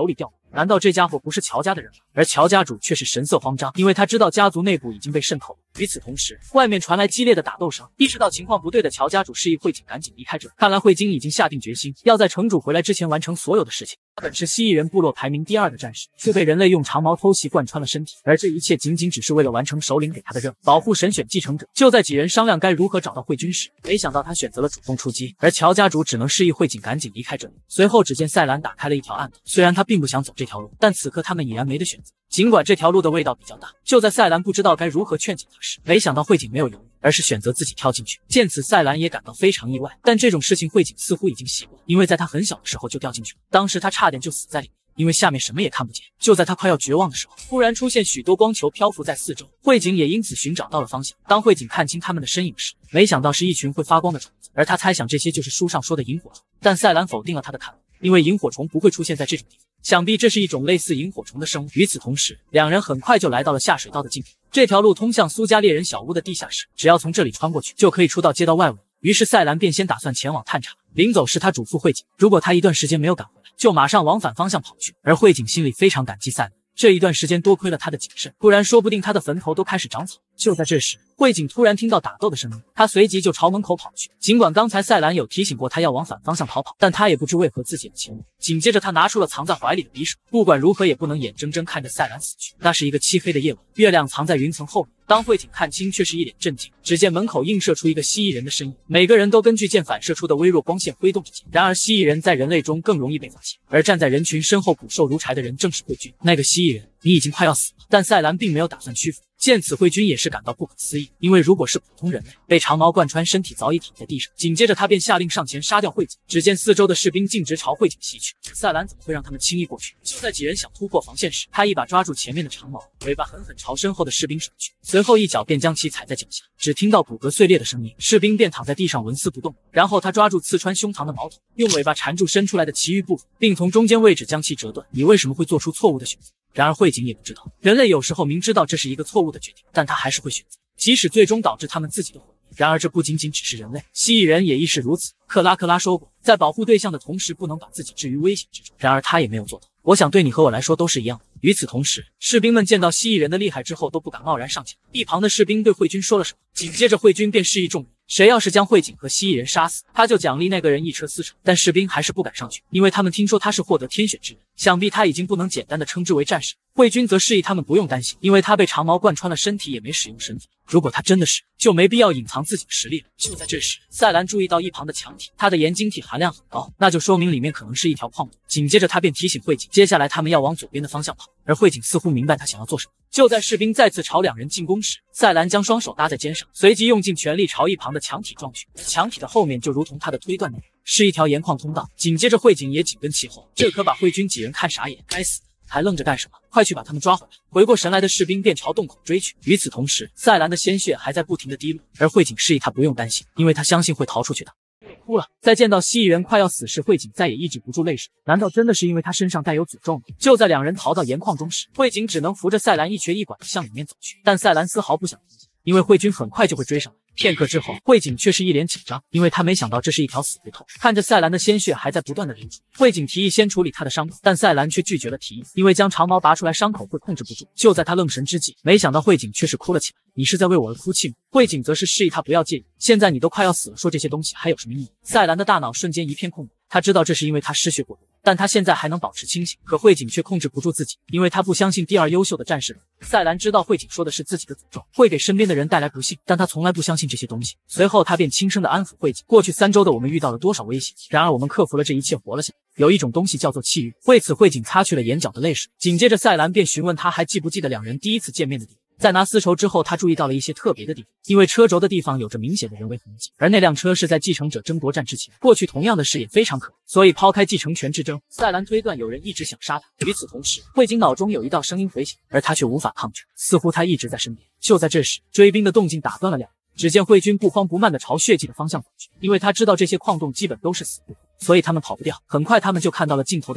难道这家伙不是乔家的人吗？而乔家主却是神色慌张，因为他知道家族内部已经被渗透了。与此同时，外面传来激烈的打斗声。意识到情况不对的乔家主示意慧景赶紧离开这里。看来慧晶已经下定决心，要在城主回来之前完成所有的事情。他本是蜥蜴人部落排名第2的战士，却被人类用长矛偷袭贯穿了身体，而这一切仅仅只是为了完成首领给他的任务，保护神选继承者。就在几人商量该如何找到慧君时，没想到他选择了主动出击，而乔家主只能示意慧景赶紧离开这里。随后，只见赛兰打开了一条暗道，虽然他并不想走这条路，但此刻他们已然没得选择。尽管这条路的味道比较大，就在赛兰不知道该如何劝解他时，没想到慧景没有犹豫，而是选择自己跳进去。见此，赛兰也感到非常意外，但这种事情慧景似乎已经习惯，因为在他很小的时候就掉进去了，当时他差点就死在里面。因为下面什么也看不见。就在他快要绝望的时候，突然出现许多光球漂浮在四周，慧景也因此寻找到了方向。当慧景看清他们的身影时，没想到是一群会发光的虫子，而他猜想这些就是书上说的萤火虫。但赛兰否定了他的看法，因为萤火虫不会出现在这种地方，想必这是一种类似萤火虫的生物。与此同时，两人很快就来到了下水道的尽头，这条路通向苏家猎人小屋的地下室，只要从这里穿过去，就可以出到街道外围。于是赛兰便先打算前往探查，临走时他嘱咐慧景，如果他一段时间没有赶回来，就马上往反方向跑去。而慧景心里非常感激赛兰，这一段时间多亏了他的谨慎，不然说不定他的坟头都开始长草。就在这时，慧景突然听到打斗的声音，他随即就朝门口跑去。尽管刚才赛兰有提醒过他要往反方向逃跑，但他也不知为何自己的前误。紧接着他拿出了藏在怀里的匕首，不管如何也不能眼睁睁看着赛兰死去。那是一个漆黑的夜晚，月亮藏在云层后面。当慧景看清，却是一脸震惊。只见门口映射出一个蜥蜴人的身影，每个人都根据剑反射出的微弱光线挥动着剑。然而蜥蜴人在人类中更容易被发现，而站在人群身后骨瘦如柴的人正是慧君。那个蜥蜴人，你已经快要死了。但赛兰并没有打算屈服。见此，慧君也是感到不可思议，因为如果是普通人类，被长矛贯穿身体早已躺在地上。紧接着他便下令上前杀掉慧景。只见四周的士兵径直朝慧景袭去，赛兰怎么会让他们轻易过去？就在几人想突破防线时，他一把抓住前面的长矛，尾巴狠狠朝身后的士兵甩去，随后一脚便将其踩在脚下。只听到骨骼碎裂的声音，士兵便躺在地上纹丝不动。然后他抓住刺穿胸膛的矛头，用尾巴缠住伸出来的其余部分，并从中间位置将其折断。你为什么会做出错误的选择？然而慧景也不知道，人类有时候明知道这是一个错误的决定，但他还是会选择，即使最终导致他们自己的毁灭。然而这不仅仅只是人类，蜥蜴人也亦是如此。克拉说过，在保护对象的同时，不能把自己置于危险之中。然而他也没有做到。我想对你和我来说都是一样的。与此同时，士兵们见到蜥蜴人的厉害之后，都不敢贸然上前。一旁的士兵对慧君说了什么，紧接着慧君便示意众人，谁要是将慧景和蜥蜴人杀死，他就奖励那个人一车丝绸。但士兵还是不敢上去，因为他们听说他是获得天选之人，想必他已经不能简单的称之为战士。慧君则示意他们不用担心，因为他被长矛贯穿了身体，也没使用身份。如果他真的是，就没必要隐藏自己的实力了。就在这时，赛兰注意到一旁的墙体，它的盐晶体含量很高，那就说明里面可能是一条矿洞。紧接着他便提醒慧景，接下来他们要往左边的方向跑。而慧景似乎明白他想要做什么。就在士兵再次朝两人进攻时，赛兰将双手搭在肩上，随即用尽全力朝一旁的墙体撞去。而墙体的后面就如同他的推断那样，是一条盐矿通道。紧接着慧景也紧跟其后，这可把慧君几人看傻眼。该死，还愣着干什么？快去把他们抓回来！回过神来的士兵便朝洞口追去。与此同时，赛兰的鲜血还在不停的滴落，而慧景示意他不用担心，因为他相信会逃出去的。哭了。在见到蜥蜴人快要死时，慧景再也抑制不住泪水。难道真的是因为他身上带有诅咒吗？就在两人逃到盐矿中时，慧景只能扶着赛兰一瘸一拐地向里面走去，但赛兰丝毫不想停下，因为慧君很快就会追上来。片刻之后，慧景却是一脸紧张，因为他没想到这是一条死胡同。看着赛兰的鲜血还在不断的流出，慧景提议先处理他的伤口，但赛兰却拒绝了提议，因为将长矛拔出来，伤口会控制不住。就在他愣神之际，没想到慧景却是哭了起来。你是在为我而哭泣吗？慧景则是示意他不要介意，现在你都快要死了，说这些东西还有什么意义？赛兰的大脑瞬间一片空白，他知道这是因为他失血过多，但他现在还能保持清醒。可慧景却控制不住自己，因为他不相信第二优秀的战士。赛兰知道慧景说的是自己的诅咒，会给身边的人带来不幸，但他从来不相信这些东西。随后他便轻声的安抚慧景，过去3周的我们遇到了多少危险，然而我们克服了这一切，活了下来。有一种东西叫做气运。为此慧景擦去了眼角的泪水。紧接着赛兰便询问他还记不记得两人第一次见面的地方。在拿丝绸之后，他注意到了一些特别的地方，因为车轴的地方有着明显的人为痕迹，而那辆车是在继承者争夺战之前，过去同样的事也非常可能，所以抛开继承权之争，赛兰推断有人一直想杀他。与此同时，慧景脑中有一道声音回响，而他却无法抗拒，似乎他一直在身边。就在这时，追兵的动静打断了两人。只见慧君不慌不慢地朝血迹的方向跑去，因为他知道这些矿洞基本都是死胡同，所以他们跑不掉。很快他们就看到了尽头的两人，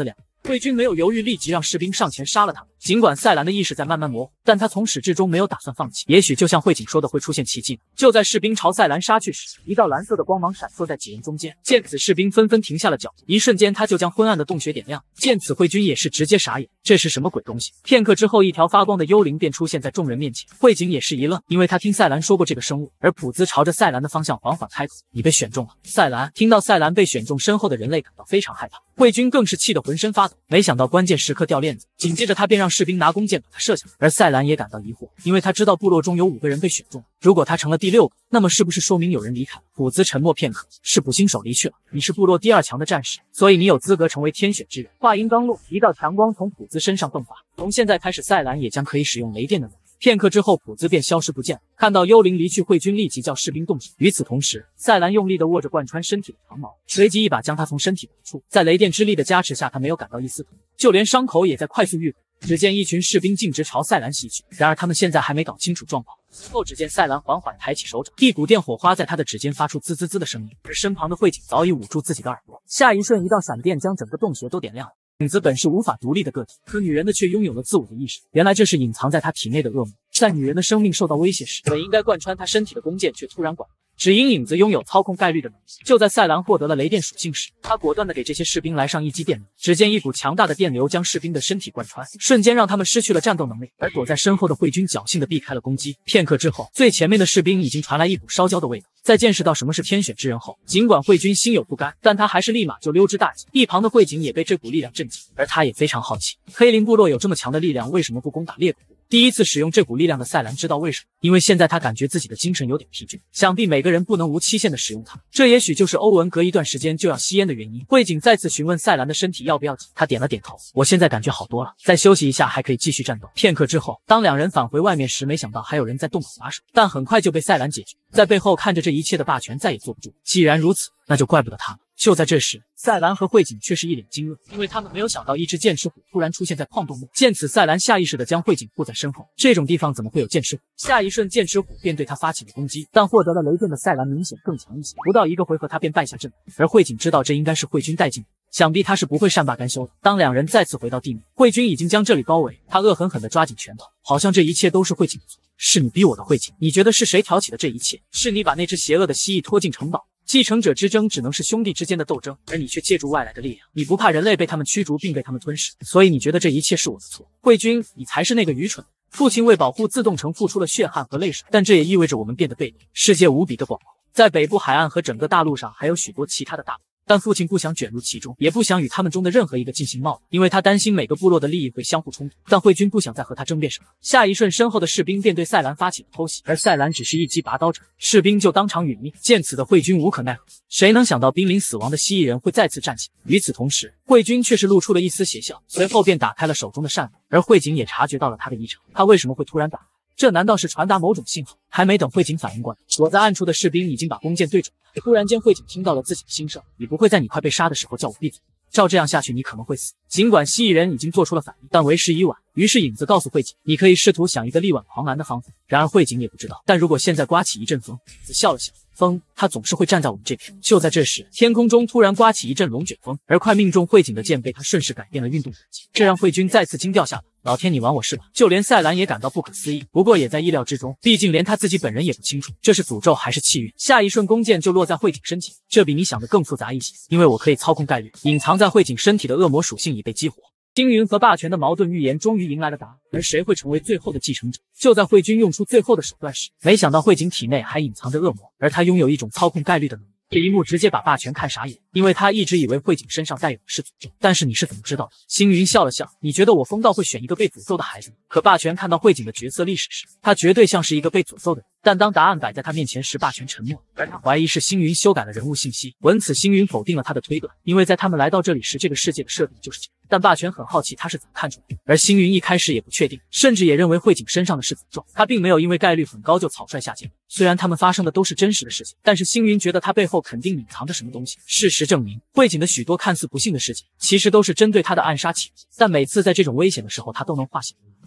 慧君没有犹豫，立即让士兵上前杀了他们。尽管赛兰的意识在慢慢模糊，但他从始至终没有打算放弃。也许就像慧景说的，会出现奇迹。就在士兵朝赛兰杀去时，一道蓝色的光芒闪烁在几人中间。见此，士兵纷纷停下了脚步，一瞬间他就将昏暗的洞穴点亮。见此，慧君也是直接傻眼，这是什么鬼东西？片刻之后，一条发光的幽灵便出现在众人面前。慧景也是一愣，因为他听赛兰说过这个生物。而普兹朝着赛兰的方向缓缓开口：“你被选中了。”赛兰听到赛兰被选中，身后的人类感到非常害怕。慧君更是气得浑身发抖，没想到关键时刻掉链子，紧接着他便让士兵拿弓箭把他射下来。而赛兰也感到疑惑，因为他知道部落中有5个人被选中了，如果他成了第6个，那么是不是说明有人离开了？普兹沉默片刻，是捕星手离去了。你是部落第2强的战士，所以你有资格成为天选之人。话音刚落，一道强光从普兹身上迸发，从现在开始，赛兰也将可以使用雷电的能力。片刻之后，普兹便消失不见了。看到幽灵离去，慧君立即叫士兵动手。与此同时，赛兰用力地握着贯穿身体的长矛，随即一把将他从身体拔出。在雷电之力的加持下，他没有感到一丝疼，就连伤口也在快速愈合。只见一群士兵径直朝赛兰袭去，然而他们现在还没搞清楚状况。随后，只见赛兰缓缓抬起手掌，一股电火花在他的指尖发出滋滋滋的声音，而身旁的慧景早已捂住自己的耳朵。下一瞬，一道闪电将整个洞穴都点亮了。影子本是无法独立的个体，可女人的却拥有了自我的意识。原来这是隐藏在她体内的恶魔。在女人的生命受到威胁时，本应该贯穿她身体的弓箭却突然拐弯，只因影子拥有操控概率的能力。就在赛兰获得了雷电属性时，他果断地给这些士兵来上一击电流。只见一股强大的电流将士兵的身体贯穿，瞬间让他们失去了战斗能力。而躲在身后的慧君侥幸地避开了攻击。片刻之后，最前面的士兵已经传来一股烧焦的味道。在见识到什么是天选之人后，尽管慧君心有不甘，但他还是立马就溜之大吉。一旁的慧景也被这股力量震惊，而他也非常好奇，黑林部落有这么强的力量，为什么不攻打猎狗部？第一次使用这股力量的赛兰知道为什么，因为现在他感觉自己的精神有点疲倦，想必每个人不能无期限的使用它，这也许就是欧文隔一段时间就要吸烟的原因。慧景再次询问赛兰的身体要不要紧，他点了点头，我现在感觉好多了，再休息一下还可以继续战斗。片刻之后，当两人返回外面时，没想到还有人在洞口把守，但很快就被赛兰解决。在背后看着这一切的霸权再也坐不住，既然如此，那就怪不得他了。就在这时，赛兰和慧景却是一脸惊愕，因为他们没有想到一只剑齿虎突然出现在矿洞内。见此，赛兰下意识地将慧景护在身后，这种地方怎么会有剑齿虎？下一瞬，剑齿虎便对他发起了攻击，但获得了雷电的赛兰明显更强一些，不到1个回合他便败下阵来。而慧景知道这应该是慧君带进的，想必他是不会善罢甘休的。当两人再次回到地面，慧君已经将这里包围，他恶狠狠地抓紧拳头，好像这一切都是慧景的错。是你逼我的，慧景，你觉得是谁挑起的这一切？是你把那只邪恶的蜥蜴拖进城堡。继承者之争只能是兄弟之间的斗争，而你却借助外来的力量。你不怕人类被他们驱逐并被他们吞噬，所以你觉得这一切是我的错。慧君，你才是那个愚蠢的。父亲为保护自动城付出了血汗和泪水，但这也意味着我们变得被动。世界无比的广阔，在北部海岸和整个大陆上还有许多其他的大陆。但父亲不想卷入其中，也不想与他们中的任何一个进行贸易，因为他担心每个部落的利益会相互冲突。但慧君不想再和他争辩什么。下一瞬，身后的士兵便对赛兰发起了偷袭，而赛兰只是一击拔刀者，士兵就当场殒命。见此的慧君无可奈何，谁能想到濒临死亡的蜥蜴人会再次站起来？与此同时，慧君却是露出了一丝邪笑，随后便打开了手中的扇子。而慧景也察觉到了他的异常，他为什么会突然打开？这难道是传达某种信号？还没等慧景反应过来，躲在暗处的士兵已经把弓箭对准了。突然间，慧景听到了自己的心声：你不会在你快被杀的时候叫我闭嘴，照这样下去你可能会死。尽管蜥蜴人已经做出了反应，但为时已晚。于是影子告诉慧景，你可以试图想一个力挽狂澜的方法。然而慧景也不知道，但如果现在刮起一阵风，影子笑了笑，风，它总是会站在我们这边。就在这时，天空中突然刮起一阵龙卷风，而快命中慧景的箭被他顺势改变了运动轨迹，这让慧君再次惊掉下来。老天，你玩我是吧？就连赛兰也感到不可思议，不过也在意料之中，毕竟连他自己本人也不清楚这是诅咒还是气运。下一瞬，弓箭就落在慧景身前，这比你想的更复杂一些，因为我可以操控概率。隐藏在慧景身体的恶魔属性已被激活。星云和霸权的矛盾预言终于迎来了答案，而谁会成为最后的继承者？就在慧君用出最后的手段时，没想到慧景体内还隐藏着恶魔，而他拥有一种操控概率的能力。这一幕直接把霸权看傻眼，因为他一直以为慧景身上带有的是诅咒。但是你是怎么知道的？星云笑了笑，你觉得我风道会选一个被诅咒的孩子吗？可霸权看到慧景的角色历史时，他绝对像是一个被诅咒的人。但当答案摆在他面前时，霸权沉默，而他怀疑是星云修改了人物信息。闻此，星云否定了他的推断，因为在他们来到这里时，这个世界的设定就是这样。但霸权很好奇他是怎么看出来的，而星云一开始也不确定，甚至也认为慧景身上的是诅咒。他并没有因为概率很高就草率下结论。虽然他们发生的都是真实的事情，但是星云觉得他背后肯定隐藏着什么东西。事实证明，慧景的许多看似不幸的事情，其实都是针对他的暗杀企图。但每次在这种危险的时候，他都能化险为夷。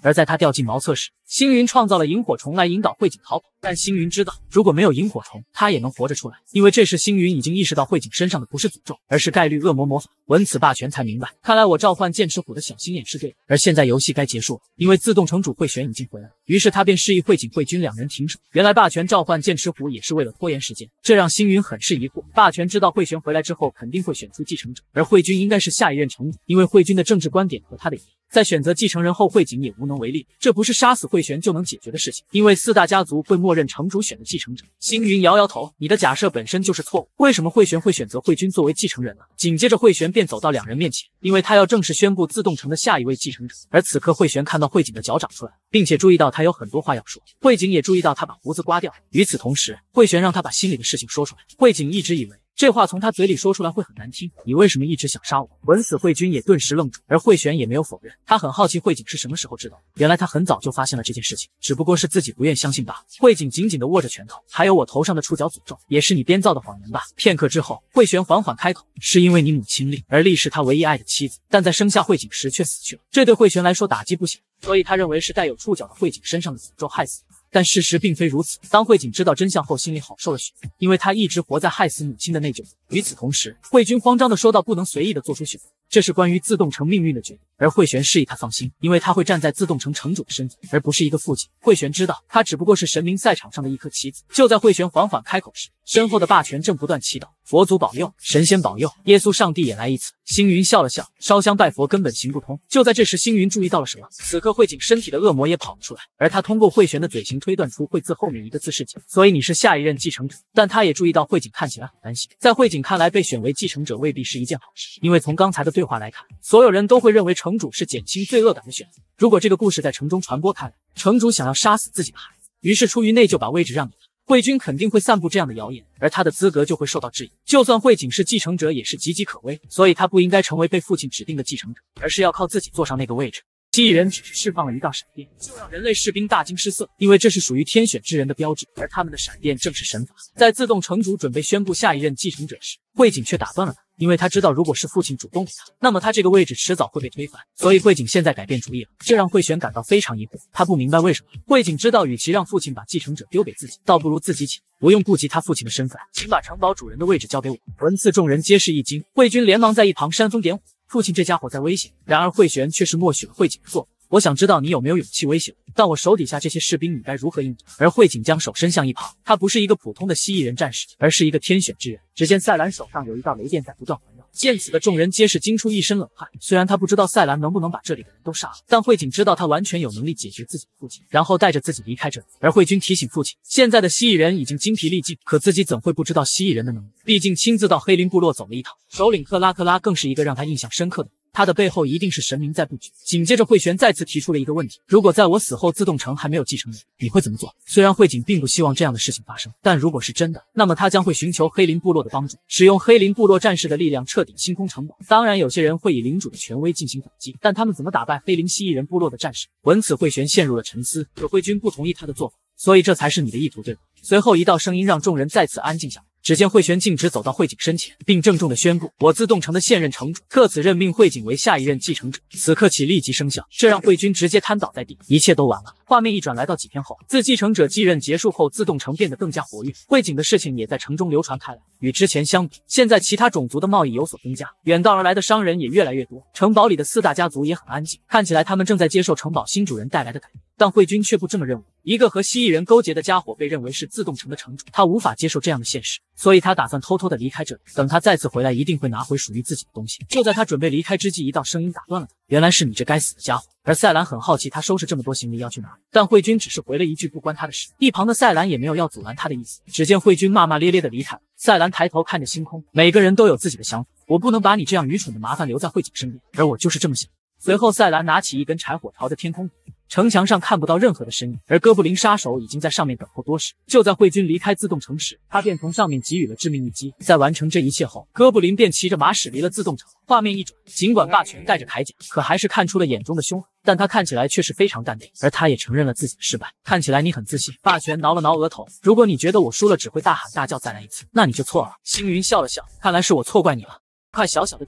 而在他掉进茅厕时，星云创造了萤火虫来引导慧景逃跑。但星云知道，如果没有萤火虫，他也能活着出来。因为这时星云已经意识到慧景身上的不是诅咒，而是概率恶魔魔法。闻此，霸权才明白，看来我召唤剑齿虎的小心眼是对的。而现在游戏该结束了，因为自动城主慧玄已经回来了。于是他便示意慧景、慧君两人停手。原来霸权召唤剑齿虎也是为了拖延时间，这让星云很是疑惑。霸权知道慧玄回来之后肯定会选出继承者，而慧君应该是下一任城主，因为慧君的政治观点和他的一样。在选择继承人后，慧景也无能为力，这不是杀死慧玄就能解决的事情，因为四大家族会默认城主选的继承者。星云摇摇头，你的假设本身就是错误，为什么慧玄会选择慧君作为继承人呢？紧接着慧玄便走到两人面前，因为他要正式宣布自动城的下一位继承者。而此刻慧玄看到慧景的脚长出来，并且注意到他有很多话要说，慧景也注意到他把胡子刮掉。与此同时，慧玄让他把心里的事情说出来。慧景一直以为这话从他嘴里说出来会很难听，你为什么一直想杀我？闻此，慧君也顿时愣住，而慧玄也没有否认，他很好奇慧景是什么时候知道的。原来他很早就发现了这件事情，只不过是自己不愿相信罢了。慧景紧紧地握着拳头，还有我头上的触角诅咒，也是你编造的谎言吧？片刻之后，慧玄缓缓开口，是因为你母亲丽，而丽是他唯一爱的妻子，但在生下慧景时却死去了，这对慧玄来说打击不小，所以他认为是带有触角的慧景身上的诅咒害死他。但事实并非如此。当慧景知道真相后，心里好受了许多，因为他一直活在害死母亲的内疚中。与此同时，慧君慌张地说道：“不能随意地做出选择，这是关于自动城命运的决定。”而慧玄示意他放心，因为他会站在自动城城主的身份，而不是一个父亲。慧玄知道，他只不过是神明赛场上的一颗棋子。就在慧玄缓缓开口时，身后的霸权正不断祈祷：“佛祖保佑，神仙保佑，耶稣上帝也来一次。”星云笑了笑，烧香拜佛根本行不通。就在这时，星云注意到了什么？此刻慧景身体的恶魔也跑了出来，而他通过慧玄的嘴型推断出慧字后面一个字是景，所以你是下一任继承者。但他也注意到慧景看起来很担心，在慧景看来，被选为继承者未必是一件好事，因为从刚才的对话来看，所有人都会认为城主是减轻罪恶感的选择。如果这个故事在城中传播开来，城主想要杀死自己的孩子，于是出于内疚把位置让给他，慧君肯定会散布这样的谣言，而他的资格就会受到质疑。就算慧景是继承者，也是岌岌可危，所以他不应该成为被父亲指定的继承者，而是要靠自己坐上那个位置。蜥蜴人只是释放了一道闪电，就让人类士兵大惊失色，因为这是属于天选之人的标志，而他们的闪电正是神法。在自动城主准备宣布下一任继承者时，慧景却打断了他，因为他知道如果是父亲主动给他，那么他这个位置迟早会被推翻，所以慧景现在改变主意了，这让慧玄感到非常疑惑。他不明白为什么。慧景知道，与其让父亲把继承者丢给自己，倒不如自己请，不用顾及他父亲的身份，请把城堡主人的位置交给我。闻此，众人皆是一惊，慧君连忙在一旁煽风点火，父亲这家伙在威胁。然而慧玄却是默许了慧景的做法。我想知道你有没有勇气威胁我，但我手底下这些士兵你该如何应对？而慧景将手伸向一旁，他不是一个普通的蜥蜴人战士，而是一个天选之人。只见赛兰手上有一道雷电在不断环绕，见此的众人皆是惊出一身冷汗。虽然他不知道赛兰能不能把这里的人都杀了，但慧景知道他完全有能力解决自己的父亲，然后带着自己离开这里。而慧君提醒父亲，现在的蜥蜴人已经精疲力尽，可自己怎会不知道蜥蜴人的能力？毕竟亲自到黑林部落走了一趟，首领克拉更是一个让他印象深刻的人。他的背后一定是神明在布局。紧接着慧玄再次提出了一个问题，如果在我死后自动城还没有继承人，你会怎么做？虽然慧景并不希望这样的事情发生，但如果是真的，那么他将会寻求黑林部落的帮助，使用黑林部落战士的力量彻底清空城堡。当然有些人会以领主的权威进行反击，但他们怎么打败黑林蜥蜴人部落的战士？闻此慧玄陷入了沉思，可慧君不同意他的做法，所以这才是你的意图对吧？随后一道声音让众人再次安静下来。只见慧玄径直走到慧景身前，并郑重地宣布：“我自动城的现任城主特此任命慧景为下一任继承者。”此刻起立即生效，这让慧君直接瘫倒在地。一切都完了。画面一转，来到几天后，自继承者继任结束后，自动城变得更加活跃，慧景的事情也在城中流传开来。与之前相比，现在其他种族的贸易有所增加，远道而来的商人也越来越多。城堡里的四大家族也很安静，看起来他们正在接受城堡新主人带来的改变。但慧君却不这么认为，一个和蜥蜴人勾结的家伙被认为是自动城的城主，他无法接受这样的现实，所以他打算偷偷的离开这里，等他再次回来，一定会拿回属于自己的东西。就在他准备离开之际，一道声音打断了他：“原来是你这该死的家伙！”而赛兰很好奇，他收拾这么多行李要去哪里，但慧君只是回了一句不关他的事。一旁的赛兰也没有要阻拦他的意思。只见慧君骂骂咧咧的离开了。赛兰抬头看着星空，每个人都有自己的想法，我不能把你这样愚蠢的麻烦留在慧景身边，而我就是这么想。随后赛兰拿起一根柴火朝着天空点，城墙上看不到任何的身影，而哥布林杀手已经在上面等候多时。就在慧君离开自动城时，他便从上面给予了致命一击。在完成这一切后，哥布林便骑着马驶离了自动城。画面一转，尽管霸权带着铠甲，可还是看出了眼中的凶狠，但他看起来却是非常淡定，而他也承认了自己的失败。看起来你很自信。霸权挠了挠额头，如果你觉得我输了只会大喊大叫再来一次，那你就错了。星云笑了笑，看来是我错怪你了。块小小的铁片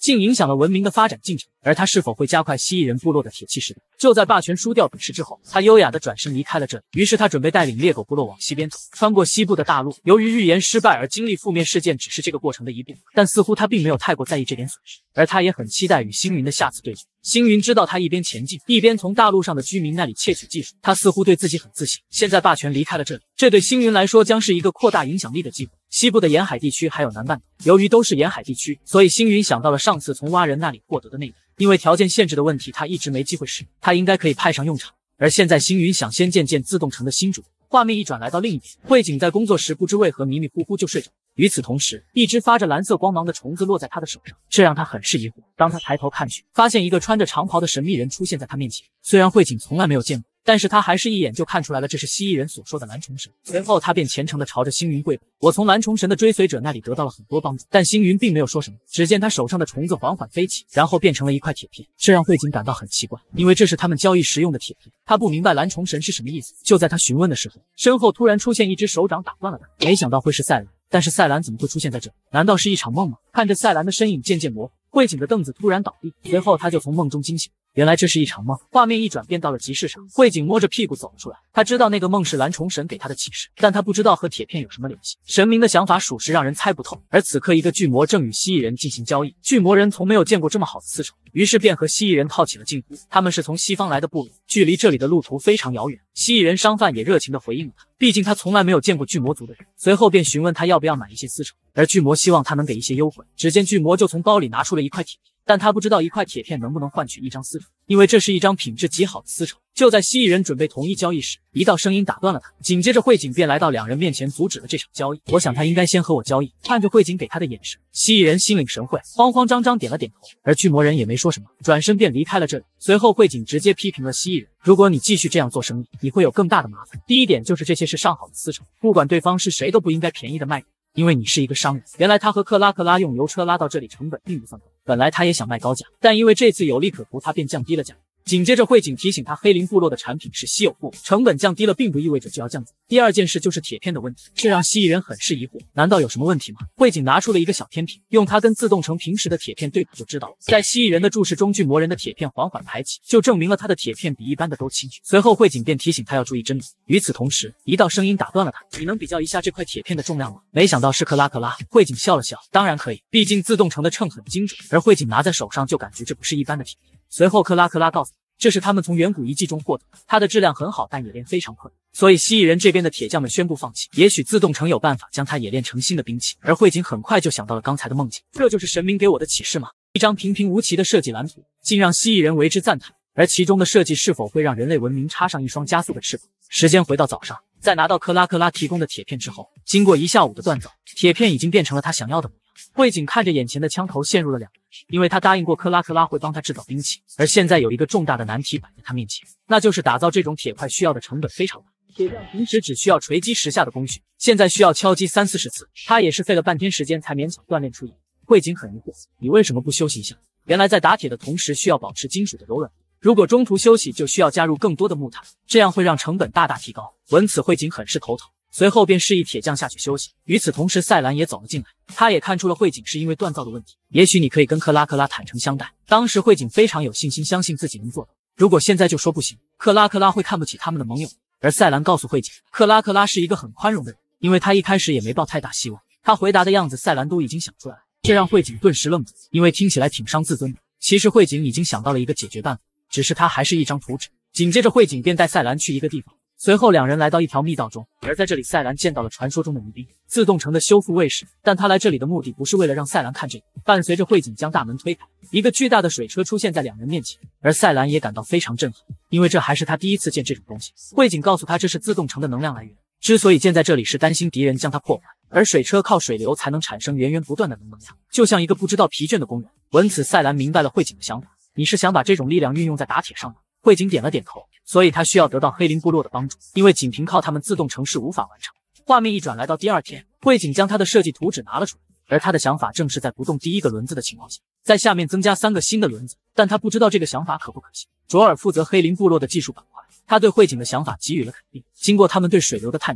竟影响了文明的发展进程。而他是否会加快蜥蜴人部落的铁器时代？就在霸权输掉比试之后，他优雅地转身离开了这里。于是他准备带领猎狗部落往西边走，穿过西部的大陆。由于预言失败而经历负面事件只是这个过程的一部分，但似乎他并没有太过在意这点损失，而他也很期待与星云的下次对决。星云知道他一边前进，一边从大陆上的居民那里窃取技术，他似乎对自己很自信。现在霸权离开了这里，这对星云来说将是一个扩大影响力的机会。西部的沿海地区还有南半岛，由于都是沿海地区，所以星云想到了上次从蛙人那里获得的内容。因为条件限制的问题，他一直没机会使用，他应该可以派上用场。而现在星云想先见见自动城的新主。画面一转来到另一边，慧景在工作时不知为何迷迷糊糊就睡着。与此同时，一只发着蓝色光芒的虫子落在他的手上，这让他很是疑惑。当他抬头看去，发现一个穿着长袍的神秘人出现在他面前。虽然慧景从来没有见过，但是他还是一眼就看出来了，这是蜥蜴人所说的蓝虫神。随后他便虔诚地朝着星云跪拜。我从蓝虫神的追随者那里得到了很多帮助，但星云并没有说什么。只见他手上的虫子缓缓飞起，然后变成了一块铁片，这让慧景感到很奇怪，因为这是他们交易时用的铁片。他不明白蓝虫神是什么意思。就在他询问的时候，身后突然出现一只手掌打断了他。没想到会是赛兰，但是赛兰怎么会出现在这？难道是一场梦吗？看着赛兰的身影渐渐模糊，慧景的凳子突然倒地，随后他就从梦中惊醒。原来这是一场梦。画面一转变到了集市上，慧景摸着屁股走了出来。他知道那个梦是蓝虫神给他的启示，但他不知道和铁片有什么联系。神明的想法属实让人猜不透。而此刻一个巨魔正与蜥蜴人进行交易，巨魔人从没有见过这么好的丝绸，于是便和蜥蜴人套起了近乎。他们是从西方来的部落，距离这里的路途非常遥远。蜥蜴人商贩也热情地回应了他，毕竟他从来没有见过巨魔族的人。随后便询问他要不要买一些丝绸，而巨魔希望他能给一些优惠。只见巨魔就从包里拿出了一块铁片，但他不知道一块铁片能不能换取一张丝绸，因为这是一张品质极好的丝绸。就在蜥蜴人准备同意交易时，一道声音打断了他。紧接着慧景便来到两人面前，阻止了这场交易。我想他应该先和我交易。看着慧景给他的眼神，蜥蜴人心领神会，慌慌张张点了点头。而巨魔人也没说什么，转身便离开了这里。随后慧景直接批评了蜥蜴人，如果你继续这样做生意，你会有更大的麻烦。第一点就是这些是上好的丝绸，不管对方是谁都不应该便宜的卖给你，因为你是一个商人。原来他和克拉用牛车拉到这里成本并不算高，本来他也想卖高价，但因为这次有利可图，他便降低了价。紧接着慧景提醒他，黑林部落的产品是稀有货，成本降低了并不意味着就要降价。第二件事就是铁片的问题，这让蜥蜴人很是疑惑，难道有什么问题吗？慧景拿出了一个小天平，用它跟自动城平时的铁片对比就知道了。在蜥蜴人的注视中，巨魔人的铁片缓缓抬起，就证明了他的铁片比一般的都轻。随后慧景便提醒他要注意真理。与此同时，一道声音打断了他，你能比较一下这块铁片的重量吗？没想到是克拉。慧景笑了笑，当然可以，毕竟自动城的秤很精准。而慧景拿在手上就感觉这不是一般的铁片。随后克拉告诉他，这是他们从远古遗迹中获得的，它的质量很好，但冶炼非常困难，所以蜥蜴人这边的铁匠们宣布放弃。也许自动城有办法将它冶炼成新的兵器。而慧景很快就想到了刚才的梦境，这就是神明给我的启示吗？一张平平无奇的设计蓝图，竟让蜥蜴人为之赞叹。而其中的设计是否会让人类文明插上一双加速的翅膀？时间回到早上，在拿到克拉提供的铁片之后，经过一下午的锻造，铁片已经变成了他想要的模样。慧景看着眼前的枪头陷入了两难，因为他答应过克拉会帮他制造兵器，而现在有一个重大的难题摆在他面前，那就是打造这种铁块需要的成本非常大。铁匠平时只需要锤击10下的工序，现在需要敲击30-40次，他也是费了半天时间才勉强锻炼出一。慧景很疑惑，你为什么不休息一下？原来在打铁的同时需要保持金属的柔软度，如果中途休息就需要加入更多的木炭，这样会让成本大大提高。闻此慧景很是头疼，随后便示意铁匠下去休息。与此同时，赛兰也走了进来，他也看出了慧景是因为锻造的问题。也许你可以跟克拉坦诚相待。当时慧景非常有信心，相信自己能做到。如果现在就说不行，克拉会看不起他们的盟友。而赛兰告诉慧景，克拉是一个很宽容的人，因为他一开始也没抱太大希望。他回答的样子，赛兰都已经想出来了，这让慧景顿时愣住，因为听起来挺伤自尊的。其实慧景已经想到了一个解决办法，只是他还是一张图纸。紧接着慧景便带赛兰去一个地方，随后两人来到一条密道中，而在这里赛兰见到了传说中的女兵，自动城的修复卫士。但他来这里的目的不是为了让赛兰看这个。伴随着慧景将大门推开，一个巨大的水车出现在两人面前，而赛兰也感到非常震撼，因为这还是他第一次见这种东西。慧景告诉他，这是自动城的能量来源，之所以建在这里是担心敌人将它破坏，而水车靠水流才能产生源源不断的能量，就像一个不知道疲倦的工人。闻此，赛兰明白了慧景的想法，你是想把这种力量运用在打铁上吗？慧景点了点头，所以他需要得到黑林部落的帮助，因为仅凭靠他们自动城是无法完成。画面一转来到第二天，慧景将他的设计图纸拿了出来，而他的想法正是在不动第一个轮子的情况下，在下面增加3个新的轮子，但他不知道这个想法可不可行。卓尔负责黑林部落的技术板块，他对慧景的想法给予了肯定。经过他们对水流的探查，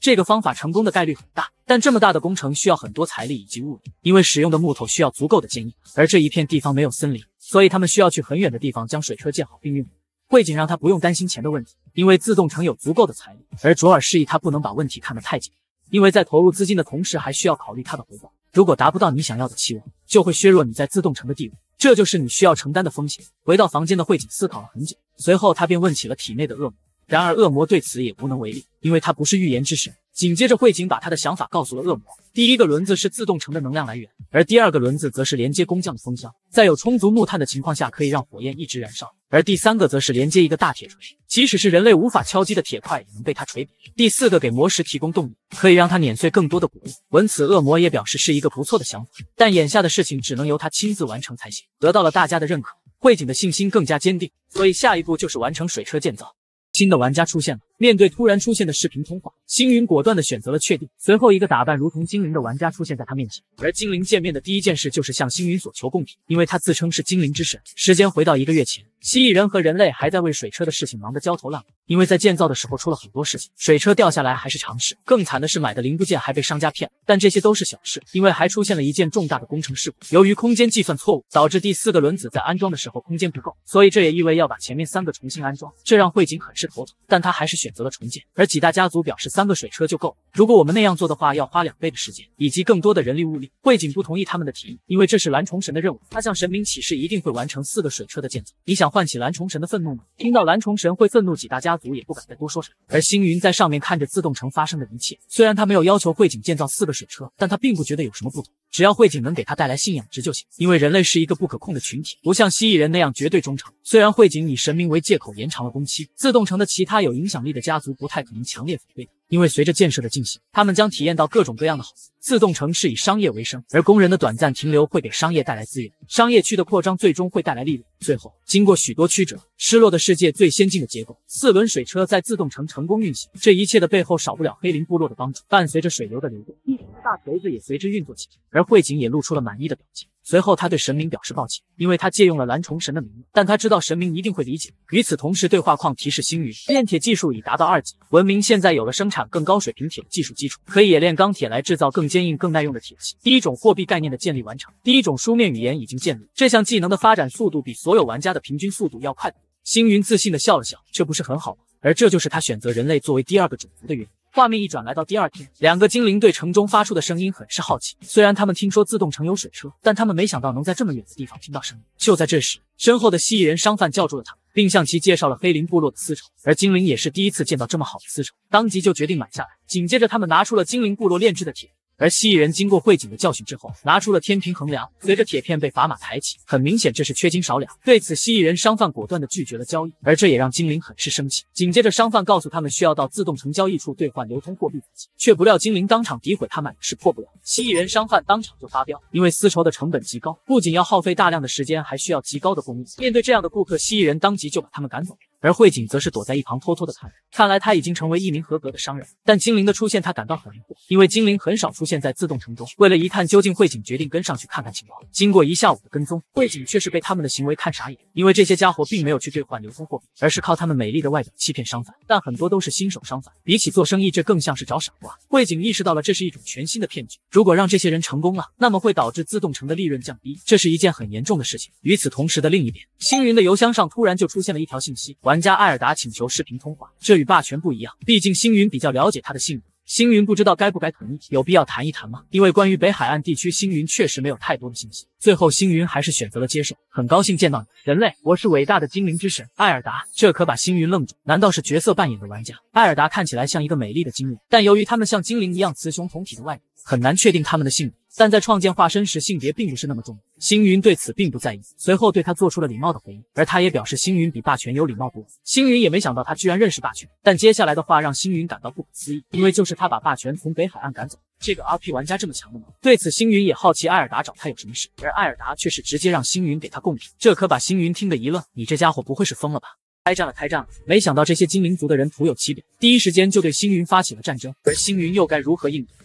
这个方法成功的概率很大，但这么大的工程需要很多财力以及物力，因为使用的木头需要足够的坚硬，而这一片地方没有森林，所以他们需要去很远的地方将水车建好并运营。慧景让他不用担心钱的问题，因为自动城有足够的财力，而卓尔示意他不能把问题看得太紧，因为在投入资金的同时还需要考虑他的回报，如果达不到你想要的期望，就会削弱你在自动城的地位，这就是你需要承担的风险。回到房间的慧景思考了很久，随后他便问起了体内的恶魔，然而恶魔对此也无能为力，因为他不是预言之神。紧接着慧景把他的想法告诉了恶魔，第一个轮子是自动城的能量来源，而第二个轮子则是连接工匠的风箱，在有充足木炭的情况下可以让火焰一直燃烧，而第三个则是连接一个大铁锤，即使是人类无法敲击的铁块也能被它锤扁，第四个给魔石提供动力，可以让它碾碎更多的谷物。闻此恶魔也表示是一个不错的想法，但眼下的事情只能由他亲自完成才行。得到了大家的认可，慧景的信心更加坚定，所以下一步就是完成水车建造。新的玩家出现了，面对突然出现的视频通话，星云果断地选择了确定。随后一个打扮如同精灵的玩家出现在他面前，而精灵见面的第一件事就是向星云所求贡品，因为他自称是精灵之神。时间回到1个月前，蜥蜴人和人类还在为水车的事情忙得焦头烂额，因为在建造的时候出了很多事情，水车掉下来还是常事，更惨的是买的零部件还被商家骗了，但这些都是小事，因为还出现了一件重大的工程事故，由于空间计算错误，导致第4个轮子在安装的时候空间不够，所以这也意味要把前面3个重新安装，这让慧景很是头疼，但他还是选择了重建。而几大家族表示3个水车就够了，如果我们那样做的话，要花2倍的时间以及更多的人力物力。慧景不同意他们的提议，因为这是蓝虫神的任务，他向神明起誓一定会完成4个水车的建造。你想唤起蓝虫神的愤怒吗？听到蓝虫神会愤怒，几大家族也不敢再多说什么。而星云在上面看着自动城发生的一切，虽然他没有要求慧景建造4个水车，但他并不觉得有什么不同，只要慧景能给他带来信仰值就行，因为人类是一个不可控的群体，不像蜥蜴人那样绝对忠诚。虽然慧景以神明为借口延长了工期，自动城的其他有影响力的家族不太可能强烈反对的，因为随着建设的进行，他们将体验到各种各样的好处。自动城是以商业为生，而工人的短暂停留会给商业带来资源，商业区的扩张最终会带来利润。最后，经过许多曲折，失落的世界最先进的结构4轮水车在自动城成功运行，这一切的背后少不了黑林部落的帮助。伴随着水流的流动，一大锤子也随之运作起来，而慧景也露出了满意的表情。随后他对神明表示抱歉，因为他借用了蓝虫神的名字，但他知道神明一定会理解。与此同时，对话框提示星云，炼铁技术已达到2级，文明现在有了生产更高水平铁的技术基础，可以冶炼钢铁来制造更坚硬更耐用的铁器。第一种货币概念的建立完成，第一种书面语言已经建立，这项技能的发展速度比所有玩家的平均速度要快得多。星云自信地笑了笑，这不是很好吗？而这就是他选择人类作为第2个种族的原因。画面一转来到第2天，2个精灵对城中发出的声音很是好奇。虽然他们听说自动城有水车，但他们没想到能在这么远的地方听到声音。就在这时，身后的蜥蜴人商贩叫住了他们，并向其介绍了黑林部落的丝绸。而精灵也是第一次见到这么好的丝绸，当即就决定买下来。紧接着，他们拿出了精灵部落炼制的铁。而蜥蜴人经过慧景的教训之后，拿出了天平衡量，随着铁片被砝码抬起，很明显这是缺斤少两。对此，蜥蜴人商贩果断地拒绝了交易，而这也让精灵很是生气。紧接着，商贩告诉他们需要到自动城交易处兑换流通货币才行，却不料精灵当场诋毁他买的是破布料。蜥蜴人商贩当场就发飙，因为丝绸的成本极高，不仅要耗费大量的时间，还需要极高的工艺。面对这样的顾客，蜥蜴人当即就把他们赶走。而慧景则是躲在一旁偷偷的看着，看来他已经成为一名合格的商人。但精灵的出现他感到很疑惑，因为精灵很少出现在自动城中。为了一探究竟，慧景决定跟上去看看情况。经过1下午的跟踪，慧景却是被他们的行为看傻眼，因为这些家伙并没有去兑换流通货币，而是靠他们美丽的外表欺骗商贩，但很多都是新手商贩，比起做生意，这更像是找傻瓜。慧景意识到了这是一种全新的骗局，如果让这些人成功了，那么会导致自动城的利润降低，这是一件很严重的事情。与此同时的另一边，星云的邮箱上突然就出现了一条信息，玩家艾尔达请求视频通话。这与霸权不一样，毕竟星云比较了解他的性格。星云不知道该不该同意，有必要谈一谈吗？因为关于北海岸地区，星云确实没有太多的信息。最后，星云还是选择了接受。很高兴见到你，人类，我是伟大的精灵之神艾尔达。这可把星云愣住，难道是角色扮演的玩家？艾尔达看起来像一个美丽的精灵，但由于他们像精灵一样雌雄同体的外表，很难确定他们的性别。但在创建化身时，性别并不是那么重要。星云对此并不在意，随后对他做出了礼貌的回应，而他也表示星云比霸权有礼貌多。星云也没想到他居然认识霸权，但接下来的话让星云感到不可思议，因为就是他把霸权从北海岸赶走。这个 RP 玩家这么强的吗？对此，星云也好奇艾尔达找他有什么事，而艾尔达却是直接让星云给他贡品，这可把星云听得一愣，你这家伙不会是疯了吧？开战了，开战了！没想到这些精灵族的人徒有其表，第一时间就对星云发起了战争，而星云又该如何应对？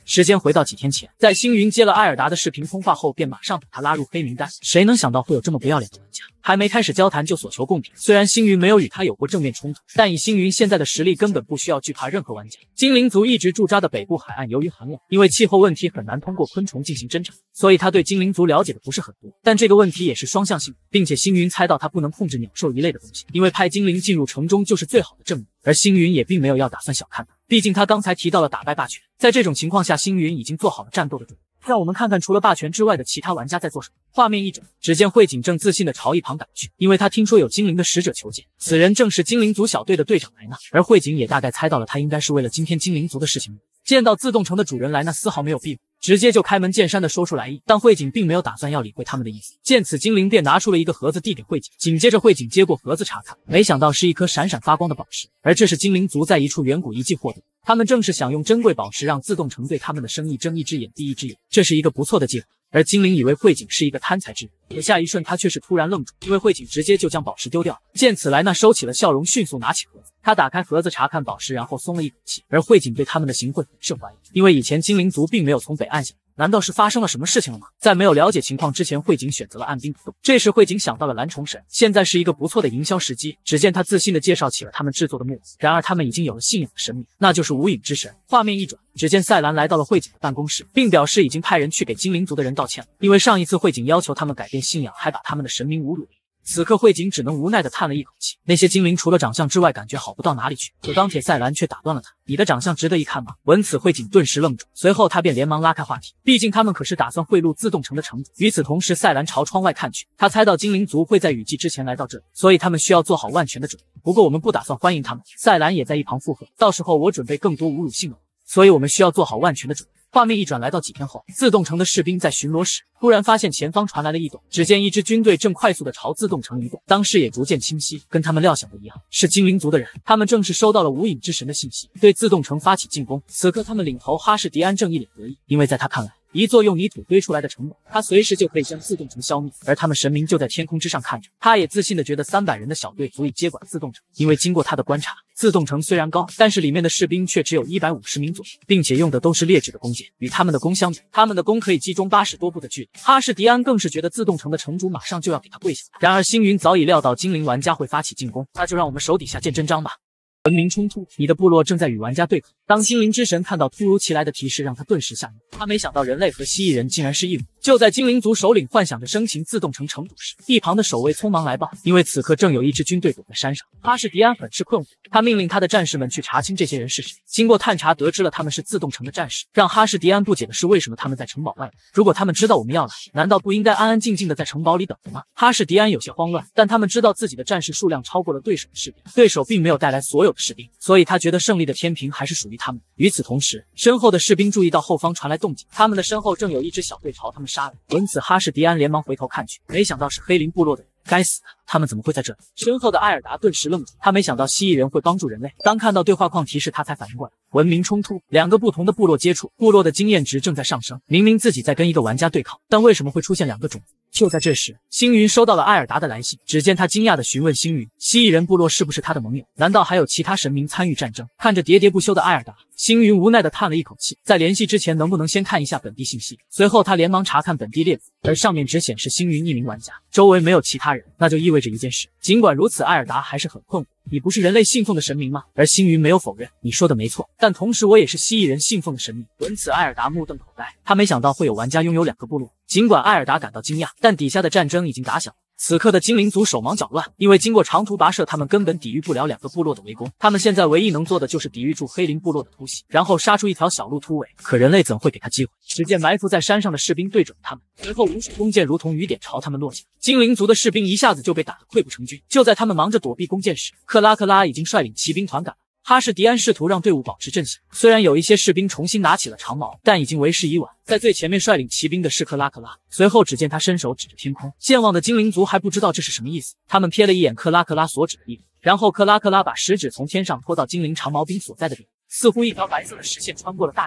时间回到几天前，在星云接了艾尔达的视频通话后，便马上把他拉入黑名单。谁能想到会有这么不要脸的玩家？还没开始交谈就所求贡品。虽然星云没有与他有过正面冲突，但以星云现在的实力，根本不需要惧怕任何玩家。精灵族一直驻扎的北部海岸，由于寒冷，因为气候问题很难通过昆虫进行侦查，所以他对精灵族了解的不是很多。但这个问题也是双向性的，并且星云猜到他不能控制鸟兽一类的东西，因为派精灵进入城中就是最好的证明。而星云也并没有要打算小看他，毕竟他刚才提到了打败霸权，在这种情况下，星云已经做好了战斗的准备。让我们看看除了霸权之外的其他玩家在做什么。画面一转，只见慧景正自信地朝一旁赶去，因为他听说有精灵的使者求见，此人正是精灵族小队的队长莱纳。而慧景也大概猜到了，他应该是为了今天精灵族的事情。见到自动城的主人莱纳丝毫没有避讳，直接就开门见山地说出来意。但慧景并没有打算要理会他们的意思，见此精灵便拿出了一个盒子递给慧景，紧接着慧景接过盒子查看，没想到是一颗闪闪发光的宝石，而这是精灵族在一处远古遗迹获得的。他们正是想用珍贵宝石让自动城对他们的生意睁一只眼闭一只眼，这是一个不错的计划。而精灵以为慧景是一个贪财之人，可下一瞬他却是突然愣住，因为慧景直接就将宝石丢掉了。见此，莱纳收起了笑容，迅速拿起盒子，他打开盒子查看宝石，然后松了一口气。而慧景对他们的行贿很是怀疑，因为以前精灵族并没有从北岸下来，难道是发生了什么事情了吗？在没有了解情况之前，慧景选择了按兵不动。这时慧景想到了蓝虫神，现在是一个不错的营销时机。只见他自信地介绍起了他们制作的木偶，然而他们已经有了信仰的神明，那就是无影之神。画面一转，只见赛兰来到了慧景的办公室，并表示已经派人去给精灵族的人道歉了，因为上一次慧景要求他们改变信仰，还把他们的神明侮辱了。此刻慧景只能无奈地叹了一口气，那些精灵除了长相之外，感觉好不到哪里去。可钢铁赛兰却打断了他：“你的长相值得一看吗？”闻此，慧景顿时愣住，随后他便连忙拉开话题，毕竟他们可是打算贿赂自动城的城主。与此同时，赛兰朝窗外看去，他猜到精灵族会在雨季之前来到这里，所以他们需要做好万全的准备。不过我们不打算欢迎他们。赛兰也在一旁附和：“到时候我准备更多侮辱性的话，所以我们需要做好万全的准备。”画面一转，来到几天后，自动城的士兵在巡逻时，突然发现前方传来了异动。只见一支军队正快速地朝自动城移动，当视野逐渐清晰，跟他们料想的一样，是精灵族的人。他们正是收到了无影之神的信息，对自动城发起进攻。此刻，他们领头哈士迪安正一脸得意，因为在他看来，一座用泥土堆出来的城堡，他随时就可以将自动城消灭。而他们神明就在天空之上看着，他也自信地觉得300人的小队足以接管自动城，因为经过他的观察，自动城虽然高，但是里面的士兵却只有150名左右，并且用的都是劣质的弓箭。与他们的弓相比，他们的弓可以击中80多步的距离。哈士迪安更是觉得自动城的城主马上就要给他跪下。然而星云早已料到精灵玩家会发起进攻，那就让我们手底下见真章吧。文明冲突，你的部落正在与玩家对抗。当精灵之神看到突如其来的提示，让他顿时吓懵。他没想到人类和蜥蜴人竟然是一伙。就在精灵族首领幻想着生擒自动城城主时，一旁的守卫匆忙来报，因为此刻正有一支军队躲在山上。哈士迪安很是困惑，他命令他的战士们去查清这些人是谁。经过探查，得知了他们是自动城的战士。让哈士迪安不解的是，为什么他们在城堡外？如果他们知道我们要来，难道不应该安安静静的在城堡里等着吗？哈士迪安有些慌乱，但他们知道自己的战士数量超过了对手的士兵，对手并没有带来所有的士兵，所以他觉得胜利的天平还是属于他们。与此同时，身后的士兵注意到后方传来动静，他们的身后正有一支小队朝他们杀来。闻此，哈士迪安连忙回头看去，没想到是黑林部落的人。该死的，他们怎么会在这里？身后的艾尔达顿时愣住，他没想到蜥蜴人会帮助人类。当看到对话框提示，他才反应过来。文明冲突，两个不同的部落接触，部落的经验值正在上升。明明自己在跟一个玩家对抗，但为什么会出现2个种族？就在这时，星云收到了艾尔达的来信。只见他惊讶地询问星云，蜥蜴人部落是不是他的盟友？难道还有其他神明参与战争？看着喋喋不休的艾尔达，星云无奈地叹了一口气。在联系之前，能不能先看一下本地信息？随后他连忙查看本地列表，而上面只显示星云一名玩家，周围没有其他人，那就意味着一件事。尽管如此，艾尔达还是很困惑。你不是人类信奉的神明吗？而星云没有否认，你说的没错，但同时我也是蜥蜴人信奉的神明。闻此，艾尔达目瞪口呆，他没想到会有玩家拥有2个部落。尽管艾尔达感到惊讶，但底下的战争已经打响。此刻的精灵族手忙脚乱，因为经过长途跋涉，他们根本抵御不了2个部落的围攻。他们现在唯一能做的就是抵御住黑林部落的突袭，然后杀出一条小路突围。可人类怎会给他机会？只见埋伏在山上的士兵对准他们，随后无数弓箭如同雨点朝他们落下。精灵族的士兵一下子就被打得溃不成军。就在他们忙着躲避弓箭时，克拉已经率领骑兵团赶来。哈士迪安试图让队伍保持阵型，虽然有一些士兵重新拿起了长矛，但已经为时已晚。在最前面率领骑兵的是克拉，随后只见他伸手指着天空。健忘的精灵族还不知道这是什么意思，他们瞥了一眼克拉所指的地方，然后克拉把食指从天上拖到精灵长矛兵所在的地方，似乎一条白色的实线穿过了大气层，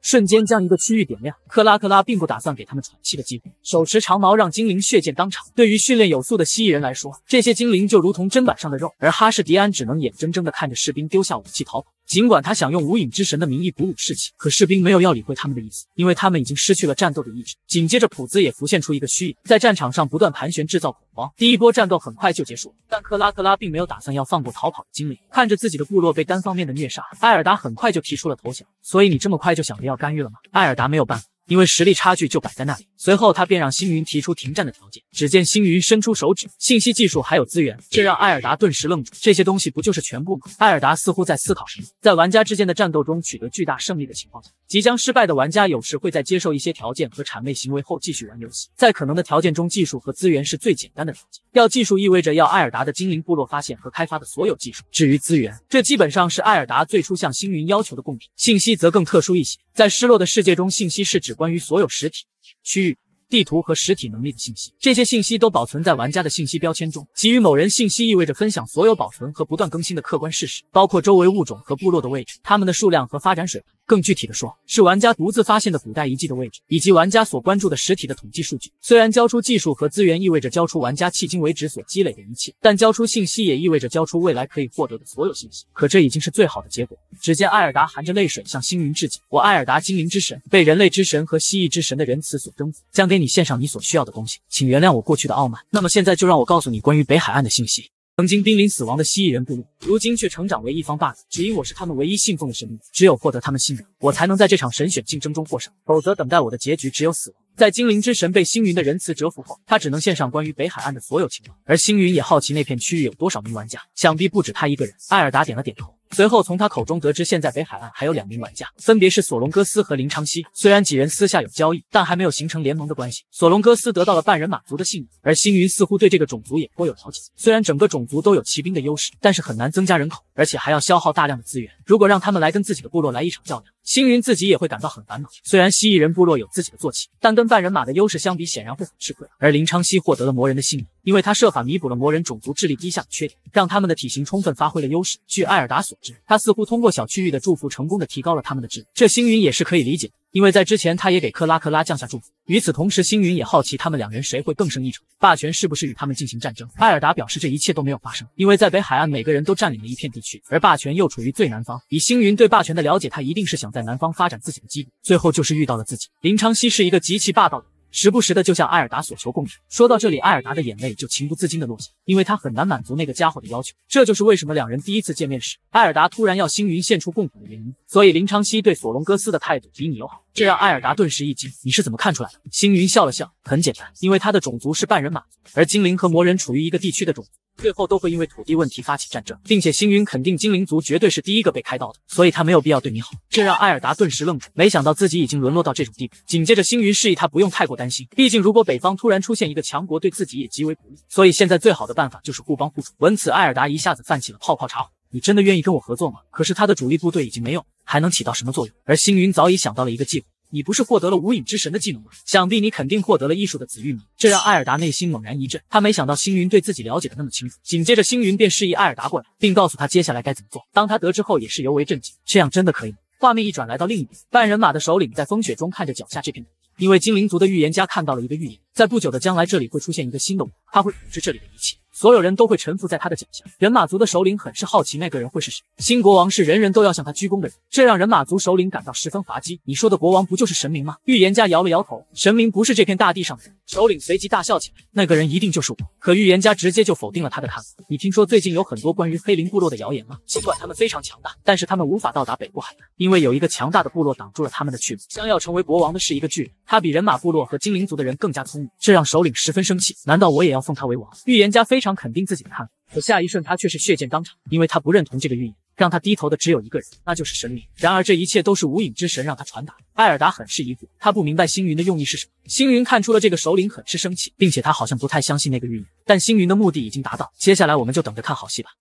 瞬间将一个区域点亮。克拉并不打算给他们喘气的机会，手持长矛让精灵血溅当场。对于训练有素的蜥蜴人来说，这些精灵就如同砧板上的肉，而哈士迪安只能眼睁睁地看着士兵丢下武器逃跑。尽管他想用无影之神的名义鼓舞士气，可士兵没有要理会他们的意思，因为他们已经失去了战斗的意志。紧接着普兹也浮现出一个虚影，在战场上不断盘旋，制造恐慌。第一波战斗很快就结束了，但克拉并没有打算要放过逃跑的精灵。看着自己的部落被单方面的虐杀，艾尔达很快就提出了投降。所以你这么快就想着要干预了吗？艾尔达没有办法，因为实力差距就摆在那里。随后他便让星云提出停战的条件，只见星云伸出手指，信息技术还有资源，这让艾尔达顿时愣住。这些东西不就是全部吗？艾尔达似乎在思考什么。在玩家之间的战斗中取得巨大胜利的情况下，即将失败的玩家有时会在接受一些条件和谄媚行为后继续玩游戏。在可能的条件中，技术和资源是最简单的条件。要技术意味着要艾尔达的精灵部落发现和开发的所有技术，至于资源，这基本上是艾尔达最初向星云要求的贡品。信息则更特殊一些，在失落的世界中，信息是指关于所有实体、区域、地图和实体能力的信息，这些信息都保存在玩家的信息标签中。给予某人信息意味着分享所有保存和不断更新的客观事实，包括周围物种和部落的位置、它们的数量和发展水平。更具体的说，是玩家独自发现的古代遗迹的位置，以及玩家所关注的实体的统计数据。虽然交出技术和资源意味着交出玩家迄今为止所积累的一切，但交出信息也意味着交出未来可以获得的所有信息。可这已经是最好的结果。只见艾尔达含着泪水向星云致敬：“我艾尔达精灵之神，被人类之神和蜥蜴之神的仁慈所征服，将给你献上你所需要的东西，请原谅我过去的傲慢。那么现在就让我告诉你关于北海岸的信息。”曾经濒临死亡的蜥蜴人部落，如今却成长为一方霸主，只因我是他们唯一信奉的神明。只有获得他们信任，我才能在这场神选竞争中获胜，否则等待我的结局只有死亡。在精灵之神被星云的仁慈折服后，他只能献上关于北海岸的所有情报，而星云也好奇那片区域有多少名玩家，想必不止他一个人。艾尔达点了点头，随后从他口中得知，现在北海岸还有2名玩家，分别是索隆戈斯和林昌熙。虽然几人私下有交易，但还没有形成联盟的关系。索隆戈斯得到了半人马族的信任，而星云似乎对这个种族也颇有了解。虽然整个种族都有骑兵的优势，但是很难增加人口，而且还要消耗大量的资源。如果让他们来跟自己的部落来一场较量，星云自己也会感到很烦恼。虽然蜥蜴人部落有自己的坐骑，但跟半人马的优势相比，显然会很吃亏。而林昌熙获得了魔人的信任，因为他设法弥补了魔人种族智力低下的缺点，让他们的体型充分发挥了优势。据艾尔达所知，他似乎通过小区域的祝福成功的提高了他们的智力，这星云也是可以理解的，因为在之前他也给克拉降下祝福。与此同时，星云也好奇他们2人谁会更胜一筹，霸权是不是与他们进行战争。艾尔达表示这一切都没有发生，因为在北海岸每个人都占领了一片地区，而霸权又处于最南方。以星云对霸权的了解，他一定是想在南方发展自己的基地，最后就是遇到了自己。林昌熙是一个极其霸道的人，时不时的就向艾尔达所求贡品。说到这里，艾尔达的眼泪就情不自禁的落下，因为他很难满足那个家伙的要求。这就是为什么2人第一次见面时，艾尔达突然要星云献出贡品的原因。所以林昌熙对索隆戈斯的态度比你友好，这让艾尔达顿时一惊。你是怎么看出来的？星云笑了笑，很简单，因为他的种族是半人马族，而精灵和魔人处于一个地区的种族，最后都会因为土地问题发起战争，并且星云肯定精灵族绝对是第一个被开刀的，所以他没有必要对你好。这让艾尔达顿时愣住，没想到自己已经沦落到这种地步。紧接着星云示意他不用太过担心，毕竟如果北方突然出现一个强国，对自己也极为不利，所以现在最好的办法就是互帮互助。闻此，艾尔达一下子泛起了泡泡茶火。你真的愿意跟我合作吗？可是他的主力部队已经没有，还能起到什么作用？而星云早已想到了一个计划。你不是获得了无影之神的技能吗？想必你肯定获得了艺术的紫玉米。这让艾尔达内心猛然一震，他没想到星云对自己了解的那么清楚。紧接着星云便示意艾尔达过来，并告诉他接下来该怎么做。当他得知后也是尤为震惊，这样真的可以吗？画面一转来到另一边，半人马的首领在风雪中看着脚下这片土地，因为精灵族的预言家看到了一个预言，在不久的将来这里会出现一个新的我，他会统治这里的一切，所有人都会臣服在他的脚下。人马族的首领很是好奇那个人会是谁，新国王是人人都要向他鞠躬的人，这让人马族首领感到十分滑稽。你说的国王不就是神明吗？预言家摇了摇头，神明不是这片大地上的人。首领随即大笑起来，那个人一定就是我。可预言家直接就否定了他的看法。你听说最近有很多关于黑灵部落的谣言吗？尽管他们非常强大，但是他们无法到达北部海岸，因为有一个强大的部落挡住了他们的去路。将要成为国王的是一个巨人，他比人马部落和精灵族的人更加聪明，这让首领十分生气。难道我也要奉他为王？预言家非常肯定自己的看法，可下一瞬他却是血溅当场，因为他不认同这个预言。让他低头的只有一个人，那就是神明。然而这一切都是无影之神让他传达。艾尔达很是疑惑，他不明白星云的用意是什么。星云看出了这个首领很是生气，并且他好像不太相信那个预言，但星云的目的已经达到，接下来我们就等着看好戏吧。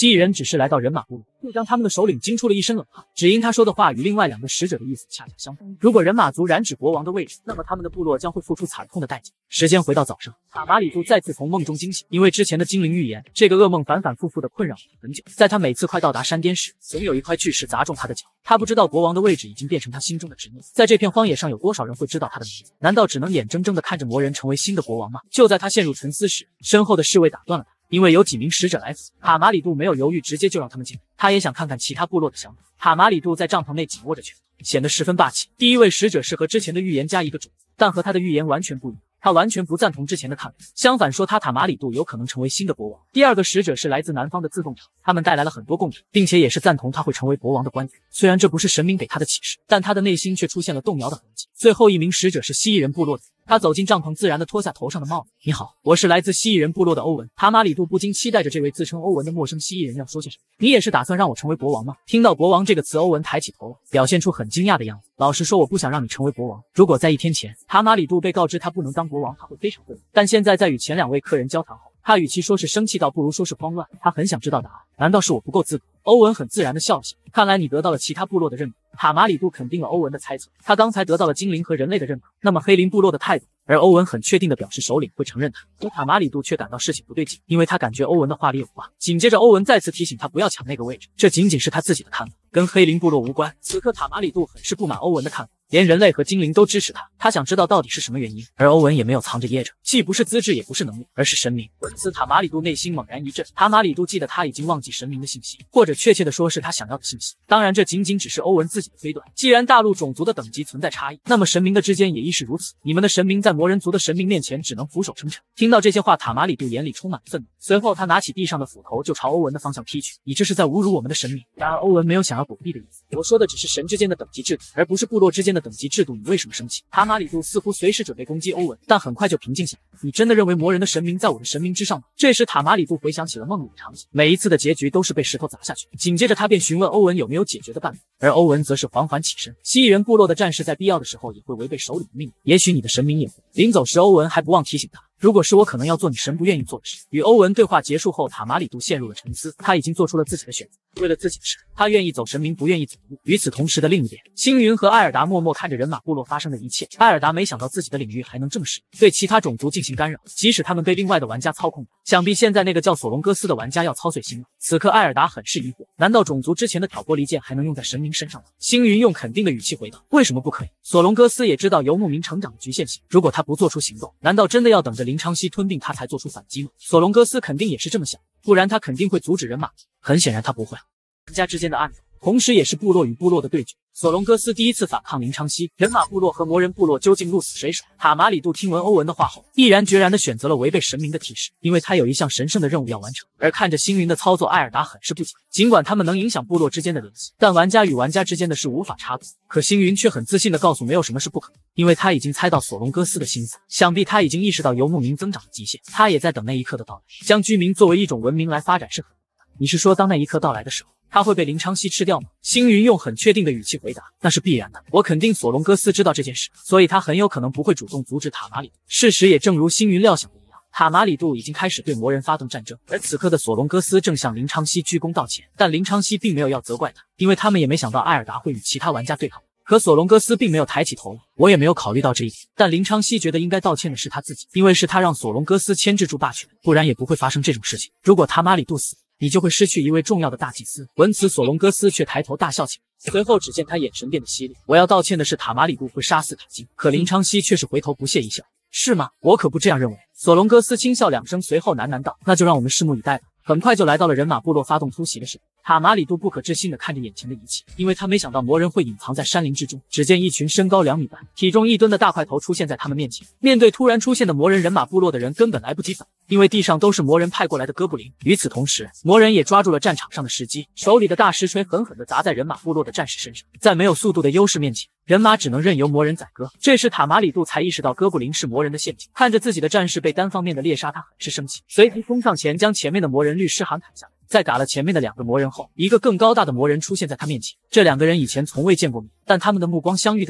蜥蜴人只是来到人马部落，就将他们的首领惊出了一身冷汗，只因他说的话与另外2个使者的意思恰恰相反。如果人马族染指国王的位置，那么他们的部落将会付出惨痛的代价。时间回到早上，塔马里杜再次从梦中惊醒，因为之前的精灵预言，这个噩梦反反复复的困扰了他很久。在他每次快到达山巅时，总有一块巨石砸中他的脚。他不知道国王的位置已经变成他心中的执念。在这片荒野上，有多少人会知道他的名字？难道只能眼睁睁地看着魔人成为新的国王吗？就在他陷入沉思时，身后的侍卫打断了他。因为有几名使者来访，塔马里杜没有犹豫，直接就让他们进来。他也想看看其他部落的想法。塔马里杜在帐篷内紧握着拳头，显得十分霸气。第一位使者是和之前的预言家一个种族，但和他的预言完全不一样。他完全不赞同之前的看法，相反说他塔马里杜有可能成为新的国王。第二个使者是来自南方的自贡场，他们带来了很多贡品，并且也是赞同他会成为国王的观点。虽然这不是神明给他的启示，但他的内心却出现了动摇的痕迹。最后一名使者是蜥蜴人部落的。他走进帐篷，自然地脱下头上的帽子。你好，我是来自蜥蜴人部落的欧文。塔马里杜不禁期待着这位自称欧文的陌生蜥蜴人要说些什么。你也是打算让我成为国王吗？听到国王这个词，欧文抬起头来，表现出很惊讶的样子。老实说，我不想让你成为国王。如果在1天前，塔马里杜被告知他不能当国王，他会非常愤怒。但现在在与前2位客人交谈后，他与其说是生气，倒不如说是慌乱。他很想知道答案，难道是我不够资格？欧文很自然地笑了笑，看来你得到了其他部落的认可。塔马里杜肯定了欧文的猜测，他刚才得到了精灵和人类的认可，那么黑林部落的态度？而欧文很确定地表示首领会承认他，而塔马里杜却感到事情不对劲，因为他感觉欧文的话里有话。紧接着欧文再次提醒他不要抢那个位置，这仅仅是他自己的看法，跟黑林部落无关。此刻塔马里杜很是不满欧文的看法，连人类和精灵都支持他，他想知道到底是什么原因。而欧文也没有藏着掖着，既不是资质也不是能力，而是神明。闻此塔马里杜内心猛然一震，塔马里杜记得他已经忘记神明的信息，或者确切的说是他想要的信息。当然这仅仅只是欧文自己的推断，既然大陆种族的等级存在差异，那么神明的之间也亦是如此。你们的神明在魔人族的神明面前只能俯首称臣。听到这些话，塔马里杜眼里充满愤怒，随后他拿起地上的斧头就朝欧文的方向劈去。你这是在侮辱我们的神明。然而欧文没有想要躲避的意思，我说的只是神之间的等级制度，而不是部落之间的等级制度。你为什么生气？塔马里杜似乎随时准备攻击欧文，但很快就平静下来。你真的认为魔人的神明在我的神明之上吗？这时塔马里杜回想起了梦里的场景，每一次的结局都是被石头砸下去。紧接着他便询问欧文有没有解决的办法，而欧文则是缓缓起身。蜥蜴人部落的战士在必要的时候也会违背首领的命令，也许你的神明也会。临走时，欧文还不忘提醒他，如果是我，可能要做你神不愿意做的事。与欧文对话结束后，塔马里杜陷入了沉思，他已经做出了自己的选择。为了自己的事，他愿意走神明不愿意走的路。与此同时的另一边，星云和艾尔达默默看着人马部落发生的一切。艾尔达没想到自己的领域还能这么适应，对其他种族进行干扰，即使他们被另外的玩家操控，想必现在那个叫索隆戈斯的玩家要操碎心了。此刻艾尔达很是疑惑，难道种族之前的挑拨离间还能用在神明身上吗？星云用肯定的语气回答，为什么不可以？索隆戈斯也知道游牧民成长的局限性，如果他不做出行动，难道真的要等着林昌熙吞并他才做出反击吗？索隆戈斯肯定也是这么想，不然他肯定会阻止人马。很显然他不会。玩家之间的暗斗，同时也是部落与部落的对决。索隆戈斯第一次反抗林昌熙，人马部落和魔人部落究竟鹿死谁手？塔马里杜听闻欧文的话后，毅然决然地选择了违背神明的提示，因为他有一项神圣的任务要完成。而看着星云的操作，艾尔达很是不解。尽管他们能影响部落之间的联系，但玩家与玩家之间的事无法插足。可星云却很自信地告诉没有什么是不可能，因为他已经猜到索隆戈斯的心思，想必他已经意识到游牧民增长的极限，他也在等那一刻的到来。将居民作为一种文明来发展是很难的。你是说当那一刻到来的时候，他会被林昌熙吃掉吗？星云用很确定的语气回答，那是必然的。我肯定索隆戈斯知道这件事，所以他很有可能不会主动阻止塔马里杜。事实也正如星云料想的一样，塔马里杜已经开始对魔人发动战争，而此刻的索隆戈斯正向林昌熙鞠躬道歉，但林昌熙并没有要责怪他，因为他们也没想到艾尔达会与其他玩家对抗。可索隆戈斯并没有抬起头来，我也没有考虑到这一点，但林昌熙觉得应该道歉的是他自己，因为是他让索隆戈斯牵制住霸权，不然也不会发生这种事情。如果塔马里杜死，你就会失去一位重要的大祭司。闻此，索隆戈斯却抬头大笑起来，随后只见他眼神变得犀利。我要道歉的是塔马里杜会杀死塔金，可林昌熙却是回头不屑一笑。是吗？我可不这样认为。索隆戈斯轻笑两声，随后喃喃道，那就让我们拭目以待吧。很快就来到了人马部落发动突袭的时候，塔马里杜不可置信地看着眼前的一切，因为他没想到魔人会隐藏在山林之中。只见一群身高2米半、体重1吨的大块头出现在他们面前。面对突然出现的魔人，人马部落的人根本来不及反应，因为地上都是魔人派过来的哥布林。与此同时，魔人也抓住了战场上的时机，手里的大石锤狠狠地砸在人马部落的战士身上。在没有速度的优势面前，人马只能任由魔人宰割。这时塔马里杜才意识到哥布林是魔人的陷阱，看着自己的战士被单方面的猎杀，他很是生气，随即冲上前将前面的魔人律师函砍下来。在打了前面的2个魔人后，一个更高大的魔人出现在他面前。这2个人以前从未见过面，但他们的目光相遇的那一刻，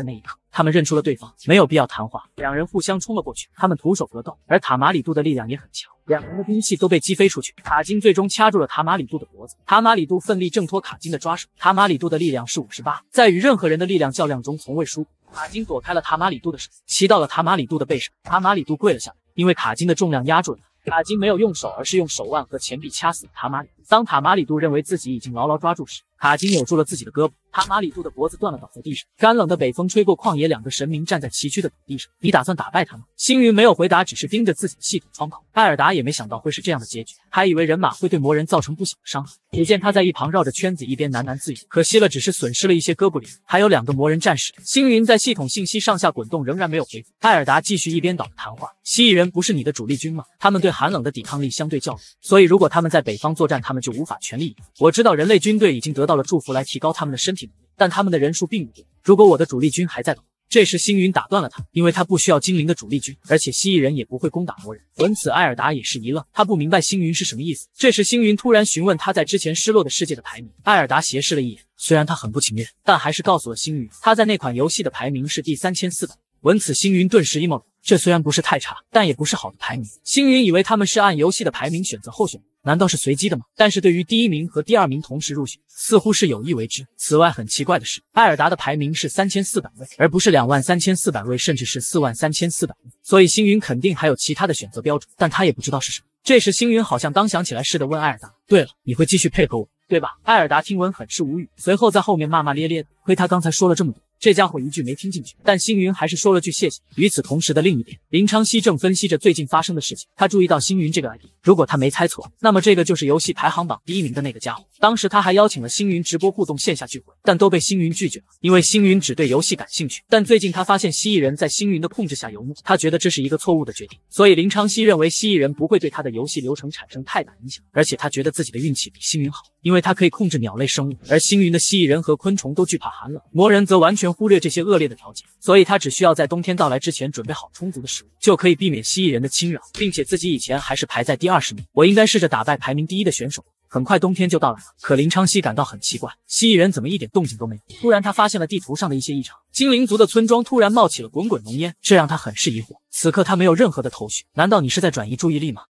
他们认出了对方，没有必要谈话，两人互相冲了过去，他们徒手格斗，而塔马里杜的力量也很强，两人的兵器都被击飞出去。卡金最终掐住了塔马里杜的脖子，塔马里杜奋力挣脱卡金的抓手。塔马里杜的力量是58，在与任何人的力量较量中从未输过。卡金躲开了塔马里杜的手，骑到了塔马里杜的背上，塔马里杜跪了下来，因为卡金的重量压住了他。卡金没有用手，而是用手腕和前臂掐死了塔马里杜。当塔马里杜认为自己已经牢牢抓住时，卡金扭住了自己的胳膊，塔马里杜的脖子断了，倒在地上。干冷的北风吹过旷野，两个神明站在崎岖的土地上。你打算打败他吗？星云没有回答，只是盯着自己的系统窗口。艾尔达也没想到会是这样的结局，还以为人马会对魔人造成不小的伤害。只见他在一旁绕着圈子，一边喃喃自语，可惜了，只是损失了一些哥布林，还有2个魔人战士。星云在系统信息上下滚动，仍然没有回复。艾尔达继续一边倒的谈话：蜥蜴人不是你的主力军吗？他们对寒冷的抵抗力相对较弱，所以如果他们在北方作战，他们就无法全力以赴。我知道人类军队已经得到了祝福来提高他们的身体能力，但他们的人数并不多。如果我的主力军还在的话，这时星云打断了他，因为他不需要精灵的主力军，而且蜥蜴人也不会攻打魔人。闻此，艾尔达也是一愣，他不明白星云是什么意思。这时星云突然询问他在之前失落的世界的排名，艾尔达斜视了一眼，虽然他很不情愿，但还是告诉了星云，他在那款游戏的排名是第3400。闻此，星云顿时 emo 了，这虽然不是太差，但也不是好的排名。星云以为他们是按游戏的排名选择候选人，难道是随机的吗？但是对于第1名和第2名同时入选，似乎是有意为之。此外，很奇怪的是，艾尔达的排名是3400位，而不是23400位，甚至是43400位。所以星云肯定还有其他的选择标准，但他也不知道是什么。这时星云好像当想起来似的问艾尔达：对了，你会继续配合我，对吧？艾尔达听闻很是无语，随后在后面骂骂咧咧的，亏他刚才说了这么多，这家伙一句没听进去，但星云还是说了句谢谢。与此同时的另一边，林昌熙正分析着最近发生的事情，他注意到星云这个 ID， 如果他没猜错，那么这个就是游戏排行榜第1名的那个家伙。当时他还邀请了星云直播互动线下聚会，但都被星云拒绝了，因为星云只对游戏感兴趣。但最近他发现蜥蜴人在星云的控制下游牧，他觉得这是一个错误的决定，所以林昌熙认为蜥蜴人不会对他的游戏流程产生太大影响，而且他觉得自己的运气比星云好，因为他可以控制鸟类生物，而星云的蜥蜴人和昆虫都惧怕寒冷，魔人则完全忽略这些恶劣的条件，所以他只需要在冬天到来之前准备好充足的食物，就可以避免蜥蜴人的侵扰，并且自己以前还是排在第20名。我应该试着打败排名第1的选手。很快冬天就到来了，可林昌熙感到很奇怪，蜥蜴人怎么一点动静都没有？突然他发现了地图上的一些异常，精灵族的村庄突然冒起了滚滚浓烟，这让他很是疑惑。此刻他没有任何的头绪，难道你是在转移注意力吗？